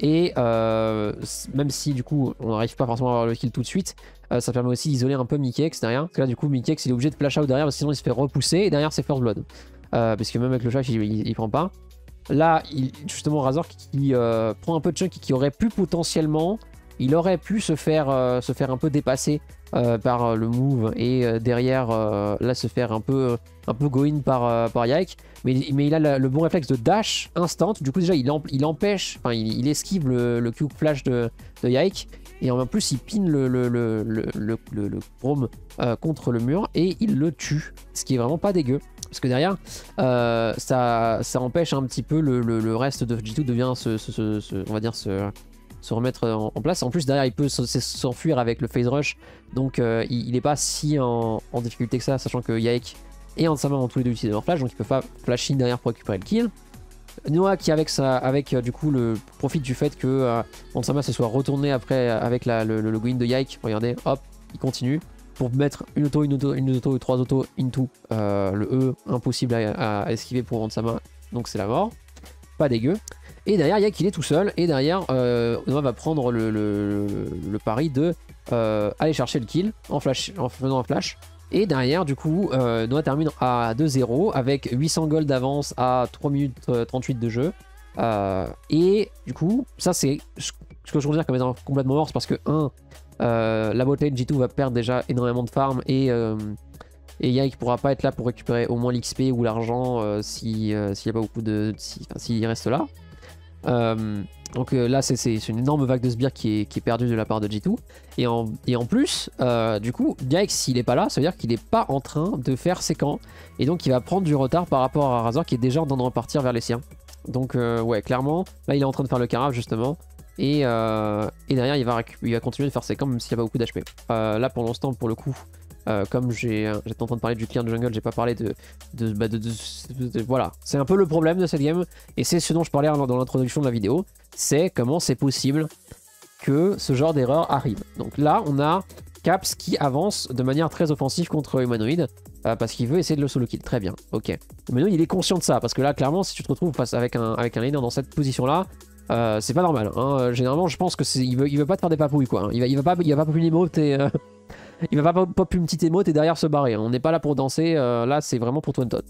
[SPEAKER 1] Et euh, même si du coup on n'arrive pas forcément à avoir le kill tout de suite, euh, ça permet aussi d'isoler un peu Mickey X derrière. Parce que là du coup Mickey X il est obligé de flash out derrière parce que sinon il se fait repousser et derrière c'est First Blood. Euh, parce que même avec le chat il, il, il prend pas. Là il, justement Razor qui, qui euh, prend un peu de chunk et qui aurait pu potentiellement, il aurait pu se faire, euh, se faire un peu dépasser euh, par euh, le move et euh, derrière euh, là se faire un peu, un peu go in par, euh, par Yike. Mais, mais il a le, le bon réflexe de dash instant. Du coup déjà il, em, il empêche, enfin il, il esquive le, le Q flash de, de Yike. Et en plus il pin le, le, le, le, le, le, le Chrome euh, contre le mur et il le tue. Ce qui est vraiment pas dégueu. Parce que derrière, euh, ça, ça empêche un petit peu le, le, le reste de G deux de bien se, se, se, se, on va dire se, se remettre en, en place. En plus derrière il peut s'enfuir avec le phase rush. Donc euh, il n'est pas si en, en difficulté que ça, sachant que Yike et Hansama ont tous les deux utilisé leur flash. Donc il peut pas flash in derrière pour récupérer le kill. Noah qui avec, sa, avec euh, du coup le profite du fait que euh, Hansama se soit retourné après avec la, le, le, le go-in de Yike. Regardez, hop, il continue. Pour mettre une auto, une auto, une auto, trois autos into euh, le E, impossible à, à esquiver pour Hansama, donc c'est la mort. Pas dégueu. Et derrière, Yike il est tout seul, et derrière, euh, Noah va prendre le, le, le, le pari de euh, aller chercher le kill en, flash, en faisant un flash. Et derrière, du coup, euh, Noah termine à deux zéro avec huit cents gold d'avance à trois minutes trente-huit de jeu. Euh, et du coup, ça c'est ce que je considère comme étant complètement mort, c'est parce que un Euh, la botlane G deux va perdre déjà énormément de farm et, euh, et Yike pourra pas être là pour récupérer au moins l'X P ou l'argent euh, si, euh, s'il n'y a pas beaucoup de. S'il si, si reste là. Euh, donc euh, là, c'est une énorme vague de sbires qui est, qui est perdue de la part de G deux. Et en, et en plus, euh, du coup, Yike, s'il est pas là, ça veut dire qu'il est pas en train de faire ses camps. Et donc, il va prendre du retard par rapport à Razor qui est déjà en train de repartir vers les siens. Donc, euh, ouais, clairement, là, il est en train de faire le caraf justement. Et, euh, et derrière il va, il va continuer de faire ses camps même s'il n'y a pas beaucoup d'H P. Euh, là pour l'instant pour le coup, euh, comme j'étais en train de parler du clear de jungle, j'ai pas parlé de... de, bah de, de, de, de voilà, c'est un peu le problème de cette game. Et c'est ce dont je parlais dans l'introduction de la vidéo. C'est comment c'est possible que ce genre d'erreur arrive. Donc là on a Caps qui avance de manière très offensive contre Humanoid. Euh, parce qu'il veut essayer de le solo kill. Très bien, ok. Humanoid il est conscient de ça. Parce que là clairement si tu te retrouves face avec un, avec un laner dans cette position là, Euh, c'est pas normal, hein. Généralement je pense que c'est il veut, il veut pas te faire des papouilles quoi, hein. il, va, il va pas il va pas pop une emote et euh, il va pas pop une petite emote et derrière se barrer, hein. On n'est pas là pour danser, euh, là c'est vraiment pour toi top.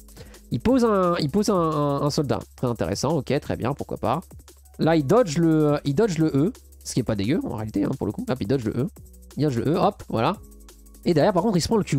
[SPEAKER 1] Il pose un il pose un, un, un soldat, très intéressant, ok très bien, pourquoi pas. Là il dodge le il dodge le E, ce qui est pas dégueu en réalité hein, pour le coup. Hop il dodge le E, il dodge le E, hop voilà. Et derrière par contre il se prend le Q.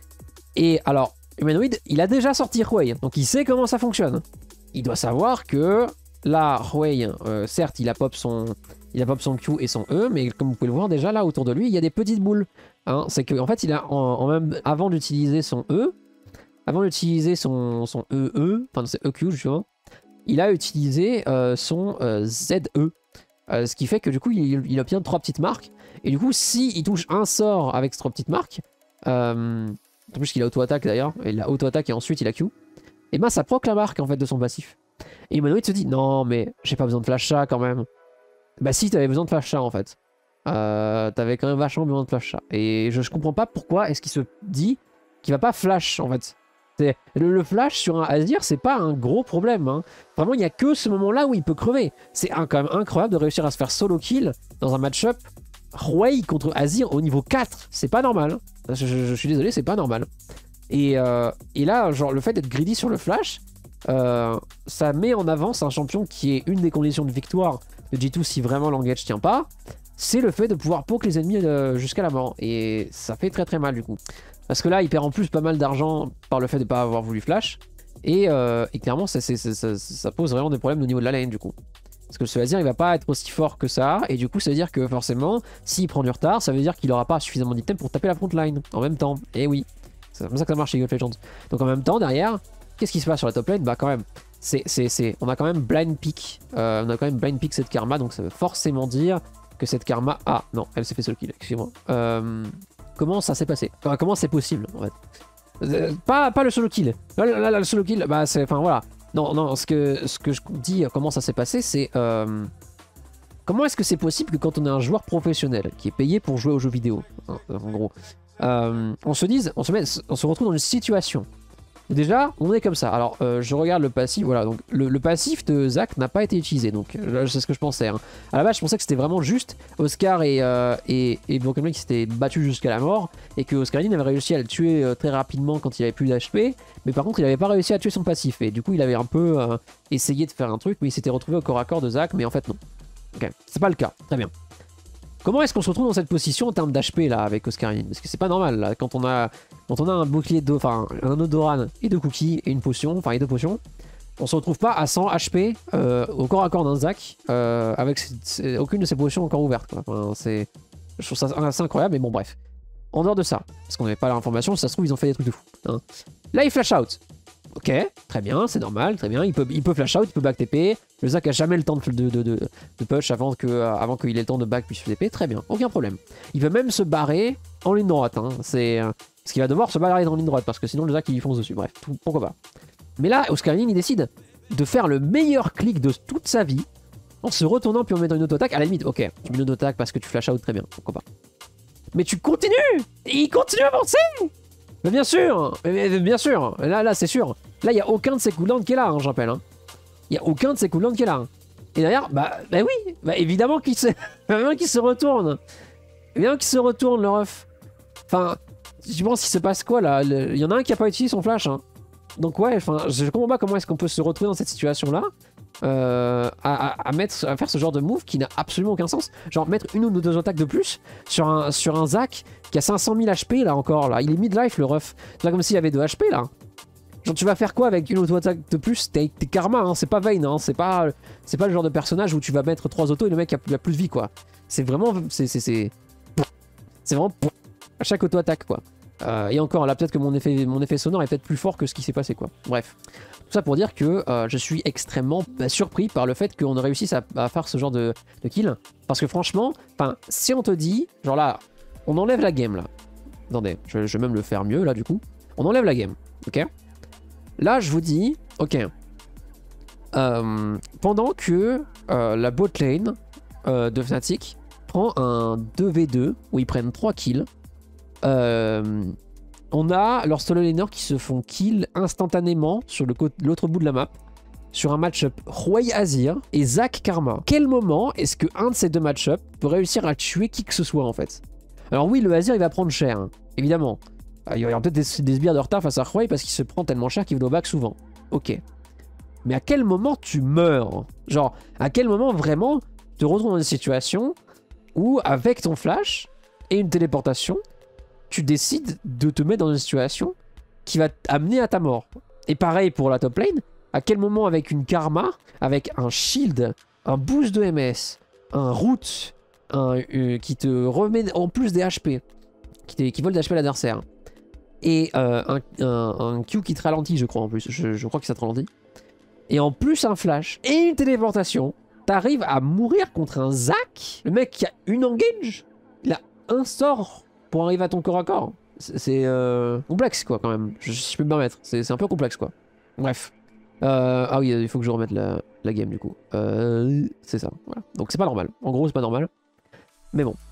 [SPEAKER 1] Et alors Humanoid il a déjà sorti Huey, donc il sait comment ça fonctionne. Il doit savoir que là, Huey, euh, certes, il a, pop son, il a pop son Q et son E, mais comme vous pouvez le voir déjà là autour de lui, il y a des petites boules. Hein, c'est qu'en en fait, il a, en, en même, avant d'utiliser son E, avant d'utiliser son, son E E, enfin c'est E Q justement, il a utilisé euh, son euh, Z E. Euh, ce qui fait que du coup, il, il obtient trois petites marques. Et du coup, si il touche un sort avec ces trois petites marques, euh, en plus qu'il a auto-attaque d'ailleurs, il a auto-attaque et ensuite il a Q, et ben ça proc la marque en fait de son passif. Et Humanoid se dit non mais j'ai pas besoin de flash chat quand même. Bah si t'avais besoin de flash chat en fait. Euh, t'avais quand même vachement besoin de flash chat. Et je, je comprends pas pourquoi est-ce qu'il se dit qu'il va pas flash en fait. Le, le flash sur un Azir c'est pas un gros problème. Hein. Vraiment il n'y a que ce moment là où il peut crever. C'est quand même incroyable de réussir à se faire solo kill dans un match-up Huey contre Azir au niveau quatre. C'est pas normal. Je, je, je suis désolé c'est pas normal. Et, euh, et là genre le fait d'être greedy sur le flash, Euh, ça met en avance un champion qui est une des conditions de victoire de G deux si vraiment l'engage tient pas, c'est le fait de pouvoir poke les ennemis euh, jusqu'à la mort. Et ça fait très très mal du coup. Parce que là il perd en plus pas mal d'argent par le fait de ne pas avoir voulu flash. Et, euh, et clairement ça, ça, ça, ça pose vraiment des problèmes au niveau de la lane du coup. Parce que ce Azir il va pas être aussi fort que ça. Et du coup ça veut dire que forcément s'il prend du retard ça veut dire qu'il aura pas suffisamment d'items pour taper la front line en même temps. Et oui, c'est comme ça que ça marche chez League of Legends. Donc en même temps derrière, qu'est-ce qui se passe sur la top lane? Bah quand même, c'est, c'est, c'est, on a quand même blind pick, euh, on a quand même blind pick cette karma, donc ça veut forcément dire que cette karma... Ah non, elle s'est fait solo kill, excusez-moi. Euh, comment ça s'est passé? Enfin, comment c'est possible en fait? euh, pas, pas le solo kill, là, là, là, le solo kill, bah c'est... Enfin voilà. Non, non, ce que, ce que je dis, comment ça s'est passé, c'est... Euh, comment est-ce que c'est possible que quand on est un joueur professionnel, qui est payé pour jouer aux jeux vidéo, hein, en gros, euh, on se dise, on se, met, on se retrouve dans une situation Déjà, on est comme ça. Alors, euh, je regarde le passif. Voilà, donc le, le passif de Zac n'a pas été utilisé. Donc, là, c'est ce que je pensais. Hein. À la base, je pensais que c'était vraiment juste Oscar et, euh, et, et Broken Blade qui s'étaient battus jusqu'à la mort. Et que Oscarine avait réussi à le tuer euh, très rapidement quand il avait plus d'H P. Mais par contre, il n'avait pas réussi à tuer son passif. Et du coup, il avait un peu euh, essayé de faire un truc. Mais il s'était retrouvé au corps à corps de Zac. Mais en fait, non. Ok, c'est pas le cas. Très bien. Comment est-ce qu'on se retrouve dans cette position en termes d'H P là avec Oscarine? Parce que c'est pas normal là, quand on a quand on a un bouclier de, enfin un Odoran et deux cookies et une potion, enfin et deux potions, on se retrouve pas à cent H P euh, au corps à corps d'un Zac euh, avec aucune de ses potions encore ouvertes. Enfin, c'est, je trouve ça assez incroyable, mais bon bref. En dehors de ça, parce qu'on n'avait pas l'information, si ça se trouve ils ont fait des trucs de fou. Hein. Là il flash out. Ok, très bien, c'est normal, très bien. Il peut, il peut flash out, il peut back T P. Le Zac a jamais le temps de, de, de, de, de push avant que, euh, avant qu'il ait le temps de back puis T P. Très bien, aucun problème. Il peut même se barrer en ligne droite. Hein. C'est euh, parce qu'il va devoir se barrer en ligne droite parce que sinon le Zac il fonce dessus. Bref, tout, pourquoi pas. Mais là, Oscarine il décide de faire le meilleur clic de toute sa vie en se retournant puis en mettant une auto-attaque. À la limite, ok, tu mets une auto-attaque parce que tu flash out, très bien, pourquoi pas. Mais tu continues. Et il continue à avancer. Mais bien sûr, mais, mais bien sûr, là, là c'est sûr. Là, il n'y a aucun de ces cooldowns qui est là, hein, je rappelle. Il hein. n'y a aucun de ces cooldowns qui est là. Hein. Et d'ailleurs, bah, bah oui, bah, évidemment qu'il se... qu se retourne. Évidemment qu'il se retourne, le ref. Enfin, je pense qu'il se passe quoi là? Il y en a un qui n'a pas utilisé son flash. Hein. Donc ouais, enfin, je comprends pas comment est-ce qu'on peut se retrouver dans cette situation-là. Euh, à, à, à, mettre, à faire ce genre de move qui n'a absolument aucun sens. Genre mettre une ou deux attaques de plus sur un, sur un Zac qui a cinq cent mille H P là encore. Là. Il est mid-life le ref. C'est pas comme s'il avait deux H P là. Genre tu vas faire quoi avec une auto-attaque de plus? T'es karma, hein, c'est pas Vayne, hein, c'est pas, pas le genre de personnage où tu vas mettre trois autos et le mec a, a plus de vie quoi. C'est vraiment... C'est vraiment... à chaque auto-attaque quoi. Euh, et encore là peut-être que mon effet, mon effet sonore est peut-être plus fort que ce qui s'est passé quoi. Bref. Tout ça pour dire que euh, je suis extrêmement bah, surpris par le fait qu'on réussisse à, à faire ce genre de, de kill. Parce que franchement, si on te dit, genre là, on enlève la game là. Attendez, je, je vais même le faire mieux là du coup. On enlève la game, ok? Là je vous dis, ok. Euh, pendant que euh, la bot lane euh, de Fnatic prend un deux v deux où ils prennent trois kills. Euh, on a leurs solo laners qui se font kill instantanément sur l'autre bout de la map sur un match-up Huey Azir et Zac Karma. Quel moment est-ce que un de ces deux match-up peut réussir à tuer qui que ce soit en fait? Alors oui, le Azir il va prendre cher, hein, évidemment. Il y aura peut-être des, des sbires de retard face à Huey parce qu'il se prend tellement cher qu'il va au back souvent. Ok. Mais à quel moment tu meurs? Genre, à quel moment vraiment te retrouves dans une situation où avec ton flash et une téléportation, tu décides de te mettre dans une situation qui va t'amener à ta mort. Et pareil pour la top lane, à quel moment avec une karma, avec un shield, un boost de M S, un root, un, euh, qui te remet en plus des H P, qui, qui vole des H P à l'adversaire, et euh, un, un, un Q qui te ralentit, je crois en plus, je, je crois que ça te ralentit, et en plus un flash et une téléportation, t'arrives à mourir contre un Zac, le mec qui a une engage, il a un sort pour arriver à ton corps à corps. C'est euh, complexe quoi quand même, je, si je peux me permettre, c'est un peu complexe quoi. Bref. Euh, ah oui, il faut que je remette la, la game du coup. Euh, c'est ça, voilà. Donc c'est pas normal, en gros c'est pas normal. Mais bon.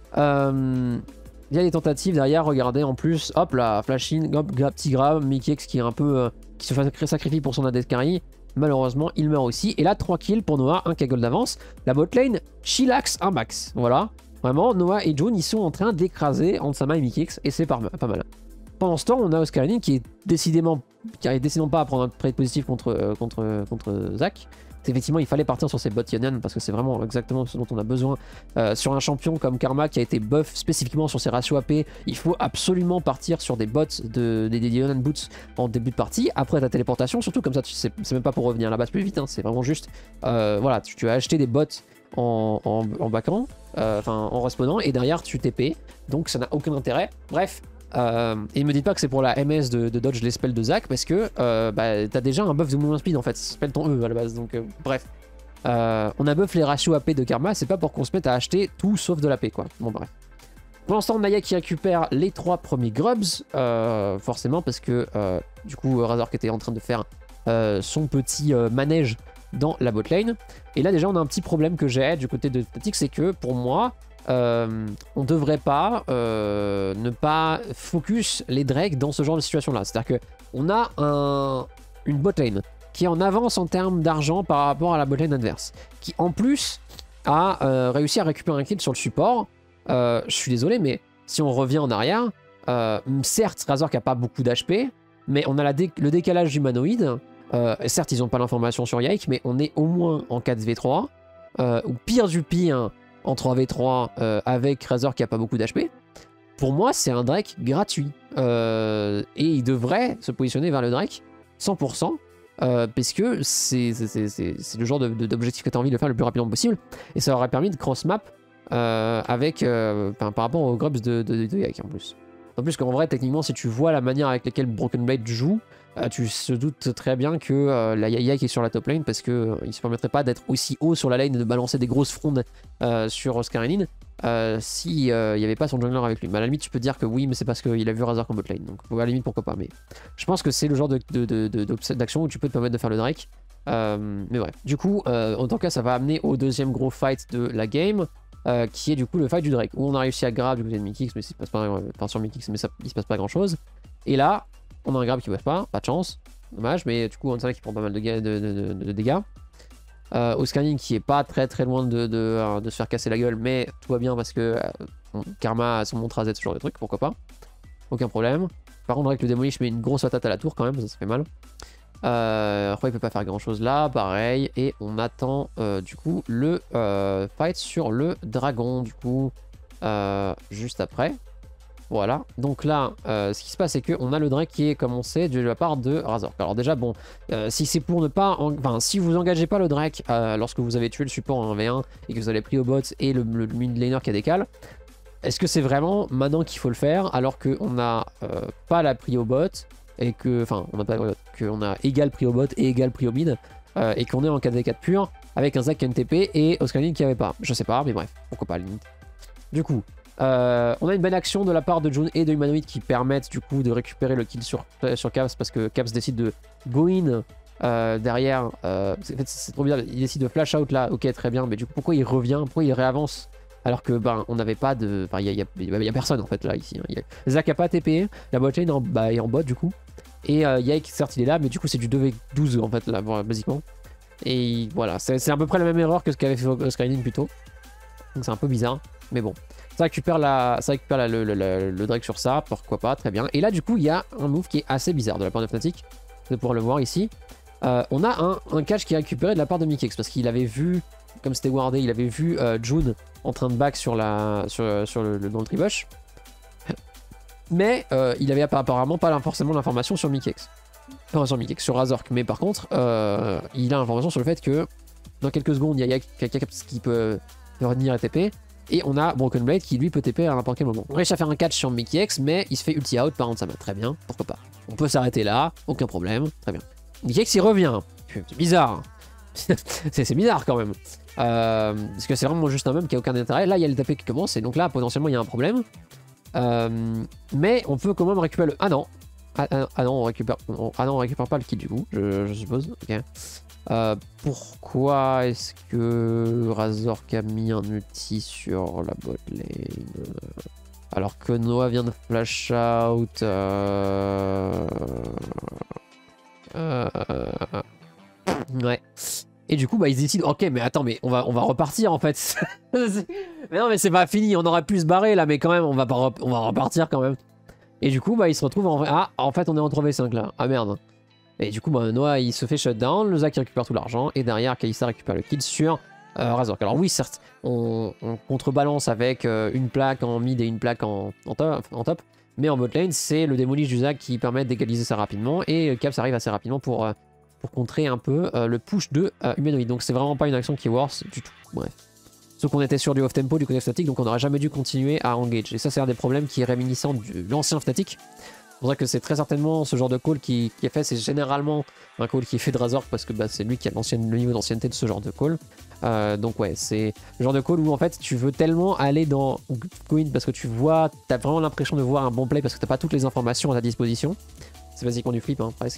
[SPEAKER 1] Euh, il y a des tentatives derrière, regardez en plus, hop là, flashing, hop, petit grab, Mickeyx qui est un peu... Euh, qui se fait sacrifier pour son A D carry. Malheureusement, il meurt aussi. Et là, trois kills pour Noah, un K gold d'avance. La bot lane, chillax un max. Voilà. Vraiment, Noah et June, ils sont en train d'écraser Ansama et Mickeyx, et c'est pas, pas mal. Pendant ce temps, on a Oscarine qui est décidément, qui arrive décidément pas à prendre un trade positif contre, euh, contre, contre Zac. Effectivement, il fallait partir sur ces bots Yonian parce que c'est vraiment exactement ce dont on a besoin. Euh, sur un champion comme Karma qui a été buff spécifiquement sur ses ratios A P, il faut absolument partir sur des bots, de, des, des Yonian boots en début de partie, après ta téléportation, surtout comme ça, c'est même pas pour revenir à la base plus vite, hein, c'est vraiment juste, euh, voilà, tu, tu as acheté des bots en, en, en backant, euh, enfin en respawnant, et derrière tu T P, donc ça n'a aucun intérêt. Bref. Euh, et me dites pas que c'est pour la M S de, de dodge les spells de Zac parce que euh, bah, t'as déjà un buff de mouvement speed en fait, spell ton E à la base, donc euh, bref. Euh, on a buff les ratios A P de Karma, c'est pas pour qu'on se mette à acheter tout sauf de l'A P quoi. Bon bref. Pour l'instant, Naya qui récupère les trois premiers grubs, euh, forcément parce que euh, du coup Razor qui était en train de faire euh, son petit euh, manège dans la bot lane. Et là déjà on a un petit problème que j'ai du côté de Fnatic, c'est que pour moi, euh, on devrait pas euh, ne pas focus les Drake dans ce genre de situation-là. C'est-à-dire qu'on a un, une botlane qui est en avance en termes d'argent par rapport à la botlane adverse, qui en plus a euh, réussi à récupérer un kill sur le support. Euh, je suis désolé, mais si on revient en arrière, euh, certes, Razork n'a pas beaucoup d'H P, mais on a la dé le décalage humanoïde. Euh, certes, ils n'ont pas l'information sur Yike, mais on est au moins en quatre v trois, euh, ou pire du pire, en trois v trois, euh, avec Razork qui n'a pas beaucoup d'H P. Pour moi, c'est un Drake gratuit. Euh, et il devrait se positionner vers le Drake cent pour cent. Euh, parce que c'est le genre d'objectif que tu as envie de faire le plus rapidement possible, et ça aurait permis de cross-map euh, avec euh, par rapport aux grubs de, de, de Yike en plus. En plus qu'en vrai, techniquement, si tu vois la manière avec laquelle Broken Blade joue, euh, tu te doutes très bien que euh, la Yike est sur la top lane, parce qu'il euh, ne se permettrait pas d'être aussi haut sur la lane et de balancer des grosses frondes euh, sur Oscarinine euh, s'il n'y euh, avait pas son jungler avec lui. Mais à la limite, tu peux dire que oui, mais c'est parce qu'il a vu Razork en bot lane, donc à la limite, pourquoi pas. Mais je pense que c'est le genre d'action de, de, de, de, où tu peux te permettre de faire le Drake. Euh, mais bref, du coup, euh, en tout cas, ça va amener au deuxième gros fight de la game. Euh, qui est du coup le fight du Drake, où on a réussi à grab du côté de Mikix, mais il se passe pas, euh, enfin sur Mikix, mais ça, il se passe pas grand chose. Et là, on a un grab qui passe pas, pas de chance, dommage, mais du coup on sait qui prend pas mal de, de, de, de, de dégâts. Euh, Oscarinine qui est pas très très loin de, de, euh, de se faire casser la gueule, mais tout va bien parce que euh, Karma a son montre à Z, ce genre de truc, pourquoi pas, aucun problème. Par contre, Drake le Demolish met une grosse patate à la tour quand même, ça, ça fait mal. Euh, après il peut pas faire grand chose là, pareil, et on attend euh, du coup le euh, fight sur le dragon du coup euh, juste après. Voilà, donc là euh, ce qui se passe c'est qu'on a le Drake qui est commencé de la part de Razork. Alors déjà bon, euh, si c'est pour ne pas, enfin si vous engagez pas le Drake euh, lorsque vous avez tué le support en un v un et que vous avez pris au bot et le, le, le mid laner qui a décale, est-ce que c'est vraiment maintenant qu'il faut le faire alors qu'on n'a euh, pas la prio bot et que, enfin, on a pas qu'on a égal prix au bot et égal prix au mid, euh, et qu'on est en quatre v quatre pur avec un Zac N T P et Oscarinine qui avait pas. Je sais pas, mais bref, pourquoi pas à la limite. Du coup, euh, on a une bonne action de la part de June et de Humanoid qui permettent du coup de récupérer le kill sur, sur Caps parce que Caps décide de go in euh, derrière. Euh, en fait, c'est trop bizarre, il décide de flash out là, ok, très bien, mais du coup, pourquoi il revient, pourquoi il réavance alors que ben on n'avait pas de, enfin il y, y, y a personne en fait là ici. Hein. Zac a pas T P, la botlane en, bah, est en bot du coup. Et euh, Yike, certes, il est là, mais du coup, c'est du deux v douze en fait, là, basiquement. Et voilà, c'est à peu près la même erreur que ce qu'avait fait Oscarinine plus tôt. Donc c'est un peu bizarre, mais bon. Ça récupère, la, ça récupère la, le, le, le, le Drake sur ça, pourquoi pas, très bien. Et là, du coup, il y a un move qui est assez bizarre de la part de Fnatic. Vous allez pouvoir le voir ici. Euh, on a un, un catch qui est récupéré de la part de Mikix, parce qu'il avait vu, comme c'était wardé, il avait vu euh, June en train de back sur, la, sur, sur le, le, dans le tribush. Mais euh, il avait apparemment pas forcément l'information sur Mikix. Enfin, sur Mikix, sur Razork. Mais par contre, euh, il a l'information sur le fait que dans quelques secondes, il y a quelqu'un qui peut, peut revenir à T P. Et on a Broken Blade qui lui peut T P à n'importe quel moment. On réussit à faire un catch sur Mikix, mais il se fait ulti out par Ansama. Très bien, pourquoi pas. On peut s'arrêter là, aucun problème. Très bien. Mikix il revient. C'est bizarre. C'est bizarre quand même. Euh, parce que c'est vraiment juste un meuble qui a aucun intérêt. Là, il y a le T P qui commence, et donc là, potentiellement, il y a un problème. Euh, mais on peut quand même récupérer le... Ah non Ah, ah, ah non, on récupère... On... Ah non, on récupère pas le kill du coup, je, je suppose. Ok. Euh, pourquoi est-ce que Razork a mis un ulti sur la bot lane alors que Noah vient de flash out euh... Euh... Ouais. Et du coup, bah, ils décident, ok, mais attends, mais on va, on va repartir en fait. Mais non, mais c'est pas fini, on aurait pu se barrer là, mais quand même, on va, pas on va repartir quand même. Et du coup, bah, ils se retrouvent en... Ah, en fait, on est en trois v cinq là. Ah merde. Et du coup, bah, Noah, il se fait shutdown, le Zac il récupère tout l'argent, et derrière, Kalista récupère le kill sur euh, Razork. Alors oui, certes, on, on contrebalance avec euh, une plaque en mid et une plaque en, en, top, en top, mais en bot lane, c'est le démolish du Zac qui permet d'égaliser ça rapidement, et Caps arrive assez rapidement pour... Euh, pour contrer un peu euh, le push de euh, Humanoid. Donc c'est vraiment pas une action qui est worse du tout. Bref. Sauf qu'on était sur du off-tempo du côté Fnatic, donc on n'aurait jamais dû continuer à engage. Et ça, c'est un des problèmes qui est réminiscent de l'ancien Fnatic. C'est pour ça que c'est très certainement ce genre de call qui, qui est fait. C'est généralement un call qui est fait de Razork parce que bah, c'est lui qui a le niveau d'ancienneté de ce genre de call. Euh, donc ouais, c'est le genre de call où en fait tu veux tellement aller dans Queen parce que tu vois, t'as vraiment l'impression de voir un bon play parce que t'as pas toutes les informations à ta disposition. C'est basiquement du flip, hein, presque.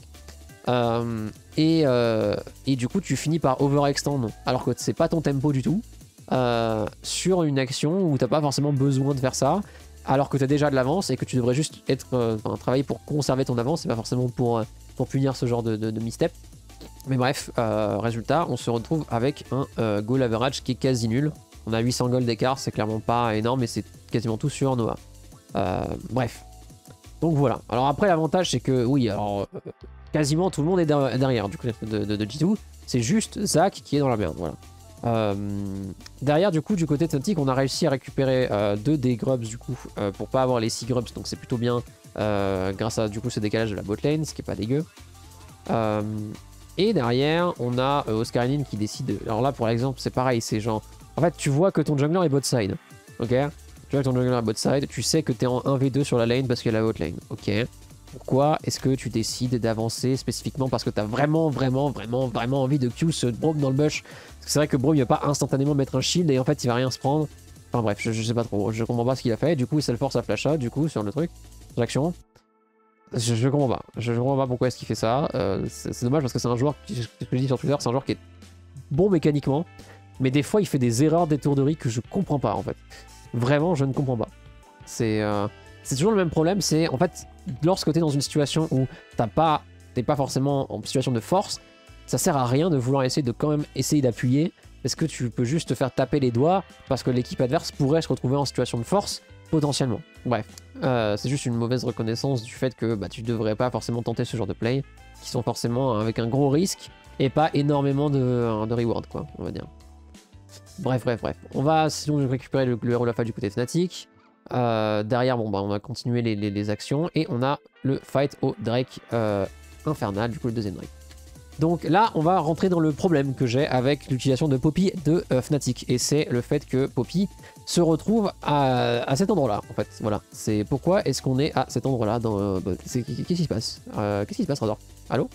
[SPEAKER 1] Euh, et, euh, et du coup tu finis par overextend alors que c'est pas ton tempo du tout euh, sur une action où t'as pas forcément besoin de faire ça, alors que tu as déjà de l'avance et que tu devrais juste être, euh, travailler pour conserver ton avance et pas forcément pour, euh, pour punir ce genre de, de, de misstep. Mais bref, euh, résultat, on se retrouve avec un euh, goal average qui est quasi nul. On a huit cents goals d'écart, c'est clairement pas énorme, mais c'est quasiment tout sur Noah. Euh, bref. Donc voilà. Alors après, l'avantage, c'est que, oui, alors, euh, quasiment tout le monde est derrière du coup de, de, de G deux. C'est juste Zach qui est dans la merde, voilà. Euh, derrière, du coup, du côté de Fnatic, on a réussi à récupérer euh, deux des grubs, du coup, euh, pour pas avoir les six grubs, donc c'est plutôt bien, euh, grâce à, du coup, ce décalage de la botlane, ce qui est pas dégueu. Euh, et derrière, on a euh, Oscarinine qui décide... Alors là, pour l'exemple, c'est pareil, c'est genre... En fait, tu vois que ton jungler est bot side, ok? Tu vois que ton jungler est bot side, tu sais que t'es en un v deux sur la lane parce qu'il y a la bot lane, ok? Pourquoi est-ce que tu décides d'avancer spécifiquement parce que t'as vraiment, vraiment, vraiment, vraiment envie de Q ce Braum dans le bush? Parce que c'est vrai que Braum il va pas instantanément mettre un shield et en fait il va rien se prendre. Enfin bref, je, je sais pas trop, je comprends pas ce qu'il a fait. Du coup, ça le force à flash out, du coup, sur le truc, sur l'action. Je, je comprends pas, je, je comprends pas pourquoi est-ce qu'il fait ça. Euh, c'est dommage parce que c'est un joueur, je, je le dis sur Twitter, c'est un joueur qui est bon mécaniquement, mais des fois il fait des erreurs d'étourderie que je comprends pas en fait. Vraiment, je ne comprends pas. C'est euh, c'est toujours le même problème, c'est en fait, lorsque tu es dans une situation où t'as pas, t'es pas forcément en situation de force, ça sert à rien de vouloir essayer de quand même essayer d'appuyer, parce que tu peux juste te faire taper les doigts, parce que l'équipe adverse pourrait se retrouver en situation de force, potentiellement. Bref, euh, c'est juste une mauvaise reconnaissance du fait que bah, tu devrais pas forcément tenter ce genre de play, qui sont forcément avec un gros risque, et pas énormément de, de reward, quoi, on va dire. Bref, bref, bref. On va sinon récupérer le, le héros de la faille du côté de Fnatic. Euh, derrière, bon, bah, on va continuer les, les, les actions. Et on a le fight au Drake euh, Infernal, du coup le deuxième Drake. Donc là, on va rentrer dans le problème que j'ai avec l'utilisation de Poppy de euh, Fnatic. Et c'est le fait que Poppy se retrouve à, à cet endroit-là, en fait. Voilà. C'est pourquoi est-ce qu'on est à cet endroit-là dans... Euh, bah, qu'est-ce qui se passe euh, Qu'est-ce qui se passe, Razor? Allô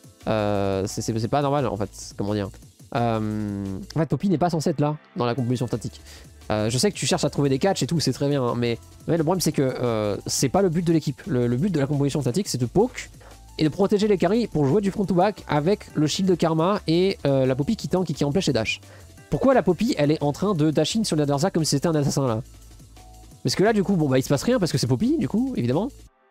[SPEAKER 1] euh, C'est pas normal, en fait. Comment dire euh, En fait, Poppy n'est pas censé être là, dans la composition Fnatic. Euh, je sais que tu cherches à trouver des catchs et tout, c'est très bien, hein, mais, mais le problème c'est que euh, c'est pas le but de l'équipe. Le, le but de la composition Fnatic, c'est de poke et de protéger les carries pour jouer du front to back avec le shield de Karma et euh, la Poppy qui tank et qui empêche les dash. Pourquoi la Poppy, elle est en train de dash in sur l'adversaire comme si c'était un assassin là? Parce que là, du coup, bon bah il se passe rien parce que c'est Poppy, du coup, évidemment.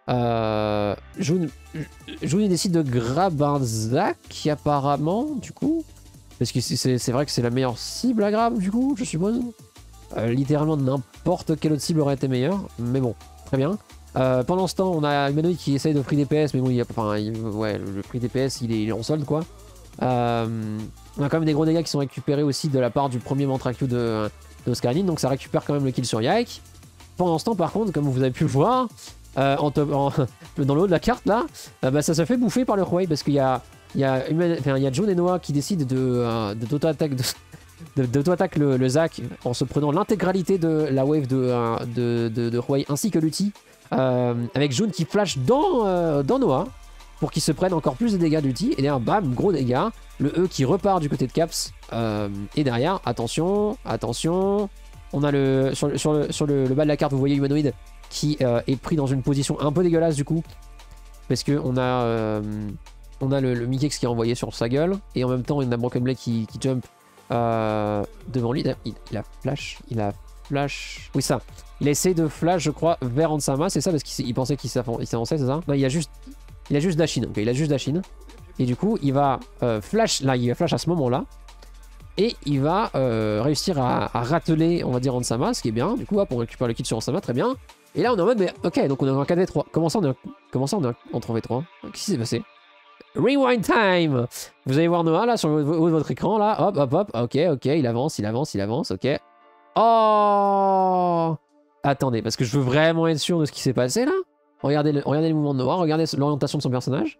[SPEAKER 1] Euh, June, June décide de grab un Zac apparemment, du coup. Parce que c'est vrai que c'est la meilleure cible à grab, du coup, je suppose. Euh, littéralement n'importe quelle autre cible aurait été meilleure, mais bon, très bien. Euh, pendant ce temps, on a Humanoid qui essaye d'offrir des P S, mais bon, il y a, enfin, il, ouais, le prix des P S il est, il est en solde quoi. Euh, on a quand même des gros dégâts qui sont récupérés aussi de la part du premier Mantra Q de, de Oscarinine, donc ça récupère quand même le kill sur Yike. Pendant ce temps, par contre, comme vous avez pu le voir, euh, en top, en, dans le haut de la carte là, euh, bah, ça se fait bouffer par le Huawei parce qu'il y a, il y a, enfin, il y a June et Noah qui décident de, euh, de d'auto-attaque de. d'auto-attaque le, le Zac en se prenant l'intégralité de la wave de, de, de, de Huawei ainsi que l'ulti euh, avec June qui flash dans, euh, dans Noah pour qu'il se prenne encore plus de dégâts d'ulti et derrière bam gros dégâts, le E qui repart du côté de Caps euh, et derrière attention attention on a le sur, le, sur, le, sur le, le bas de la carte vous voyez Humanoid qui euh, est pris dans une position un peu dégueulasse du coup parce que on a euh, on a le, le Mikex qui est envoyé sur sa gueule et en même temps on a Broken Blade qui, qui jump Euh, devant lui, il, il a flash, il a flash, oui ça, il a essayé de flash je crois vers Ansama, c'est ça parce qu'il pensait qu'il s'avançait, c'est ça? Non, il a juste, il a juste dash in, okay, il a juste dash in, et du coup il va euh, flash, là il va flash à ce moment là, et il va euh, réussir à, à rateler on va dire Ansama, ce qui est bien, du coup hop on récupère le kill sur Ansama, très bien, et là on est en mode mais ok donc on est en quatre v trois, comment ça on est, comment ça on est en trois v trois, qu'est-ce qui s'est passé? Rewind time. Vous allez voir Noah là sur le haut de votre écran là, hop hop hop, ok ok, il avance, il avance, il avance, ok. Oh, attendez, parce que je veux vraiment être sûr de ce qui s'est passé là. Regardez, le, regardez les mouvements de Noah, regardez l'orientation de son personnage.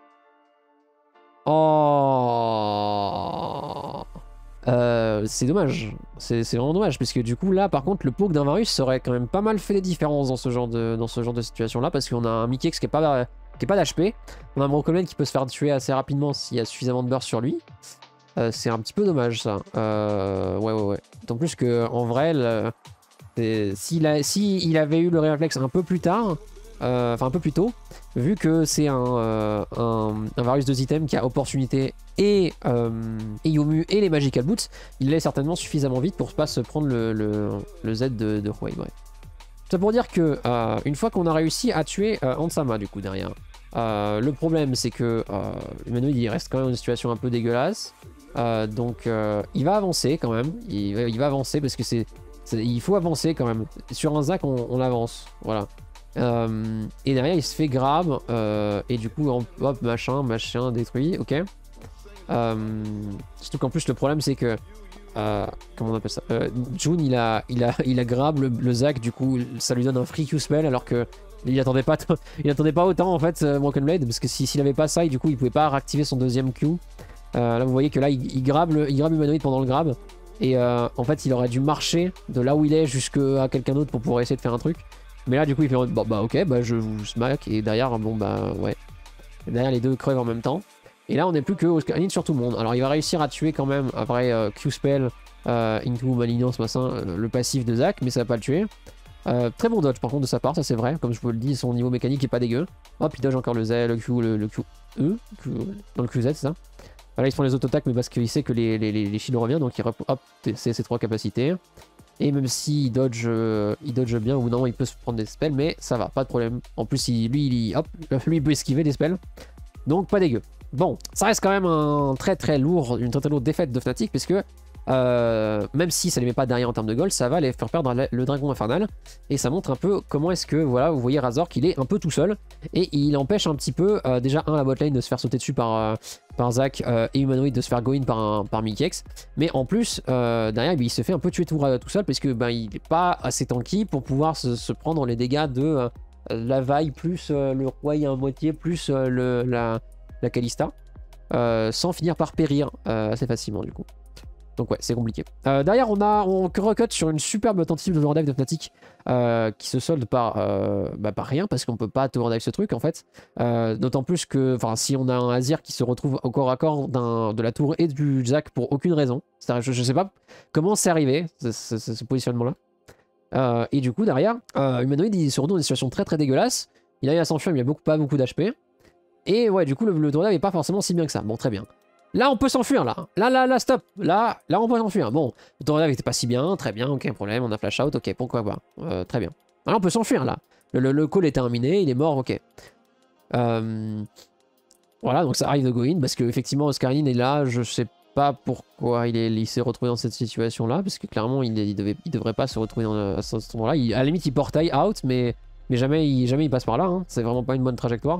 [SPEAKER 1] Oh, euh, c'est dommage, c'est vraiment dommage, puisque du coup là par contre le poke d'un Varus serait quand même pas mal fait des différences dans ce genre de, dans ce genre de situation là, parce qu'on a un Mikex qui est pas... qui est pas d'H P, on a un Broken qui peut se faire tuer assez rapidement s'il y a suffisamment de burst sur lui. Euh, c'est un petit peu dommage ça. Euh, ouais ouais ouais. D'autant plus que en vrai, s'il si il avait eu le réflexe un peu plus tard, euh, enfin un peu plus tôt, vu que c'est un, euh, un, un Varus deux items qui a opportunité et, euh, et Yomu et les Magical Boots, il l'est certainement suffisamment vite pour pas se prendre le, le, le Z de, de Huawei. Bref. Ça pour dire que euh, une fois qu'on a réussi à tuer euh, Ansama du coup derrière, euh, le problème c'est que euh, l'humanoïde il reste quand même dans une situation un peu dégueulasse, euh, donc euh, il va avancer quand même, il, il va avancer parce que c'est, il faut avancer quand même. Sur un Zac on, on avance, voilà. Euh, et derrière il se fait grab euh, et du coup hop machin machin détruit, ok. Euh, surtout qu'en plus le problème c'est que Euh, comment on appelle ça, euh, June il a, il a, il a grab le, le Zac, du coup ça lui donne un free Q spell alors que il attendait pas, il attendait pas autant en fait euh, Broken Blade, parce que s'il si, avait pas ça, il, du coup il pouvait pas réactiver son deuxième Q. Euh, là vous voyez que là il, il grabe le, il grabe l'humanoïde pendant le grab et euh, en fait il aurait dû marcher de là où il est jusqu'à quelqu'un d'autre pour pouvoir essayer de faire un truc, mais là du coup il fait bon, bah ok bah je vous smack et derrière bon bah ouais, et derrière les deux crevent en même temps. Et là on n'est plus que Oscarine sur tout le monde. Alors il va réussir à tuer quand même après euh, Q-Spell, euh, Into, Malignance, machin, euh, le passif de Zac, mais ça va pas le tuer. Euh, très bon dodge par contre de sa part, ça c'est vrai, comme je vous le dis, son niveau mécanique est pas dégueu. Hop, il dodge encore le Z, le Q, le, le Q E, Q, dans le Q Z c'est ça. Voilà, il se prend les auto-attaques mais parce qu'il sait que les, les, les, les shields reviennent, donc il hop, c'est ses trois capacités. Et même s'il dodge, euh, il dodge bien ou non, il peut se prendre des spells, mais ça va, pas de problème. En plus, il, lui, il, hop, lui il peut esquiver des spells, donc pas dégueu. Bon, ça reste quand même un très très lourd, une très très lourde défaite de Fnatic, puisque euh, même si ça les met pas derrière en termes de gold, ça va les faire perdre le dragon infernal, et ça montre un peu comment est-ce que, voilà, vous voyez Razor qu'il est un peu tout seul, et il empêche un petit peu, euh, déjà un, la botlane de se faire sauter dessus par, euh, par Zac, euh, et Humanoid de se faire go in par, un, par Mikex, mais en plus, euh, derrière, il se fait un peu tuer tout, tout seul, parce que ben, il est pas assez tanky pour pouvoir se, se prendre les dégâts de euh, la vaille, plus euh, le roi à moitié, plus euh, le, la... la Kalista, euh, sans finir par périr euh, assez facilement du coup. Donc ouais, c'est compliqué. Euh, derrière, on a on recut sur une superbe tentative de overdive de Fnatic euh, qui se solde par, euh, bah, par rien, parce qu'on peut pas overdive ce truc en fait. Euh, D'autant plus que si on a un Azir qui se retrouve au corps à corps de la tour et du Zac pour aucune raison. Je, je sais pas comment c'est arrivé, ce, ce, ce positionnement-là. Euh, et du coup, derrière, euh, Humanoid il se retrouve dans une situation très très dégueulasse. Il arrive à s'enfuir, mais il a beaucoup, pas beaucoup d'H P. Et ouais, du coup, le, le tournoi n'est pas forcément si bien que ça. Bon, très bien. Là, on peut s'enfuir, là. Là, là, là, stop. Là, là, on peut s'enfuir. Bon, le tournoi n'était pas si bien. Très bien, aucun problème. On a flash out. Ok, pourquoi pas. Euh, très bien. Là, on peut s'enfuir, là. Le, le, le call est terminé. Il est mort. Ok. Euh... Voilà, donc ça arrive de go in. Parce qu'effectivement, Oscarine est là. Je sais pas pourquoi il s'est il retrouvé dans cette situation-là. Parce que clairement, il, il, devait, il devrait pas se retrouver dans le, à ce moment-là. À la limite, il portaille out. Mais, mais jamais, il, jamais il passe par là. Hein. C'est vraiment pas une bonne trajectoire.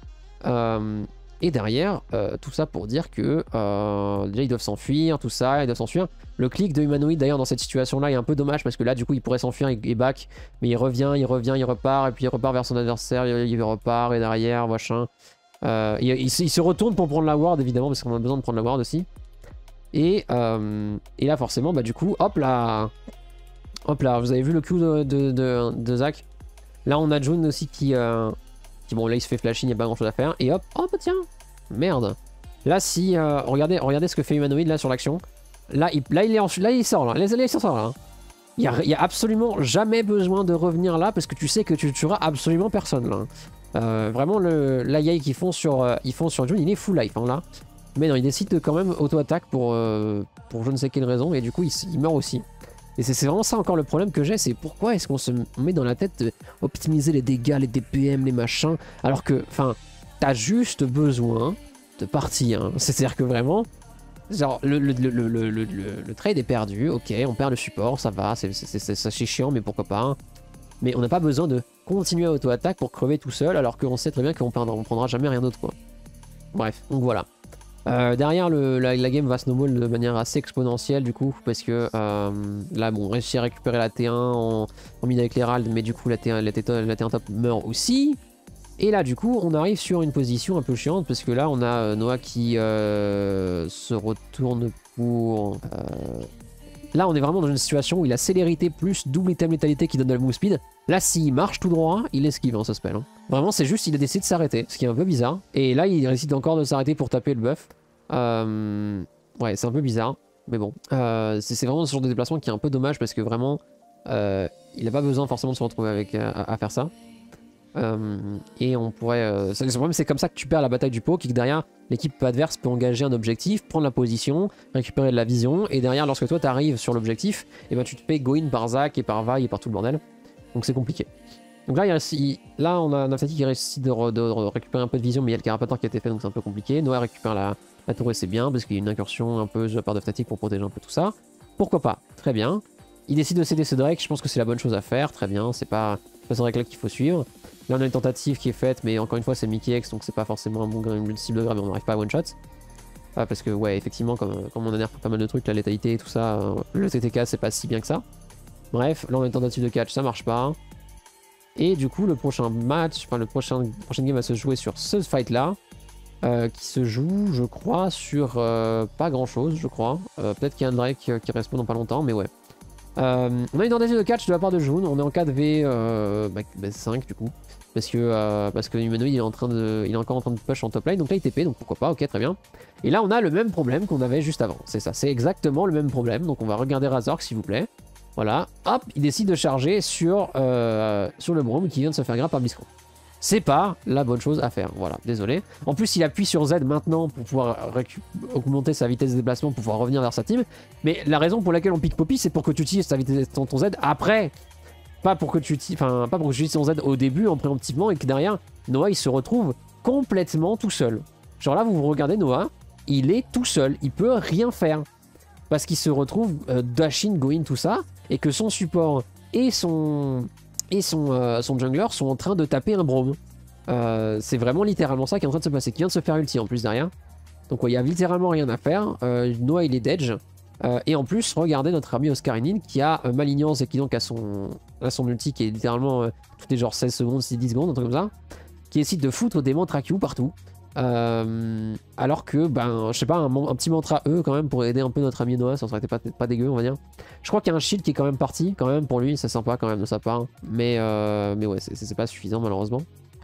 [SPEAKER 1] Euh, et derrière, euh, tout ça pour dire que euh, déjà ils doivent s'enfuir, tout ça, ils doivent s'enfuir. Le clic de Humanoid d'ailleurs dans cette situation-là est un peu dommage parce que là du coup il pourrait s'enfuir et, et back, mais il revient, il revient, il repart, et puis il repart vers son adversaire, il, il repart, et derrière, machin. Euh, il, il, il se retourne pour prendre la ward évidemment parce qu'on a besoin de prendre la ward aussi. Et, euh, et là forcément, bah du coup, hop là, hop là, vous avez vu le Q de, de, de, de Zac. Là on a June aussi qui... Euh, Bon là il se fait flasher, il n'y a pas grand chose à faire. Et hop, oh bah tiens, merde. Là si, euh, regardez, regardez ce que fait Humanoid là sur l'action. Là il, là, il est en, là il sort là, là, il sort là. Il n'y a, il y a absolument jamais besoin de revenir là parce que tu sais que tu tueras absolument personne là. Euh, vraiment le l'A I qu'ils font sur euh, ils font sur June, il est full life hein, là. Mais non, il décide de quand même auto-attaque pour, euh, pour je ne sais quelle raison et du coup il, il meurt aussi. Et c'est vraiment ça encore le problème que j'ai, c'est pourquoi est-ce qu'on se met dans la tête d'optimiser les dégâts, les D P M, les machins, alors que, enfin, t'as juste besoin de partir. Hein. C'est-à-dire que vraiment, genre, le, le, le, le, le, le, le trade est perdu, ok, on perd le support, ça va, c'est chiant, mais pourquoi pas. Hein. Mais on n'a pas besoin de continuer à auto-attaque pour crever tout seul, alors qu'on sait très bien qu'on ne prendra jamais rien d'autre, quoi. Bref, donc voilà. Euh, derrière, le, la, la game va snowball de manière assez exponentielle du coup, parce que euh, là, bon, on réussit à récupérer la T un en, en mine avec l'Herald, mais du coup, la T un, la, T un, la T un top meurt aussi. Et là, du coup, on arrive sur une position un peu chiante, parce que là, on a euh, Noah qui euh, se retourne pour... Euh... Là, on est vraiment dans une situation où il a célérité plus double item létalité qui donne de la move speed. Là, s'il marche tout droit, il esquive, hein, ce spell. Hein. Vraiment, c'est juste, il a décidé de s'arrêter, ce qui est un peu bizarre. Et là, il décide encore de s'arrêter pour taper le buff. Euh... Ouais, c'est un peu bizarre, mais bon. Euh, c'est vraiment ce genre de déplacement qui est un peu dommage parce que vraiment, euh, il n'a pas besoin forcément de se retrouver avec, à, à faire ça. Euh, et on pourrait... Euh, le problème c'est comme ça que tu perds la bataille du poke et que derrière l'équipe adverse peut engager un objectif, prendre la position, récupérer de la vision et derrière lorsque toi t'arrives sur l'objectif, et ben tu te fais go in par Zac et par Vi et par tout le bordel. Donc c'est compliqué. Donc là, il il, là on a Fnatic qui réussit de, de, de récupérer un peu de vision mais il y a le Carapator qui a été fait donc c'est un peu compliqué. Noah récupère la, la tour et c'est bien parce qu'il y a une incursion un peu de la part de Fnatic pour protéger un peu tout ça. Pourquoi pas, très bien. Il décide de céder ce Drake, je pense que c'est la bonne chose à faire, très bien, c'est pas, pas ce Drake là qu'il faut suivre. Là on a une tentative qui est faite, mais encore une fois c'est Mickey X, donc c'est pas forcément un bon une cible grave, mais on n'arrive pas à one shot. Ah, parce que ouais, effectivement, comme, comme on a nerf pas mal de trucs, la létalité et tout ça, euh, le T T K c'est pas si bien que ça. Bref, là on a une tentative de catch, ça marche pas. Et du coup le prochain match, enfin le prochain prochaine game va se jouer sur ce fight là. Euh, qui se joue, je crois, sur euh, pas grand chose, je crois. Euh, Peut-être qu'il y a un Drake qui respawn dans pas longtemps, mais ouais. Euh, on a une tentative de catch de la part de June, on est en quatre v euh, bah, bah cinq du coup. Parce que, euh, parce que Humanoid il est, en train de, il est encore en train de push en top lane, donc là il T P, donc pourquoi pas, ok très bien. Et là on a le même problème qu'on avait juste avant, c'est ça, c'est exactement le même problème, donc on va regarder Razork s'il vous plaît. Voilà, hop, il décide de charger sur, euh, sur le Braum qui vient de se faire grab par Blitzcrank. C'est pas la bonne chose à faire, voilà, désolé. En plus, il appuie sur Z maintenant pour pouvoir augmenter sa vitesse de déplacement, pour pouvoir revenir vers sa team. Mais la raison pour laquelle on pique Poppy, c'est pour que tu utilises ta vitesse ton, ton Z après. Pas pour que tu utilises, enfin, pas pour que tu utilises ton Z au début, en préemptivement, et que derrière, Noah, il se retrouve complètement tout seul. Genre là, vous vous regardez Noah, il est tout seul, il peut rien faire. Parce qu'il se retrouve euh, dashing, going, tout ça, et que son support et son... et son, euh, son jungler sont en train de taper un Braum. Euh, c'est vraiment littéralement ça qui est en train de se passer, qui vient de se faire ulti en plus derrière. Donc ouais, il y a littéralement rien à faire. Euh, Noah il est d'edge. Euh, et en plus, regardez notre ami Oscarinin qui a euh, Malignance et qui donc a son, a son ulti qui est littéralement euh, toutes les genre seize secondes, dix secondes, un truc comme ça. Qui décide de foutre des mantras Q partout. Euh, alors que, ben, je sais pas, un, un petit mantra E quand même pour aider un peu notre ami Noah, ça aurait été pas, pas dégueu, on va dire. Je crois qu'il y a un shield qui est quand même parti, quand même, pour lui, c'est sympa quand même de sa part. Mais, euh, mais ouais, c'est pas suffisant malheureusement.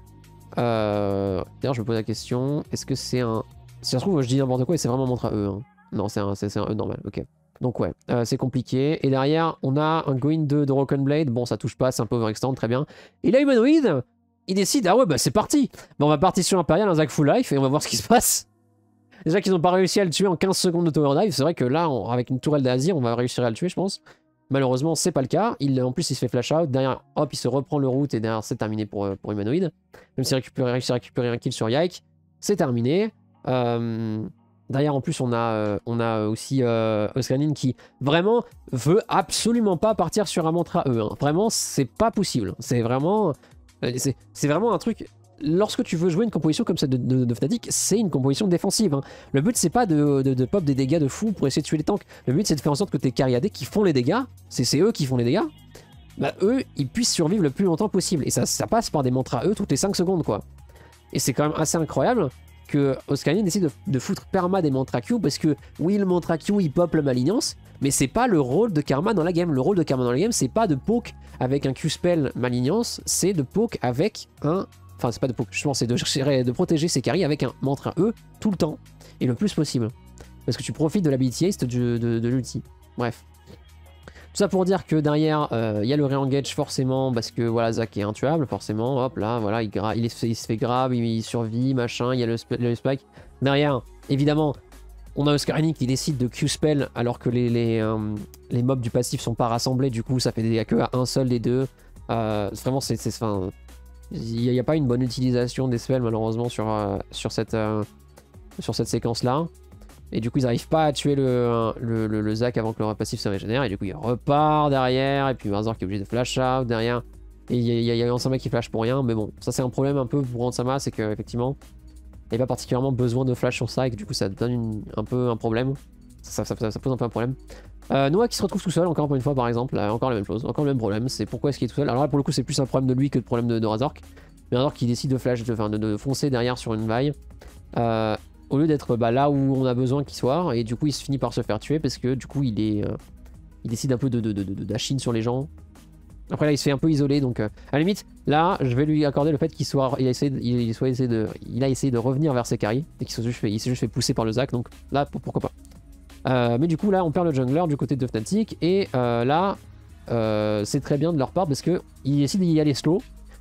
[SPEAKER 1] Euh, D'ailleurs, je me pose la question, est-ce que c'est un... Si ça se trouve, je dis n'importe quoi et c'est vraiment un mantra E. Hein. Non, c'est un, un E normal, ok. Donc ouais, euh, c'est compliqué. Et derrière, on a un Going de, de Rock'n Blade. Bon, ça touche pas, c'est un peu overextend, très bien. Et là, Humanoid, il décide, ah ouais, bah c'est parti. Bah, on va partir sur Imperial, un Zac full life, et on va voir ce qui se passe. Déjà qu'ils n'ont pas réussi à le tuer en quinze secondes de tower dive, c'est vrai que là, on, avec une tourelle d'Azir, on va réussir à le tuer, je pense. Malheureusement, c'est pas le cas. Il, en plus, il se fait flash out. Derrière, hop, il se reprend le route, et derrière, c'est terminé pour, pour Humanoid. Même s'il a réussi à récupérer un kill sur Yike, c'est terminé. Euh... Derrière, en plus, on a, euh, on a aussi euh, Oscarinin qui vraiment veut absolument pas partir sur un mantra E. Hein. Vraiment, c'est pas possible. C'est vraiment, euh, c'est vraiment un truc. Lorsque tu veux jouer une composition comme celle de, de, de Fnatic, c'est une composition défensive. Hein. Le but, c'est pas de, de, de pop des dégâts de fou pour essayer de tuer les tanks. Le but, c'est de faire en sorte que tes carry A D qui font les dégâts, c'est eux qui font les dégâts, bah, eux, ils puissent survivre le plus longtemps possible. Et ça, ça passe par des mantras E toutes les cinq secondes, quoi. Et c'est quand même assez incroyable que Oscarinin décide de, de foutre perma des mantras Q parce que oui, le mantra Q il pop le malignance, mais c'est pas le rôle de Karma dans la game. Le rôle de Karma dans la game, c'est pas de poke avec un Q spell malignance, c'est de poke avec un. Enfin, c'est pas de poke, justement, c'est de, de protéger ses carries avec un mantra E tout le temps et le plus possible. Parce que tu profites de l'ability haste de, de, de l'ulti. Bref. Tout ça pour dire que derrière, il euh, y a le re-engage forcément, parce que voilà, Zac est intuable, forcément. Hop là, voilà, il, il, est, il se fait grab, il, il survit, machin, il y a le, le spike. Derrière, évidemment, on a Oscarinin qui décide de Q-spell alors que les, les, euh, les mobs du passif sont pas rassemblés, du coup, ça fait des dégâts que à un seul des deux. Euh, vraiment, c'est. Enfin, il n'y a, a pas une bonne utilisation des spells, malheureusement, sur, euh, sur cette, euh, sur cette séquence-là. Et du coup, ils n'arrivent pas à tuer le, le, le, le Zac avant que le passif se régénère. Et du coup, il repart derrière. Et puis, Razor qui est obligé de flash out derrière. Et il y a, y a, y a Ansama qui flash pour rien. Mais bon, ça, c'est un problème un peu pour Ansama. C'est qu'effectivement, il n'y a pas particulièrement besoin de flash sur ça. Et que du coup, ça donne une, un peu un problème. Ça, ça, ça, ça pose un peu un problème. Euh, Noah qui se retrouve tout seul, encore une fois, par exemple. Là, encore la même chose. Encore le même problème. C'est pourquoi est-ce qu'il est tout seul. Alors là, pour le coup, c'est plus un problème de lui que le problème de, de Razor. Mais Razor qui décide de flash, de, de, de foncer derrière sur une vaille. Euh. Au lieu d'être bah, là où on a besoin qu'il soit, et du coup il se finit par se faire tuer parce que du coup il est, euh, il décide un peu de, de, de, de dashing sur les gens. Après là il se fait un peu isoler, donc euh, à la limite là je vais lui accorder le fait qu'il soit, il a essayé, de, il, soit essayé de, il a essayé de revenir vers ses carries et qu'il s'est juste, juste fait pousser par le Zac, donc là pourquoi pas. Euh, mais du coup là on perd le jungler du côté de Fnatic et euh, là euh, c'est très bien de leur part parce que il décide d'y aller slow.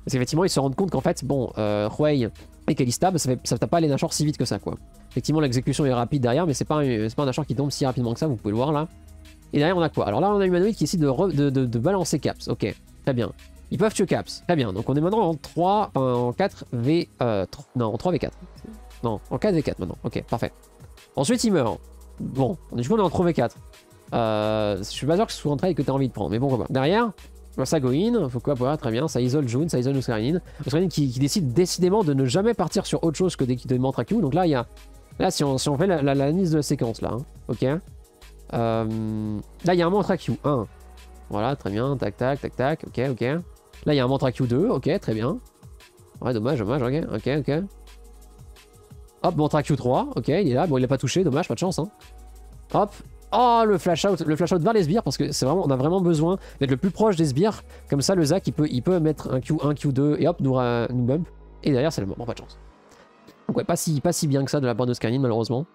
[SPEAKER 1] Parce qu'effectivement, ils se rendent compte qu'en fait, bon, euh, Huey et Kalista, bah, ça ne tape pas les Nashor si vite que ça, quoi. Effectivement, l'exécution est rapide derrière, mais c'est pas, un, pas un Nashor qui tombe si rapidement que ça, vous pouvez le voir là. Et derrière, on a quoi? Alors là, on a Humanoid qui essaie de, re, de, de, de balancer Caps. Ok, très bien. Ils peuvent tuer Caps. Très bien. Donc on est maintenant en trois, en quatre V... Euh, non, en trois V quatre. Non, en quatre V quatre maintenant. Ok, parfait. Ensuite, il meurt. Bon, du coup, on est en trois V quatre. Euh, je suis pas sûr que ce soit un trade que tu as envie de prendre, mais bon, quoi. Derrière, ça go in. Faut quoi pouvoir, très bien. Ça isole June, ça isole Oscarine. Oscarine qui, qui décide décidément de ne jamais partir sur autre chose que des qui te montrent à Q. Donc là, il y a... Là, si on, si on fait la, la, la liste de la séquence, là, hein. Ok. Euh, là, il y a un mantra Q un. Voilà, très bien. Tac, tac, tac, tac. Ok, ok. Là, il y a un mantra Q deux. Ok, très bien. Ouais, dommage, dommage. Ok, ok, ok. Hop, mantra Q trois. Ok, il est là. Bon, il a pas touché. Dommage, pas de chance. Hein. Hop. Oh, le flash out. Le flash out vers les sbires parce que c'est vraiment, on a vraiment besoin d'être le plus proche des sbires. Comme ça, le Zac, il peut, il peut mettre un Q un, Q deux et hop, nous, euh, nous bump. Et derrière, c'est le moment. Pas de chance. Donc, ouais, pas si, pas si bien que ça de la part de Skyrim, malheureusement.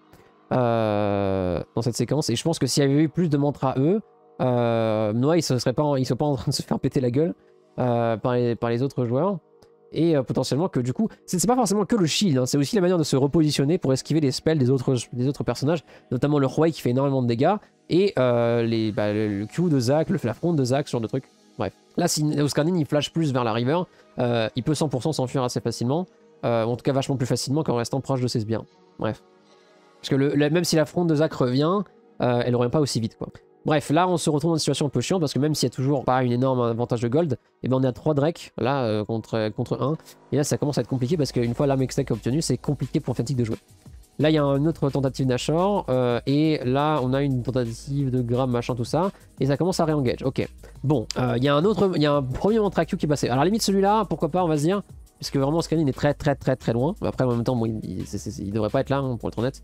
[SPEAKER 1] Euh, dans cette séquence. Et je pense que s'il y avait eu plus de mantras eux, euh, Noah il ne serait pas en, il serait pas en train de se faire péter la gueule euh, par, les, par les autres joueurs. Et euh, potentiellement que du coup, c'est pas forcément que le shield, hein, c'est aussi la manière de se repositionner pour esquiver les spells des autres, des autres personnages, notamment le Huey qui fait énormément de dégâts, et euh, les, bah, le Q de Zac, le flafron de Zac, ce genre de truc. Bref. Là, si Oscarine il flash plus vers la river, euh, il peut cent pour cent s'enfuir assez facilement, euh, en tout cas vachement plus facilement qu'en restant proche de ses sbires. Bref. Parce que le, le, même si la fronde de Zac revient, euh, elle ne revient pas aussi vite, quoi. Bref, là on se retrouve dans une situation un peu chiante parce que même s'il y a toujours pas une énorme avantage de gold, et ben on est à trois Drake là euh, contre, contre un. Et là ça commence à être compliqué parce qu'une fois l'arme extec obtenue, c'est compliqué pour Fnatic de jouer. Là il y a une autre tentative Nashor, euh, et là on a une tentative de Gram, machin, tout ça, et ça commence à re-engage. Ok. Bon, il euh, y a un autre, il y a un premier mantra Q qui est passé. Alors à la limite celui-là, pourquoi pas, on va se dire, parce que vraiment Scanning est très très très très loin. Après en même temps, bon, il, il, c est, c est, il devrait pas être là, hein, pour être honnête.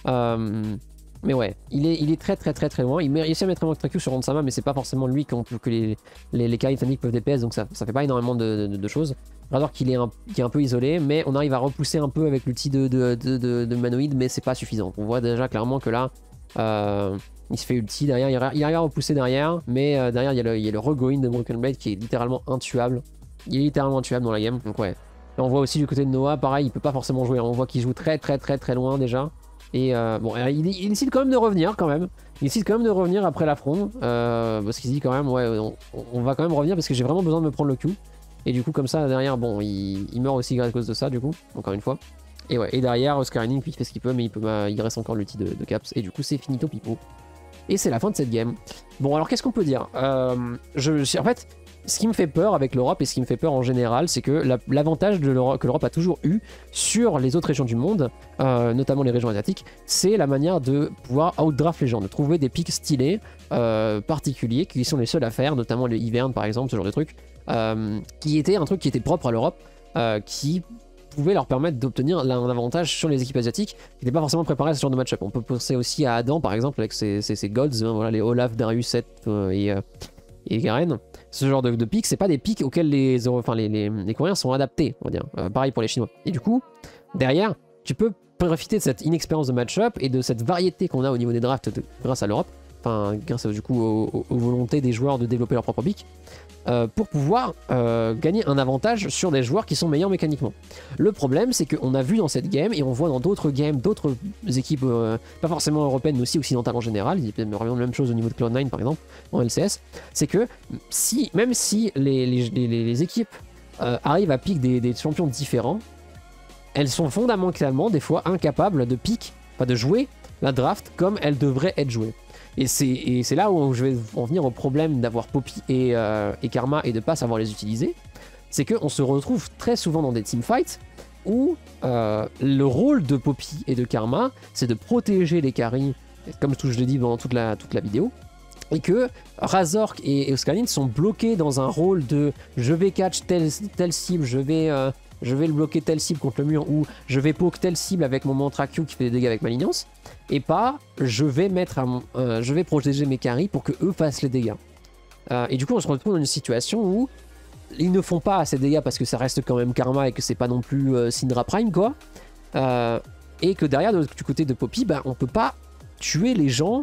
[SPEAKER 1] Euh, mais ouais, il est, il est très très très très loin. Il réussit à mettre un mantra Q sur Ronsama, mais c'est pas forcément lui qu'on peut, que les, les, les carries Fnatic peuvent D P S, donc ça, ça fait pas énormément de, de, de choses. Razor qu'il est, un, qui est un peu isolé, mais on arrive à repousser un peu avec l'outil de, de, de, de, de Manoïd, mais c'est pas suffisant. On voit déjà clairement que là, euh, il se fait ulti derrière, il arrive à repousser derrière, mais euh, derrière il y a le, il y a le regoin de Broken Blade qui est littéralement intuable. Il est littéralement intuable dans la game, donc ouais. Et on voit aussi du côté de Noah, pareil, il peut pas forcément jouer, on voit qu'il joue très très très très loin déjà. Et euh, bon, il, il décide quand même de revenir quand même. Il décide quand même de revenir après l'affront. Euh, parce qu'il dit quand même, ouais, on, on va quand même revenir parce que j'ai vraiment besoin de me prendre le Q. Et du coup, comme ça, derrière, bon, il, il meurt aussi à cause de ça, du coup, encore une fois. Et ouais, et derrière, Oscarine, il fait ce qu'il peut, mais il, peut, bah, il reste encore l'outil de, de Caps. Et du coup, c'est finito pipo. Et c'est la fin de cette game. Bon, alors qu'est-ce qu'on peut dire euh, je, En fait, ce qui me fait peur avec l'Europe et ce qui me fait peur en général, c'est que l'avantage que l'Europe a toujours eu sur les autres régions du monde, euh, notamment les régions asiatiques, c'est la manière de pouvoir outdraft les gens, de trouver des pics stylés, euh, particuliers, qui sont les seuls à faire, notamment les Hivern par exemple, ce genre de truc, euh, qui était un truc qui était propre à l'Europe, euh, qui pouvait leur permettre d'obtenir un avantage sur les équipes asiatiques qui n'étaient pas forcément préparées à ce genre de match-up. On peut penser aussi à Adam par exemple avec ses, ses, ses golds, hein, voilà, les Olaf, Darius, Seth euh, et, euh, et Garen. Ce genre de, de pics, c'est pas des pics auxquels les, enfin, les, les, les Coréens sont adaptés, on va dire. Euh, pareil pour les Chinois. Et du coup, derrière, tu peux profiter de cette inexpérience de match-up et de cette variété qu'on a au niveau des drafts de, grâce à l'Europe, enfin grâce du coup aux, aux volontés des joueurs de développer leur propre pic, euh, pour pouvoir euh, gagner un avantage sur des joueurs qui sont meilleurs mécaniquement. Le problème, c'est qu'on a vu dans cette game, et on voit dans d'autres games, d'autres équipes, euh, pas forcément européennes, mais aussi occidentales en général, il y a la même chose au niveau de Cloud nine par exemple, en L C S, c'est que si, même si les, les, les, les équipes euh, arrivent à pick des, des champions différents, elles sont fondamentalement des fois incapables de pick, enfin de jouer la draft comme elle devrait être jouée. Et c'est là où je vais en venir au problème d'avoir Poppy et, euh, et Karma et de ne pas savoir les utiliser. C'est qu'on se retrouve très souvent dans des teamfights où euh, le rôle de Poppy et de Karma, c'est de protéger les carries, comme je l'ai dit pendant toute la, toute la vidéo, et que Razork et Oscarine sont bloqués dans un rôle de je vais catch telle, telle cible, je vais, euh, je vais le bloquer telle cible contre le mur, ou je vais poke telle cible avec mon mantra Q qui fait des dégâts avec ma lignance, et pas je vais mettre à mon, euh, je vais protéger mes carries pour que eux fassent les dégâts. Euh, et du coup on se retrouve dans une situation où ils ne font pas assez de dégâts parce que ça reste quand même Karma et que c'est pas non plus euh, Syndra Prime quoi. Euh, et que derrière de, du côté de Poppy, bah, on peut pas tuer les gens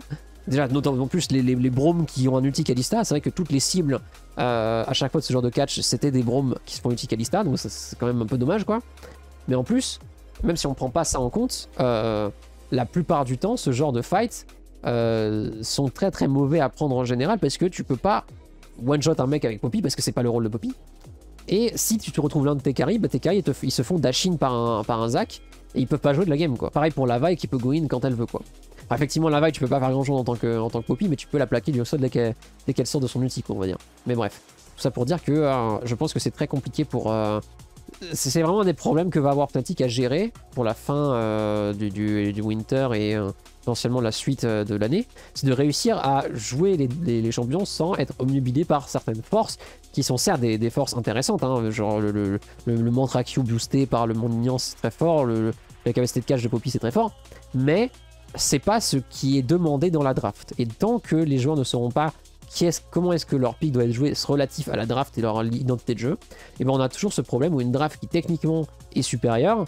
[SPEAKER 1] déjà, notamment en plus, les, les, les Bromes qui ont un ulti Kalista, c'est vrai que toutes les cibles euh, à chaque fois de ce genre de catch, c'était des Bromes qui se font ulti Kalista, donc c'est quand même un peu dommage, quoi. Mais en plus, même si on prend pas ça en compte, euh, la plupart du temps, ce genre de fights euh, sont très très mauvais à prendre en général parce que tu peux pas one-shot un mec avec Poppy parce que c'est pas le rôle de Poppy. Et si tu te retrouves l'un de tes carries, bah tes carries ils, te, ils se font dash-in par un, par un Zac et ils peuvent pas jouer de la game, quoi. Pareil pour la Vi qui peut go in quand elle veut, quoi. Enfin, effectivement, la Vi tu peux pas faire grand chose en tant que, en tant que Poppy, mais tu peux la plaquer du sol dès qu'elle qu sort de son ulti, quoi, on va dire. Mais bref, tout ça pour dire que euh, je pense que c'est très compliqué pour. Euh, c'est vraiment un des problèmes que va avoir Fnatic à gérer pour la fin euh, du, du, du Winter et euh, potentiellement la suite euh, de l'année, c'est de réussir à jouer les, les, les champions sans être omnubilé par certaines forces qui sont certes des, des forces intéressantes, hein, genre le, le, le, le mantra Q boosté par le monde mignon c'est très fort, le, la capacité de catch de Poppy c'est très fort, mais c'est pas ce qui est demandé dans la draft. Et tant que les joueurs ne sauront pas Qui est comment est-ce que leur pick doit être joué relatif à la draft et leur identité de jeu, et ben on a toujours ce problème où une draft qui techniquement est supérieure,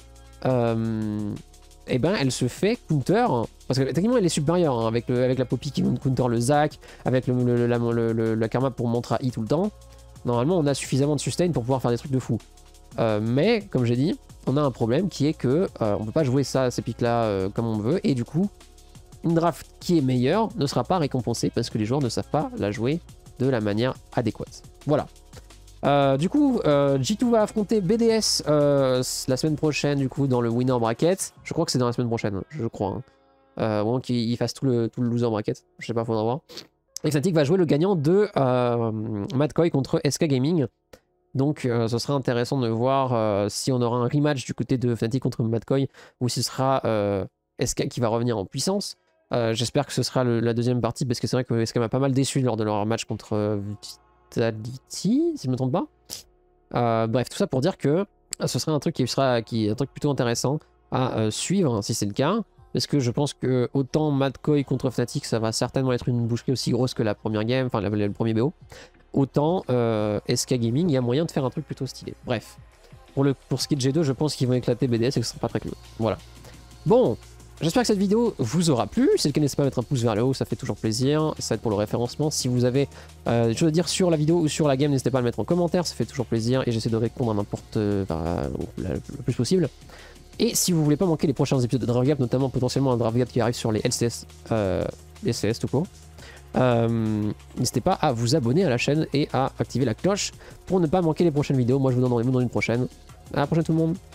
[SPEAKER 1] euh, et ben elle se fait counter, parce que techniquement elle est supérieure, hein, avec, le, avec la Poppy qui counter le Zac, avec le, le, la, le, le, la Karma pour Mantra I tout le temps. Normalement on a suffisamment de sustain pour pouvoir faire des trucs de fou. Euh, mais comme j'ai dit, on a un problème qui est que euh, on peut pas jouer ça, ces picks là euh, comme on veut, et du coup une draft qui est meilleure ne sera pas récompensée parce que les joueurs ne savent pas la jouer de la manière adéquate. Voilà. Euh, du coup, euh, G deux va affronter B D S euh, la semaine prochaine, du coup, dans le winner bracket. Je crois que c'est dans la semaine prochaine, je crois. Hein. Euh, bon, qu'il fasse tout le, tout le loser bracket. Je sais pas, faudra voir. Et Fnatic va jouer le gagnant de euh, McCoy contre S K Gaming. Donc, euh, ce sera intéressant de voir euh, si on aura un rematch du côté de Fnatic contre McCoy ou si ce sera euh, S K qui va revenir en puissance. Euh, J'espère que ce sera le, la deuxième partie parce que c'est vrai que S K m'a pas mal déçu lors de leur match contre euh, Vitality, si je me trompe pas. Euh, bref, tout ça pour dire que ce serait un truc qui sera qui, un truc plutôt intéressant à euh, suivre si c'est le cas. Parce que je pense que autant McCoy contre Fnatic, ça va certainement être une boucherie aussi grosse que la première game, enfin le premier B O. Autant euh, S K Gaming, il y a moyen de faire un truc plutôt stylé. Bref, pour, le, pour ce qui est de G deux, je pense qu'ils vont éclater B D S et que ce sera pas très cool. Voilà. Bon, j'espère que cette vidéo vous aura plu. Si c'est le cas, n'hésitez pas à mettre un pouce vers le haut, ça fait toujours plaisir. Ça aide pour le référencement. Si vous avez euh, des choses à dire sur la vidéo ou sur la game, n'hésitez pas à le mettre en commentaire, ça fait toujours plaisir et j'essaie de répondre à n'importe euh, enfin, le plus possible. Et si vous voulez pas manquer les prochains épisodes de Draft Gap, notamment potentiellement un Draft Gap qui arrive sur les L C S, euh, L C S tout court, euh, n'hésitez pas à vous abonner à la chaîne et à activer la cloche pour ne pas manquer les prochaines vidéos. Moi je vous donne rendez-vous dans une prochaine. À la prochaine tout le monde.